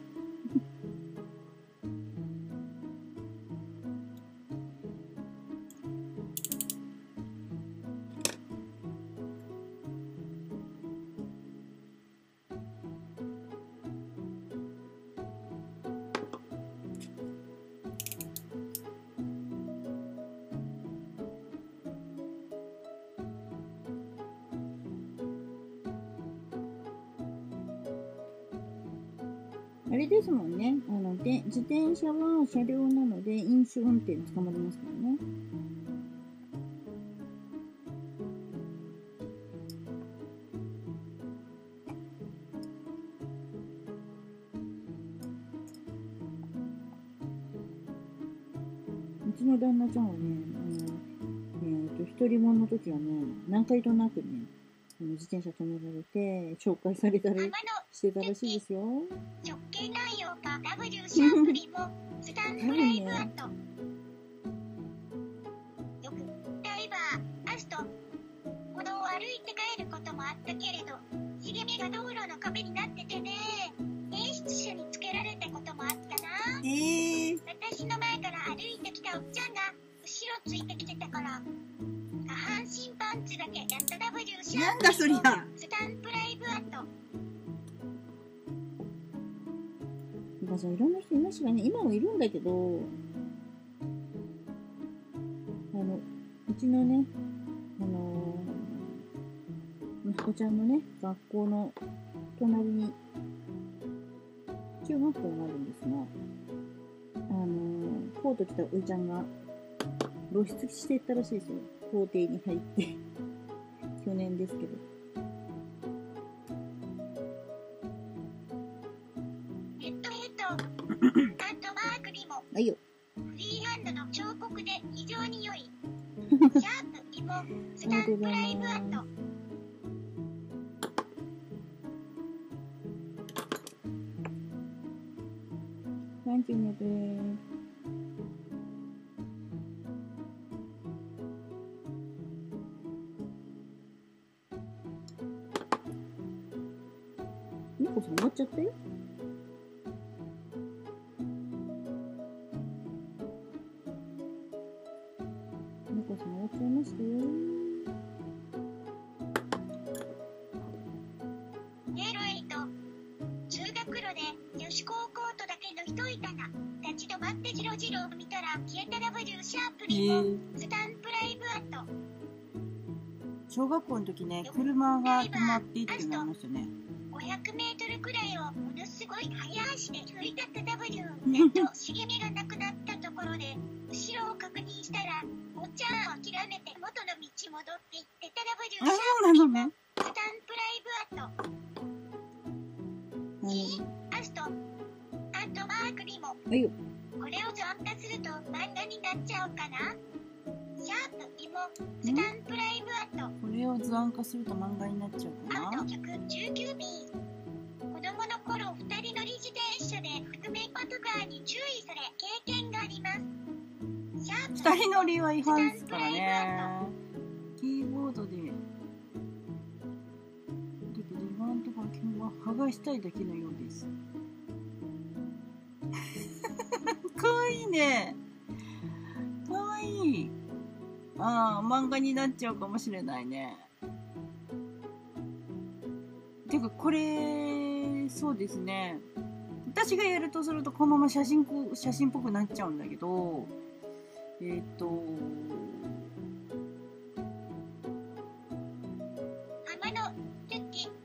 あれですもんね。あので自転車は車両なので飲酒運転捕まりますからね。うちの旦那ちゃんはね、あの、えっと、一人者の時はね、何回となくね、自転車止められて、紹介されたり天のしてたらしいですよ。 直径内容か W シャープリもスタンプライブアット。よくダイバーアスト歩道を歩いて帰ることもあったけれど、茂みが道路の壁になっててね、演出者につけられたこともあったな。 えー、 私の前から歩いてきたおっちゃんが後ろついてきてたから下半身パンツだけやった W シャープなんだそりゃ。 スタンプライブアット。 まあ、いろんな人いますがね、今もいるんだけど、あの、うちのね、あのー、息子ちゃんのね、学校の隣に、中学校があるんですが、あのー、コート着たおいちゃんが露出していったらしいですよ。校庭に入って。去年ですけど。 ヘッドヘッドアットマークにもはいよ。 フリーハンドの彫刻で非常に良い。シャープ芋スタンプライブアット。 Thank you, Nebe. 猫さん終わっちゃったよ。猫さん終わっちゃいましたよ。 ネロエイト通学路で女子高コートだけの人いたな。立ち止まってジロジロ見たら消えた W シャープリもスタンプライブアット。 小学校の時ね、車が止まっていってなりましたね。 ごひゃくメートルくらいをものすごい早足で振り立った W でと茂みがなくなったところで後ろを確認したらおっちゃんを諦めて元の道戻っていってた W シャープリもスタンプライブアット。G アストアットマークにもはいよ。 これを残化すると漫画になっちゃうかな。シャープ芋スタンプライブアット。 これを図案化すると漫画になっちゃうかな。 アウトひゃくじゅうきゅうビー。子供の頃ふたり乗り自転車で覆面パトカーに注意され経験があります。シャープ二人乗りは違反ですからね。キーボードで。だけど今のところ基本は剥がしたいだけのようです。かわいいね。かわいい。ああ、漫画になっちゃうかもしれないね。てか、これ、そうですね。私がやるとすると、このまま写真こ、写真っぽくなっちゃうんだけど、えっと、 浜のトゥッキ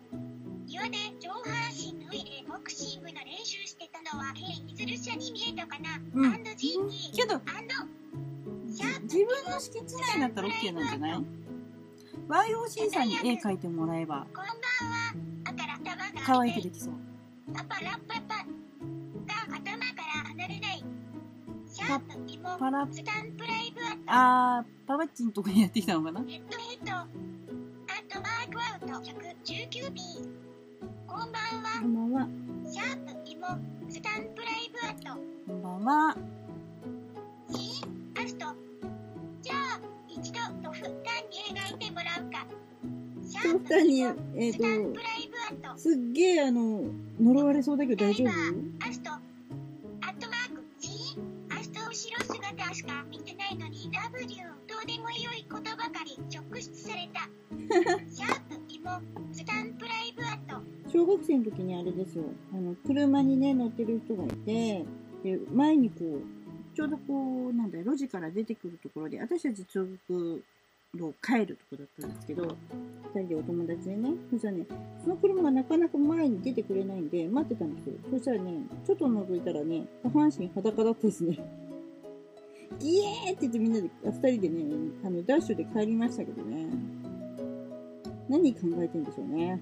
の敷地内だったら OK なんじゃない？ ワイオーシー さんに絵描いてもらえばこんばんは。あから頭が可愛くできそう。 パパラッパパが頭から離れない。シャープ芋パラスタンプライブアットあー、パパッチンとこにやってきたのかな？ ヘッドヘッドアットマークアウト ひゃくじゅうきゅうビー。 こんばんこは。 んばんは。 シャープ芋スタンプライブアットこんばんは。 シーアスト。じゃあ一度とふたんに描いてもらうか。シャープとふたに、 芋えっスタンとプ、ライブアットすっげえあの、呪われそうだけど大丈夫？ アストアットマーク G アスト後ろ姿しか見てないのに ダブリュー どうでもよいことばかり直出された。シャープ芋スタンプライブアット小学生の時にあれですよ。あの、車にね、乗ってる人がいて、で、前にこう、ちょうどこう、なんだ、路地から出てくるところで、私たち通学路帰るところだったんですけど、二人でお友達でね、そしたらね、その車がなかなか前に出てくれないんで、待ってたんですよ。そしたらね、ちょっと覗いたらね、下半身裸だったですね。ギエーって言ってみんなで、二人でね、あの、ダッシュで帰りましたけどね。何考えてんでしょうね。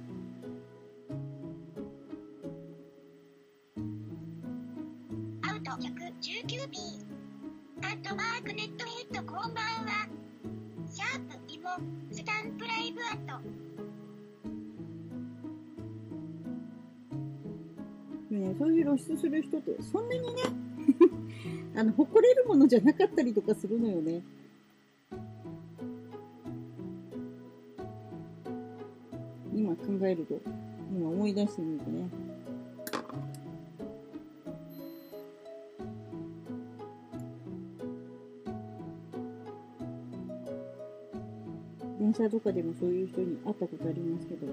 アウト ひゃくじゅうきゅうビー アットマークネットヘッドこんばんは。シャープ芋スタンプライブアットね、そういう露出する人ってそんなにねあの誇れるものじゃなかったりとかするのよね。今考えると、今思い出してみるとね。電車とかでもそういう人に会ったことありますけど。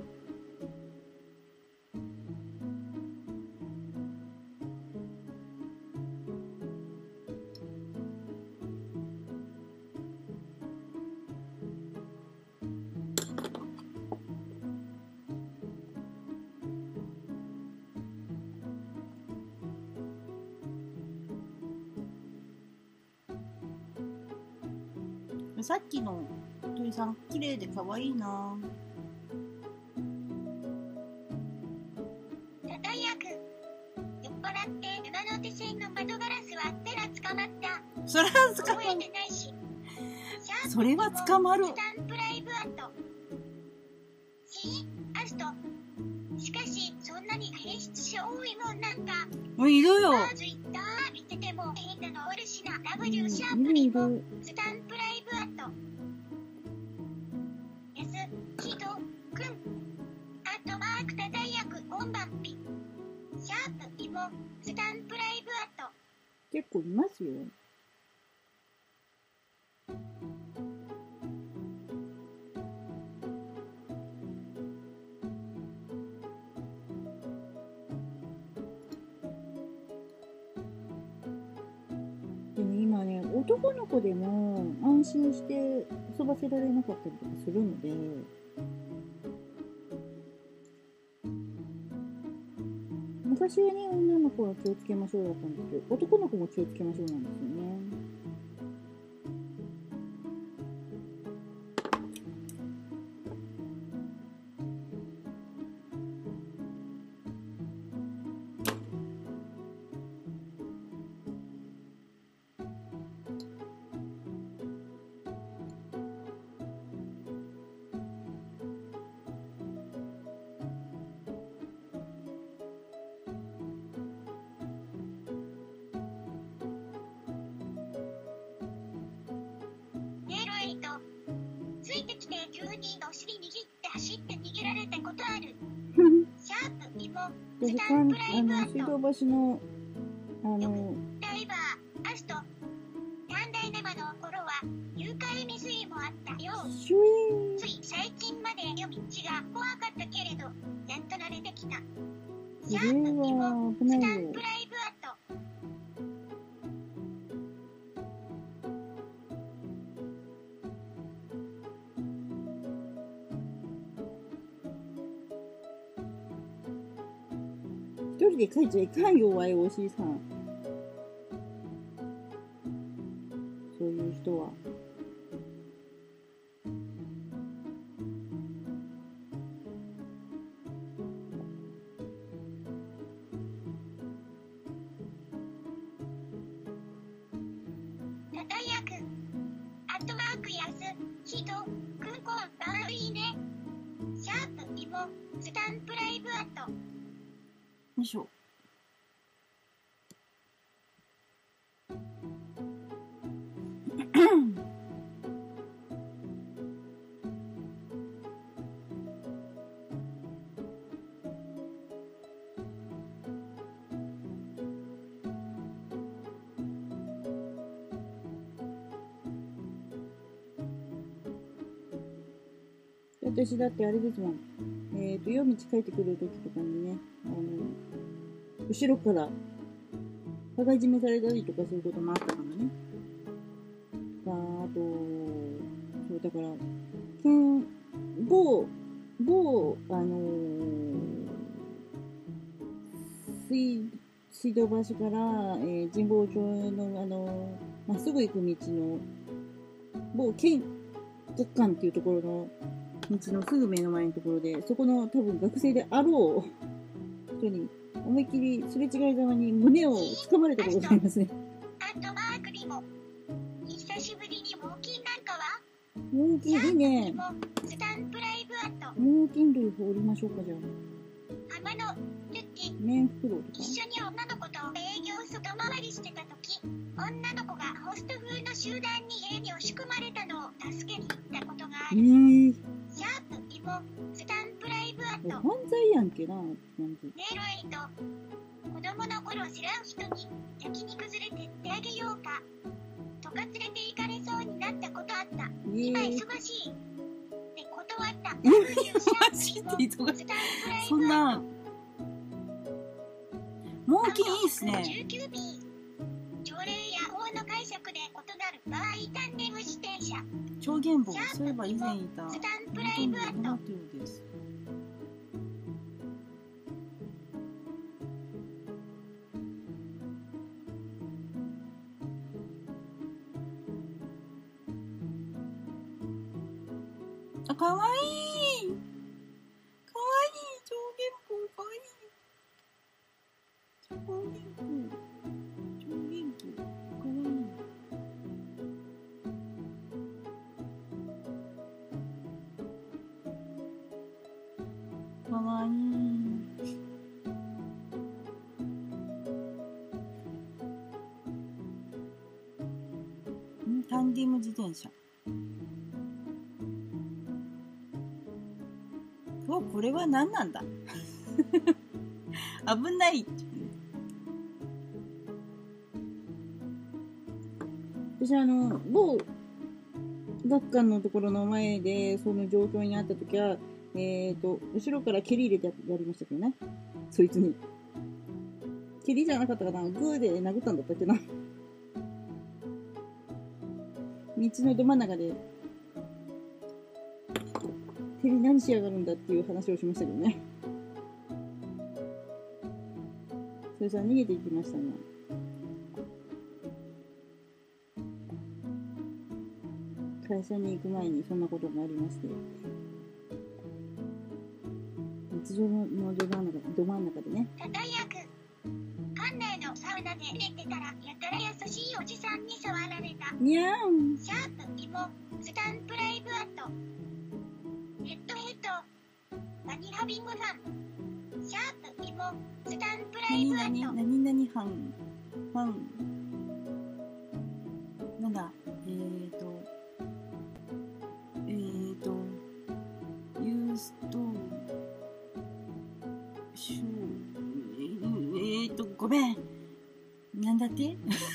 さっきの鳥さん、綺麗で可愛いな。 ただやく酔っ払って山手線の窓ガラス割ったら捕まった。 それは捕まる。 覚えてないし。 それは捕まる。 スタンプライブアット C アスト。しかしそんなに変質者多いもんなんか。 もういるよ。 まず言った見てても変なのおるしな。 W シャープリボスタンプライブアット S ヒドくんアットマークただやくこんばんぴシャープイボスタンプライブアット結構いますよ。でも今ね、男の子でも安心して遊ばせられなかったりとかするので、昔はね、女の子は気をつけましょうだったんですけど、男の子も気をつけましょうなんですよね。 ついてきて急にお尻握って走って逃げられたことある。シャープイボスタンプライブアット水道橋のあのダイバーアスト短大生の頃は誘拐未遂もあったよ。 シュイーン。 つい最近まで夜道が怖かったけれどやっと慣れてきた。シャこれープイボは危スないよタンプ。ライブアット一人で書いちゃいかんよ、ワイオーシー さん。そういう人は。 ヒト、クンコン、バーいいね。シャープ、イモ、スタンプライブアット。 よいしょ。私だってあれですもん。えっと、夜道帰ってくる時とかにね、あの、後ろから、羽交い締めされたりとかすることもあったからね。あと、そうだから、けん、某、某、あのー、水、水道橋から、えー、神保町の、あのー、まっすぐ行く道の、某県学館っていうところの、道のすぐ目の前のところで、そこの多分学生であろう人に思いっきりすれ違いざまに胸を掴まれたことがありますね。 あとマークにも、久しぶりに猛禽なんかは猛禽いいね。 スタンプライブアット。 猛禽類放りましょうか、じゃあ。 浜のルッティ。 メンフクロウとか。 一緒に女の子と営業外回りしてた時、女の子がホスト風の集団に家に押し込まれたのを助けに行ったことがある。 えー。 シャープ、イモ、スタンプライブアット。 犯罪やんけな、って感じ。 ネロエイト。子供の頃知らん人に焼肉連れてってあげようか。とか連れて行かれそうになったことあった。今忙しい。って断った。 マジで忙しい。そんな。猛禽いいっすね。 じゅうきゅうビー。条例や法の解釈で異なる場合、タンデム自転車。 超原棒、そういえば以前いた。 スタンプライブアット。 です。あ、かわいい。かわいい。超原棒、かわいい。超原棒。超原棒、かわいい。かわいい。ん、タンデム自転車。お、これは何なんだ危ない。私あの、某学館のところの前でその状況にあったときは、えっと、後ろから蹴り入れてやりましたけどね。そいつに。蹴りじゃなかったかな、グーで殴ったんだったっけな。道のど真ん中で、蹴り何しやがるんだっていう話をしましたけどね。それじゃ逃げていきましたね。会社に行く前にそんなことがありまして。日常のど真ん中、ど真ん中でね。 ただやく。館内のサウナで寝てたら、やたら優しいおじさんに触られた。 にゃーん。 シャープ、イモ、スタンプライブアット。ヘッドヘッド。バニラビングファン。シャープ、イモ、スタンプライブアット。 なになにファン。ファン。なんだ、えーと、えーと、ユースト、シュー、えーと、ごめん。なんだって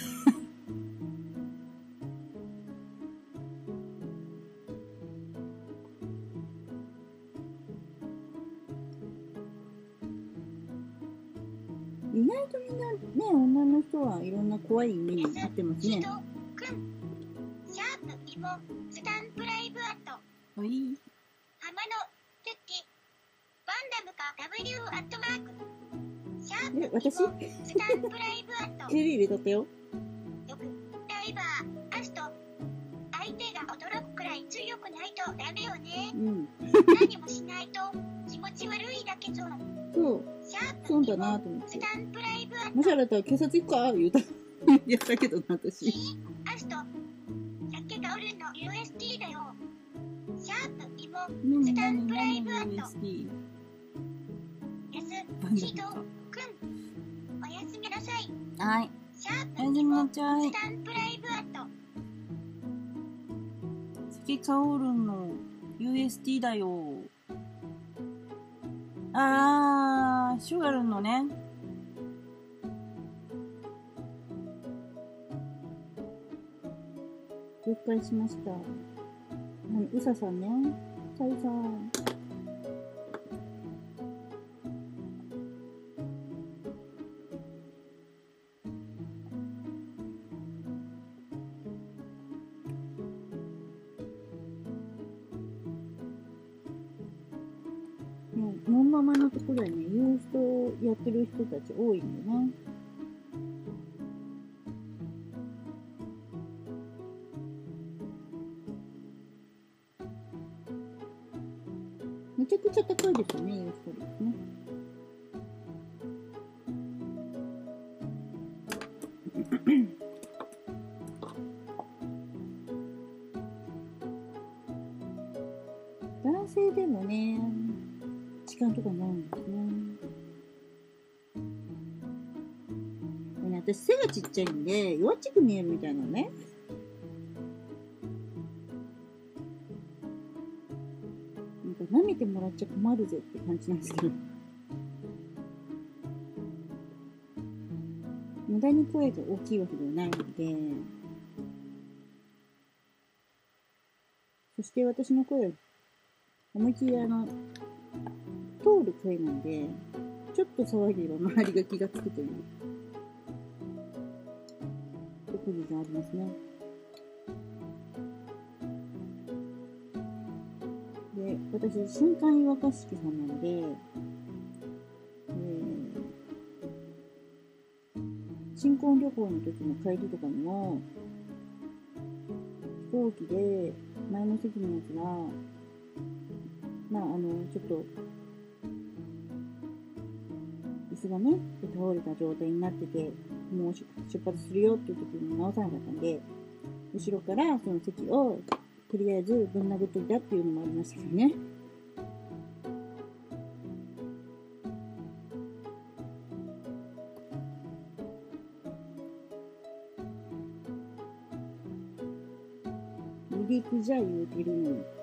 意外とみんなね、女の人はいろんな怖い目に遭ってますね。 シャープ、イモ、スタンプライブアット。 はい。 浜のルッキ。バンダムか ダブリュー アットマーク。シャープ、 え、私スタンプライブアット。 蹴り入れたったよ。 よく、ダイバー、アスト。相手が驚くくらい強くないとダメよね。 うん。 何もしないと気持ち悪いだけぞ。 そう。 シャープ、 そうだなと思って。 スタンプライブアット。 もしあれだったら警察行くか言うた。やったけどな、私。 アスト。酒がおるの ユーエスティー だよ。 ャープイモ何スタン何プライブア何ットユーエスディー。 S シドくんおやすみなさい。 はい。 シャーおやすみプイモなさいス。タンプライブアット関カオルンの ユーエスディー だよ。あー、シュガルンのね。了解しました。はい、うささんね。さゆさん。もう、モンママのところはね、ユーストやってる人たち多いんだよね。めちゃくちゃ高いですよね、ユーストですね。男性でもね、時間とかになるんですね。でね、私背がちっちゃいんで、弱っちく見えるみたいなのね。なんか舐めてもらっちゃ困るぜって感じなんですけど。無駄に声が大きいわけではないので、そして私の声は思いっきりあの、通る声なんで、ちょっと騒げば周りが気がつくという特技がありますね。で、私、瞬間岩菓子さんなので、えー、新婚旅行の時の帰りとかにも、飛行機で前の席のやつが、まあ、あの、ちょっと、椅子がね、倒れた状態になってて、もう出発するよっていう時に直さなかったんで、後ろからその席を、とりあえずぶん殴っといたっていうのもありましたけどね。離陸じゃ言うてるのに。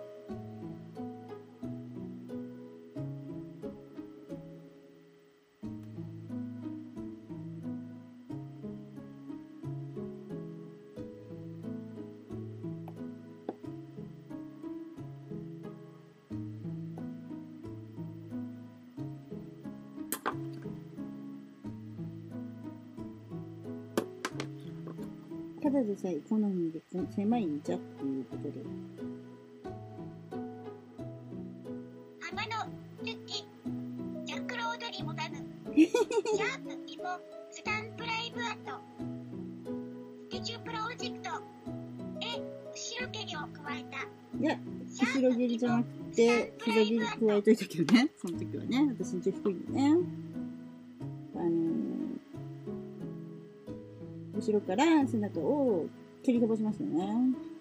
ただでさえ好みで狭いんじゃっていうことで。 浜野ルッティジャンクロードリモダムシャープイモスタンプライブアットスケチュプロジェクトえ後ろ蹴りを加えた。 いや、後ろ蹴りじゃなくて膝蹴り加えといたけどね、その時はね、私身長低いんでね、あのー後ろから背中を蹴り飛ばしますよね。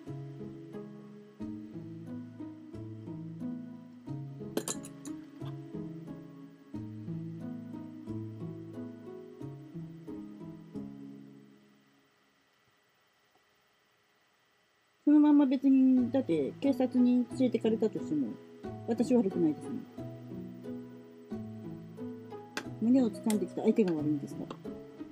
そのまま別に、だって警察に連れてかれたとしても、私悪くないですね。胸を掴んできた相手が悪いんですから。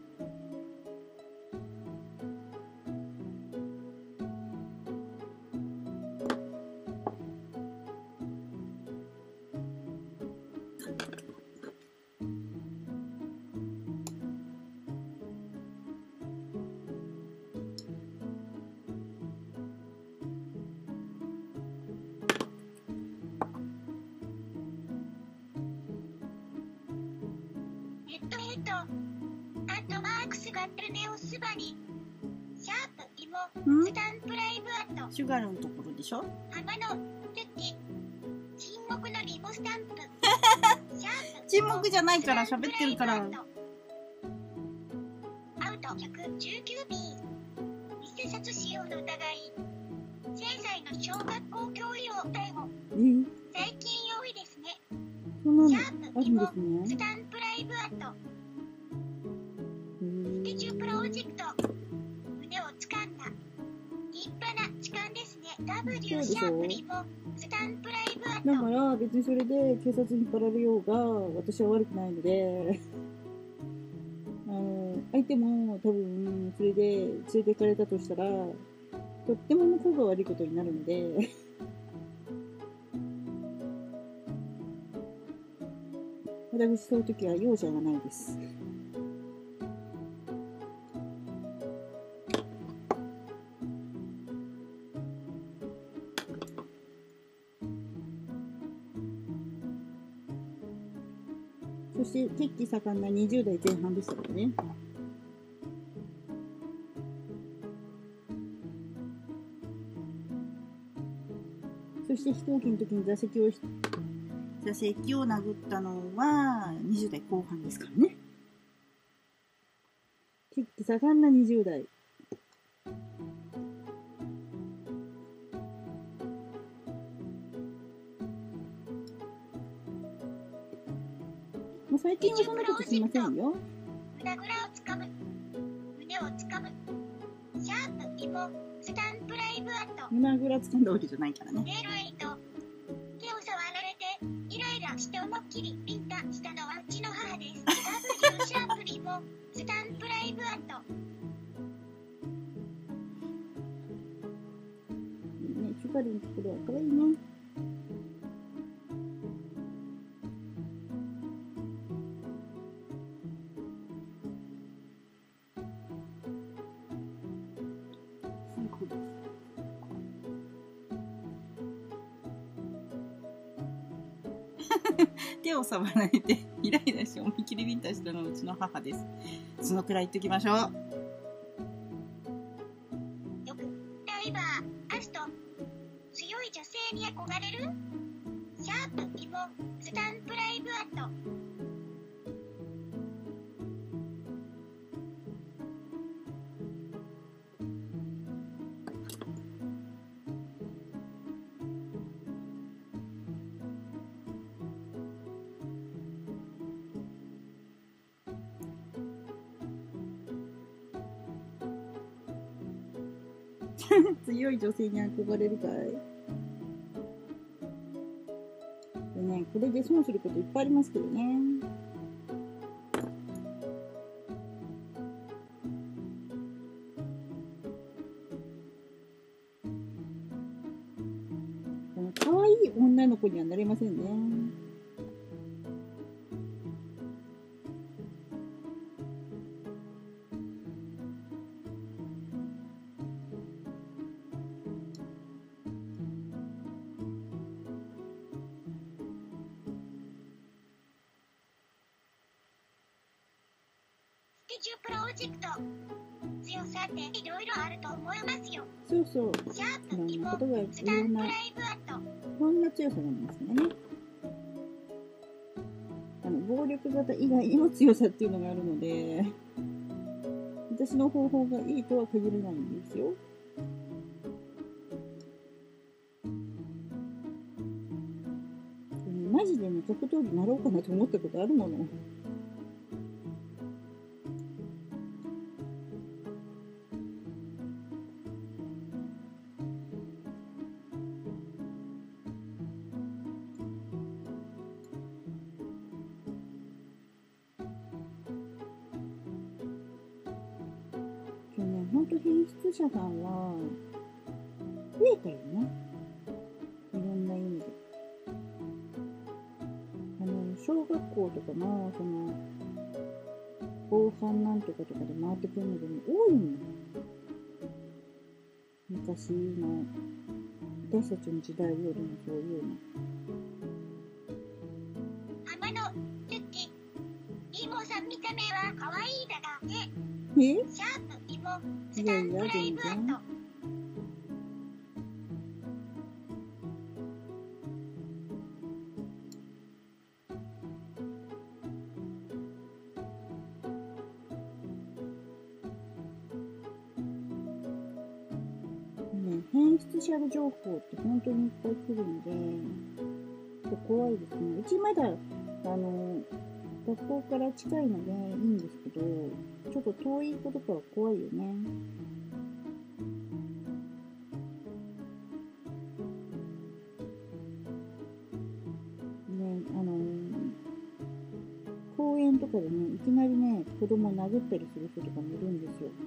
ヘッドヘッドアットマークスガッルネオスバニシャープイモスタンプライブアットシュガルのところでしょ。 浜野ルッティ沈黙のリモスタンプシャープ沈黙じゃないから喋ってるから。 アウトひゃくじゅうきゅうビー 偽札使用の疑い制裁の小学校教養逮捕。 えー、 最近多いですね。 そんなのシャープあるんですね。 スタンプライブアート。 へースケジュプロジェクト。胸を掴んだ。立派な痴漢ですね。W シャープリボスタンプライブアート。 だから別にそれで警察に引っ張られようが私は悪くないのであの相手も多分それで連れて行かれたとしたらとっても向こうが悪いことになるので私そういう時は容赦がないです。そして血気盛んなにじゅう代前半でしたからね。そして飛行機の時に座席を座席を殴ったのはにじゅう代後半ですからね。血気盛んなにじゅう代。もう最近はそんなことしませんよ。 胸ぐらをつかむ。胸をつかむ。シャープイボスタンプライブアート。 胸ぐら掴んだわけじゃないからね。 ネイルエイト。手を触られてイライラして思いっきりビンタしたのはうちの母です。W シャープリボスタンプライブアート。 いいね、シュガルのところは可愛いね。手を触られてイライラして思いっきりビンタしたのはうちの母です。そのくらい言っときましょう。 よくダイバーアスト。強い女性に憧れる。シャープイボスタンプライブアート。 強い女性に憧れるかい。でね、これで損することいっぱいありますけどね。この可愛い女の子にはなれませんね。 スケジュプロジェクト。強さっていろいろあると思いますよ。 そうそう。 シャープイいろんなボことがいスタンプろんな、 ライブアート。 こんな強さなんですね。あの暴力型以外にも強さっていうのがあるので、私の方法がいいとは限らないんですよ。マジでね、格闘技になろうかなと思ったことあるもの。ほんと品質者さんは増えたよね。いろんな意味で。あの、小学校とかの、その、防犯なんとかとかで回ってくるのでも多いのよ。昔の、私たちの時代よりもそういうの。 天野ルッキ。イーモさん見た目は可愛いだがね。 えシャープイボスタンプライブアート。 ね、変ンスペシャル情報って本当にいっぱい来るので、ちょっと怖いですね。うちまだ、あの、学校から近いのでいいんですけど、ちょっと遠いことから怖いよね。ね、あの、公園とかでね、いきなりね、子供を殴ったりする人とかもいるんですよ。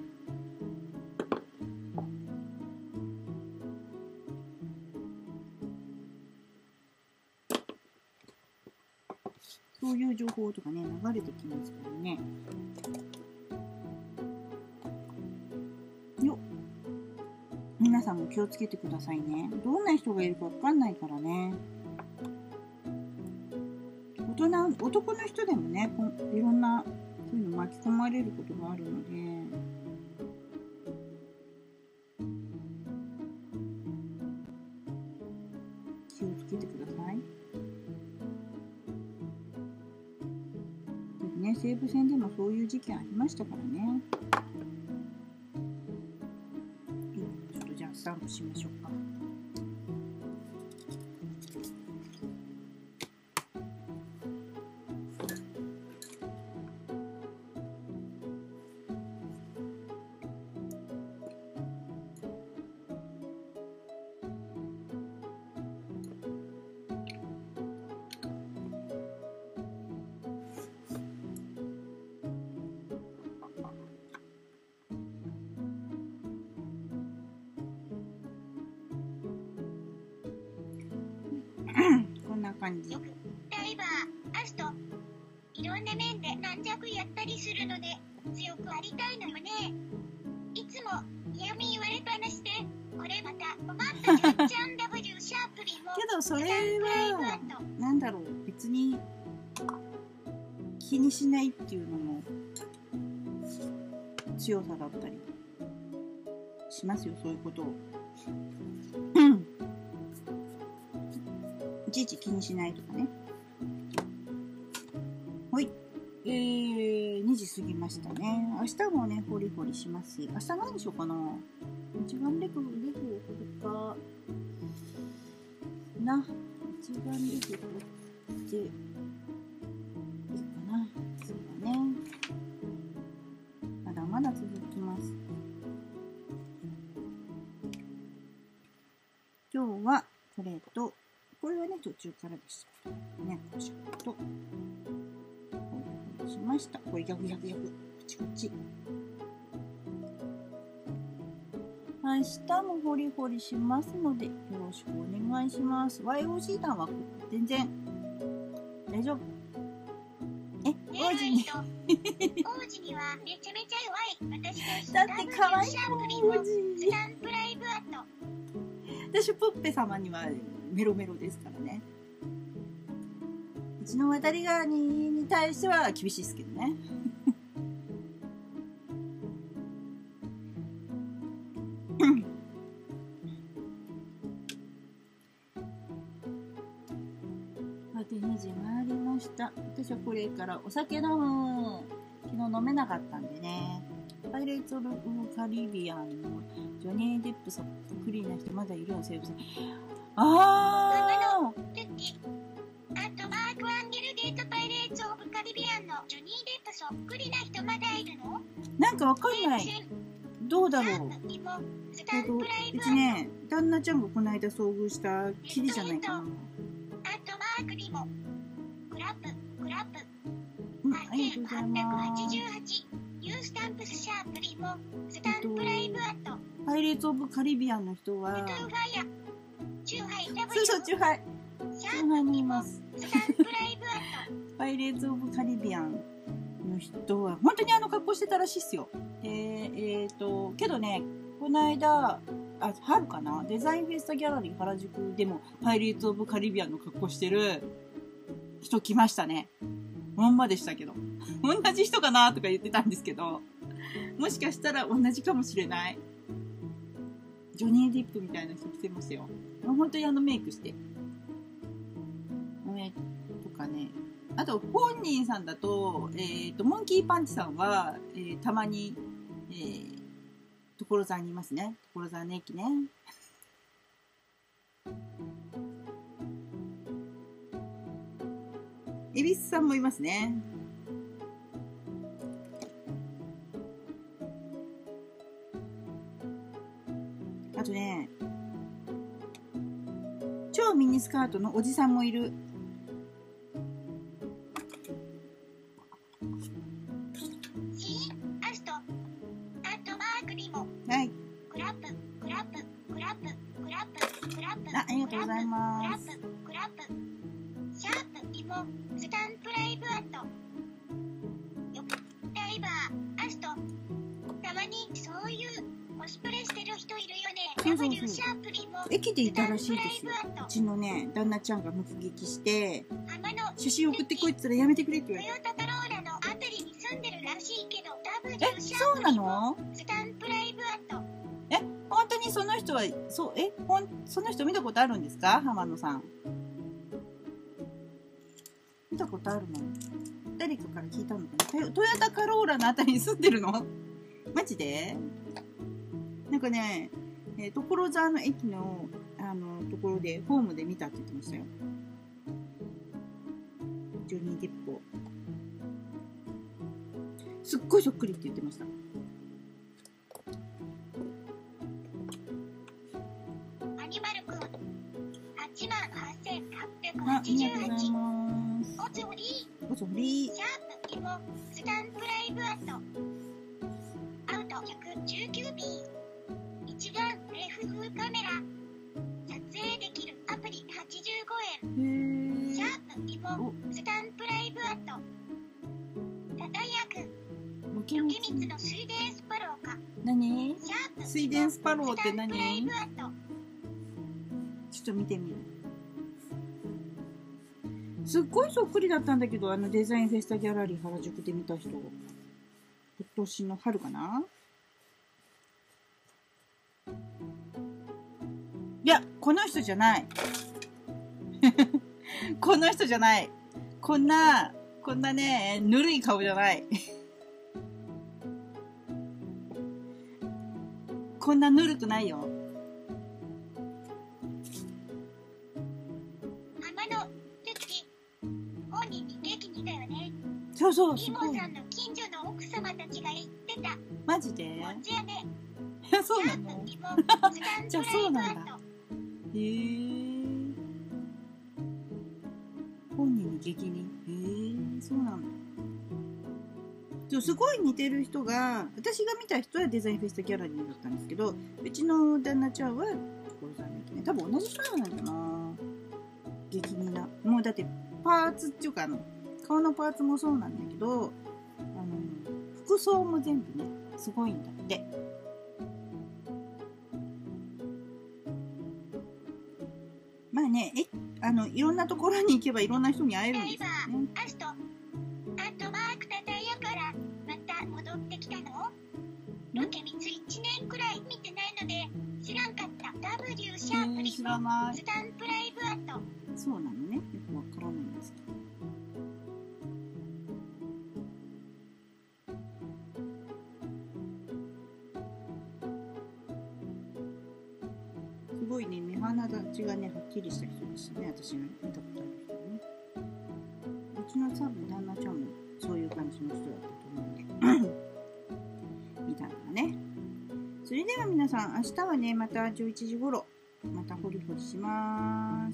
そういう情報とかね、流れてきますからね。よっ。皆さんも気をつけてくださいね。どんな人がいるかわかんないからね。大人、男の人でもね、いろんな、そういうの巻き込まれることがあるので、気をつけてください。ね、西武線でもそういう事件ありましたからね。ちょっとじゃあスタンプしましょうか。こんな感じ。 よくダイバー、アスト、いろんな面で軟弱やったりするので強くありたいのよね。いつも嫌味言われっぱなしで、これまた困ったじゃんちゃん W シャープリもけどそれはなんだろう、別に気にしないっていうのも強さだったりしますよ、そういうことを。いちいち気にしないとかね。ほい。えー、にじ過ぎましたね。明日もね、ホリホリしますし。明日何にしようかな。一眼レフ、レフを振るかな。一眼レフ振っていいかな。そうだね。まだまだ続きます。今日はこれと、これはね、途中からでした。ね、こしょと。しました。これ逆逆逆。こっちこっち。明日もホリホリしますので、よろしくお願いします。ワイオージー 弾は全然大丈夫。え、王子に。 王子にはめちゃめちゃ弱い。私のだって可愛いシャープリもスタンプライブアット。 私、ポッペ様にはメロメロですからね。うちの渡りガニに対しては厳しいですけどね。さてにじ回りました。私はこれからお酒飲む。昨日飲めなかったんでね。パイレーツ・オブ・カリビアンのジョニー・デップそっくりな人まだいるの、西武線。あールッキー。あとマーク・アンゲルゲート・パイレーツ・オブ・カリビアンのジョニー・デップそっくりな人まだいるの？ なんかわかんない。どうだろう。けど、うちね、旦那ちゃんがこの間遭遇したキリじゃないかな。 あとマークにも、クラップ、クラップ。 うん、ありがとうございます。 ニュースタンプスシャープリもスタンプライブアット。 パイレーツ・オブ・カリビアンの人は、そうそう、チューハイ。チューハイにいます。パイレーツ・オブ・カリビアンの人は、本当にあの格好してたらしいっすよ。えー、えーと、けどね、この間、あ、春かな、デザインフェスタギャラリー原宿でも、パイレーツ・オブ・カリビアンの格好してる人来ましたね。まんまでしたけど。同じ人かなとか言ってたんですけど、もしかしたら同じかもしれない。ジョニー・ディップみたいな人来てますよ。本当にあのメイクして。ね、とかね。あと、本人さんだと、えっと、モンキーパンチさんは、えー、たまに、えー、所沢にいますね。所沢の駅ね。 恵比寿さんもいますね。あとね、超ミニスカートのおじさんもいる。 シーアストアットマークにもはい。 クラップクラップクラップクラップクラップあ、ありがとうございます。 クラップクラップシャープイボスタンプライブアットよライバーアストたまにそういうコスプレしてる人いるよね。 そうそうそう W シャープイボ駅でいたらしいですよ。うちのね、旦那ちゃんが目撃して、 浜の写真送ってこいって言ったらやめてくれってト言われヨタカローラのあたりに住んでるらしいけど W た。え、 シャそうなープイボの？ スタンプライブアットえ、本当にその人は、そう、え、ほん、その人見たことあるんですか？浜野さん。見たことあるの？誰かから聞いたのかな？トヨトヨタカローラのあたりに住んでるの？マジで？なんかね、えー、所沢の駅の、あの、ところで、ホームで見たって言ってましたよ。ジョニー・デッポ。すっごいそっくりって言ってました。 アニマルくんはちまんはっせんはっぴゃくあ、あはちじゅうはちりがとうございます。 おつおりおそり。 シャープイボスタンプライブアットアウト ひゃくじゅうきゅうビー 一眼レフ風カメラ撮影できるアプリはちじゅうごえんへー。 シャープイボスタンプライブアットただやくロケロミツケミツの水田スパローか何？ シャープ水田スパローって何？ スタンプライブアットちょっと見てみる。すっごいそっくりだったんだけど、あのデザインフェスタギャラリー原宿で見た人。今年の春かな？いや、この人じゃない。この人じゃない。こんな、こんなね、ぬるい顔じゃない。こんなぬるくないよ。 浜のルッチ本人に激似だよね。 そうそう、すリモごい。 さんの近所の奥様たちが言ってた。 マジで？ こっちやね。 そうなの？ シャープイボスタンプライじゃあそうブアットなんだ。へー。本人に激似。へー、そうなんだ。そう、すごい似てる人が、私が見た人はデザインフェスタギャラリーだったんですけど、うちの旦那ちゃんは所沢の駅ね。多分同じ人なんだな。激似な。もうだってパーツっていうか、あの顔のパーツもそうなんだけど、あの服装も全部ねすごいんだって。まあね、え、あのいろんなところに行けばいろんな人に会えるんですよね。 アスト、アットマークたたやからまた戻ってきたの？ロケミツいちねんくらい見てないので知らんかった。 W シャープえーリ知らない。 スタンプライブアットそうなのね。よくわからないんですけど。すごいね、目鼻立ちがね、はっきりした人でしたね。私が見たことある人ね。うちの多分旦那ちゃんもそういう感じの人だったと思うんで。見たのがね。それでは皆さん、明日はね、またじゅういちじ頃、またホリホリします。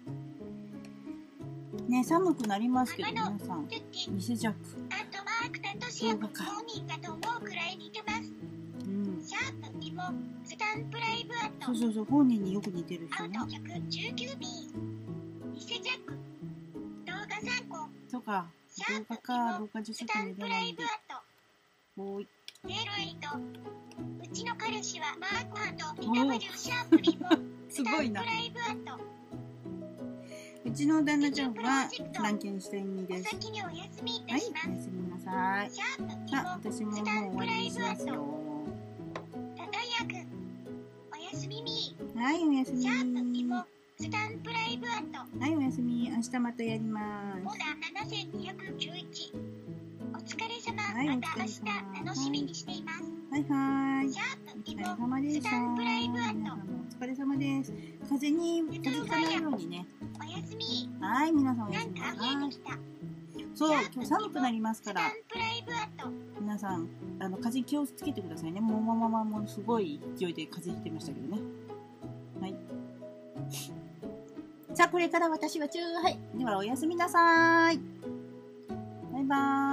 ね、寒くなりますけど、皆さん、 ルッチ偽弱。 アットマークたとしやく本人かと思うくらい似てます。 うん。 シャープイボスタンプライブアットそうそうそう、本人によく似てる人ねアウト。ひゃくじゅうきゅうビー偽ジャック動画参考とか、 シャープ動画か、動イボ画じゃちょスタンっと見れないんでプライブア。ットほーい。 ゼロエイトうちの彼氏はマークハンド W シャープリボすごいなスタンプ。ライブアットうちの旦那ちゃんは、フランケンシュタインにおです。 先にお休みいはい、 たします、 おやすみなさい。 シャープイあ、 ボ私ももう終わりにしますよ。 ただやくおやすみみはい、おやすみ。 シャープイボはスタンプライブアットい、おやすみ。明日またやります。 モダななせんにひゃくじゅういちお疲れ様、 はいまた明日楽しみにしています、 はいはーい。 シャープイお疲れボ様でした。 スタンプライブアット皆さんもお疲れ様です。風邪に、風邪ひかないようにね。 おやすみははい、皆さんおやなんかすみなさい。 冷えてきた。 そう、今日寒くなりますからスタン、プライブアート。 皆さん、あの、風邪気をつけてくださいね。もうマママもすごい勢いで風邪ひいてましたけどね。はい。さあ、これから私はチューハイ。では、おやすみなさい。バイバーイ。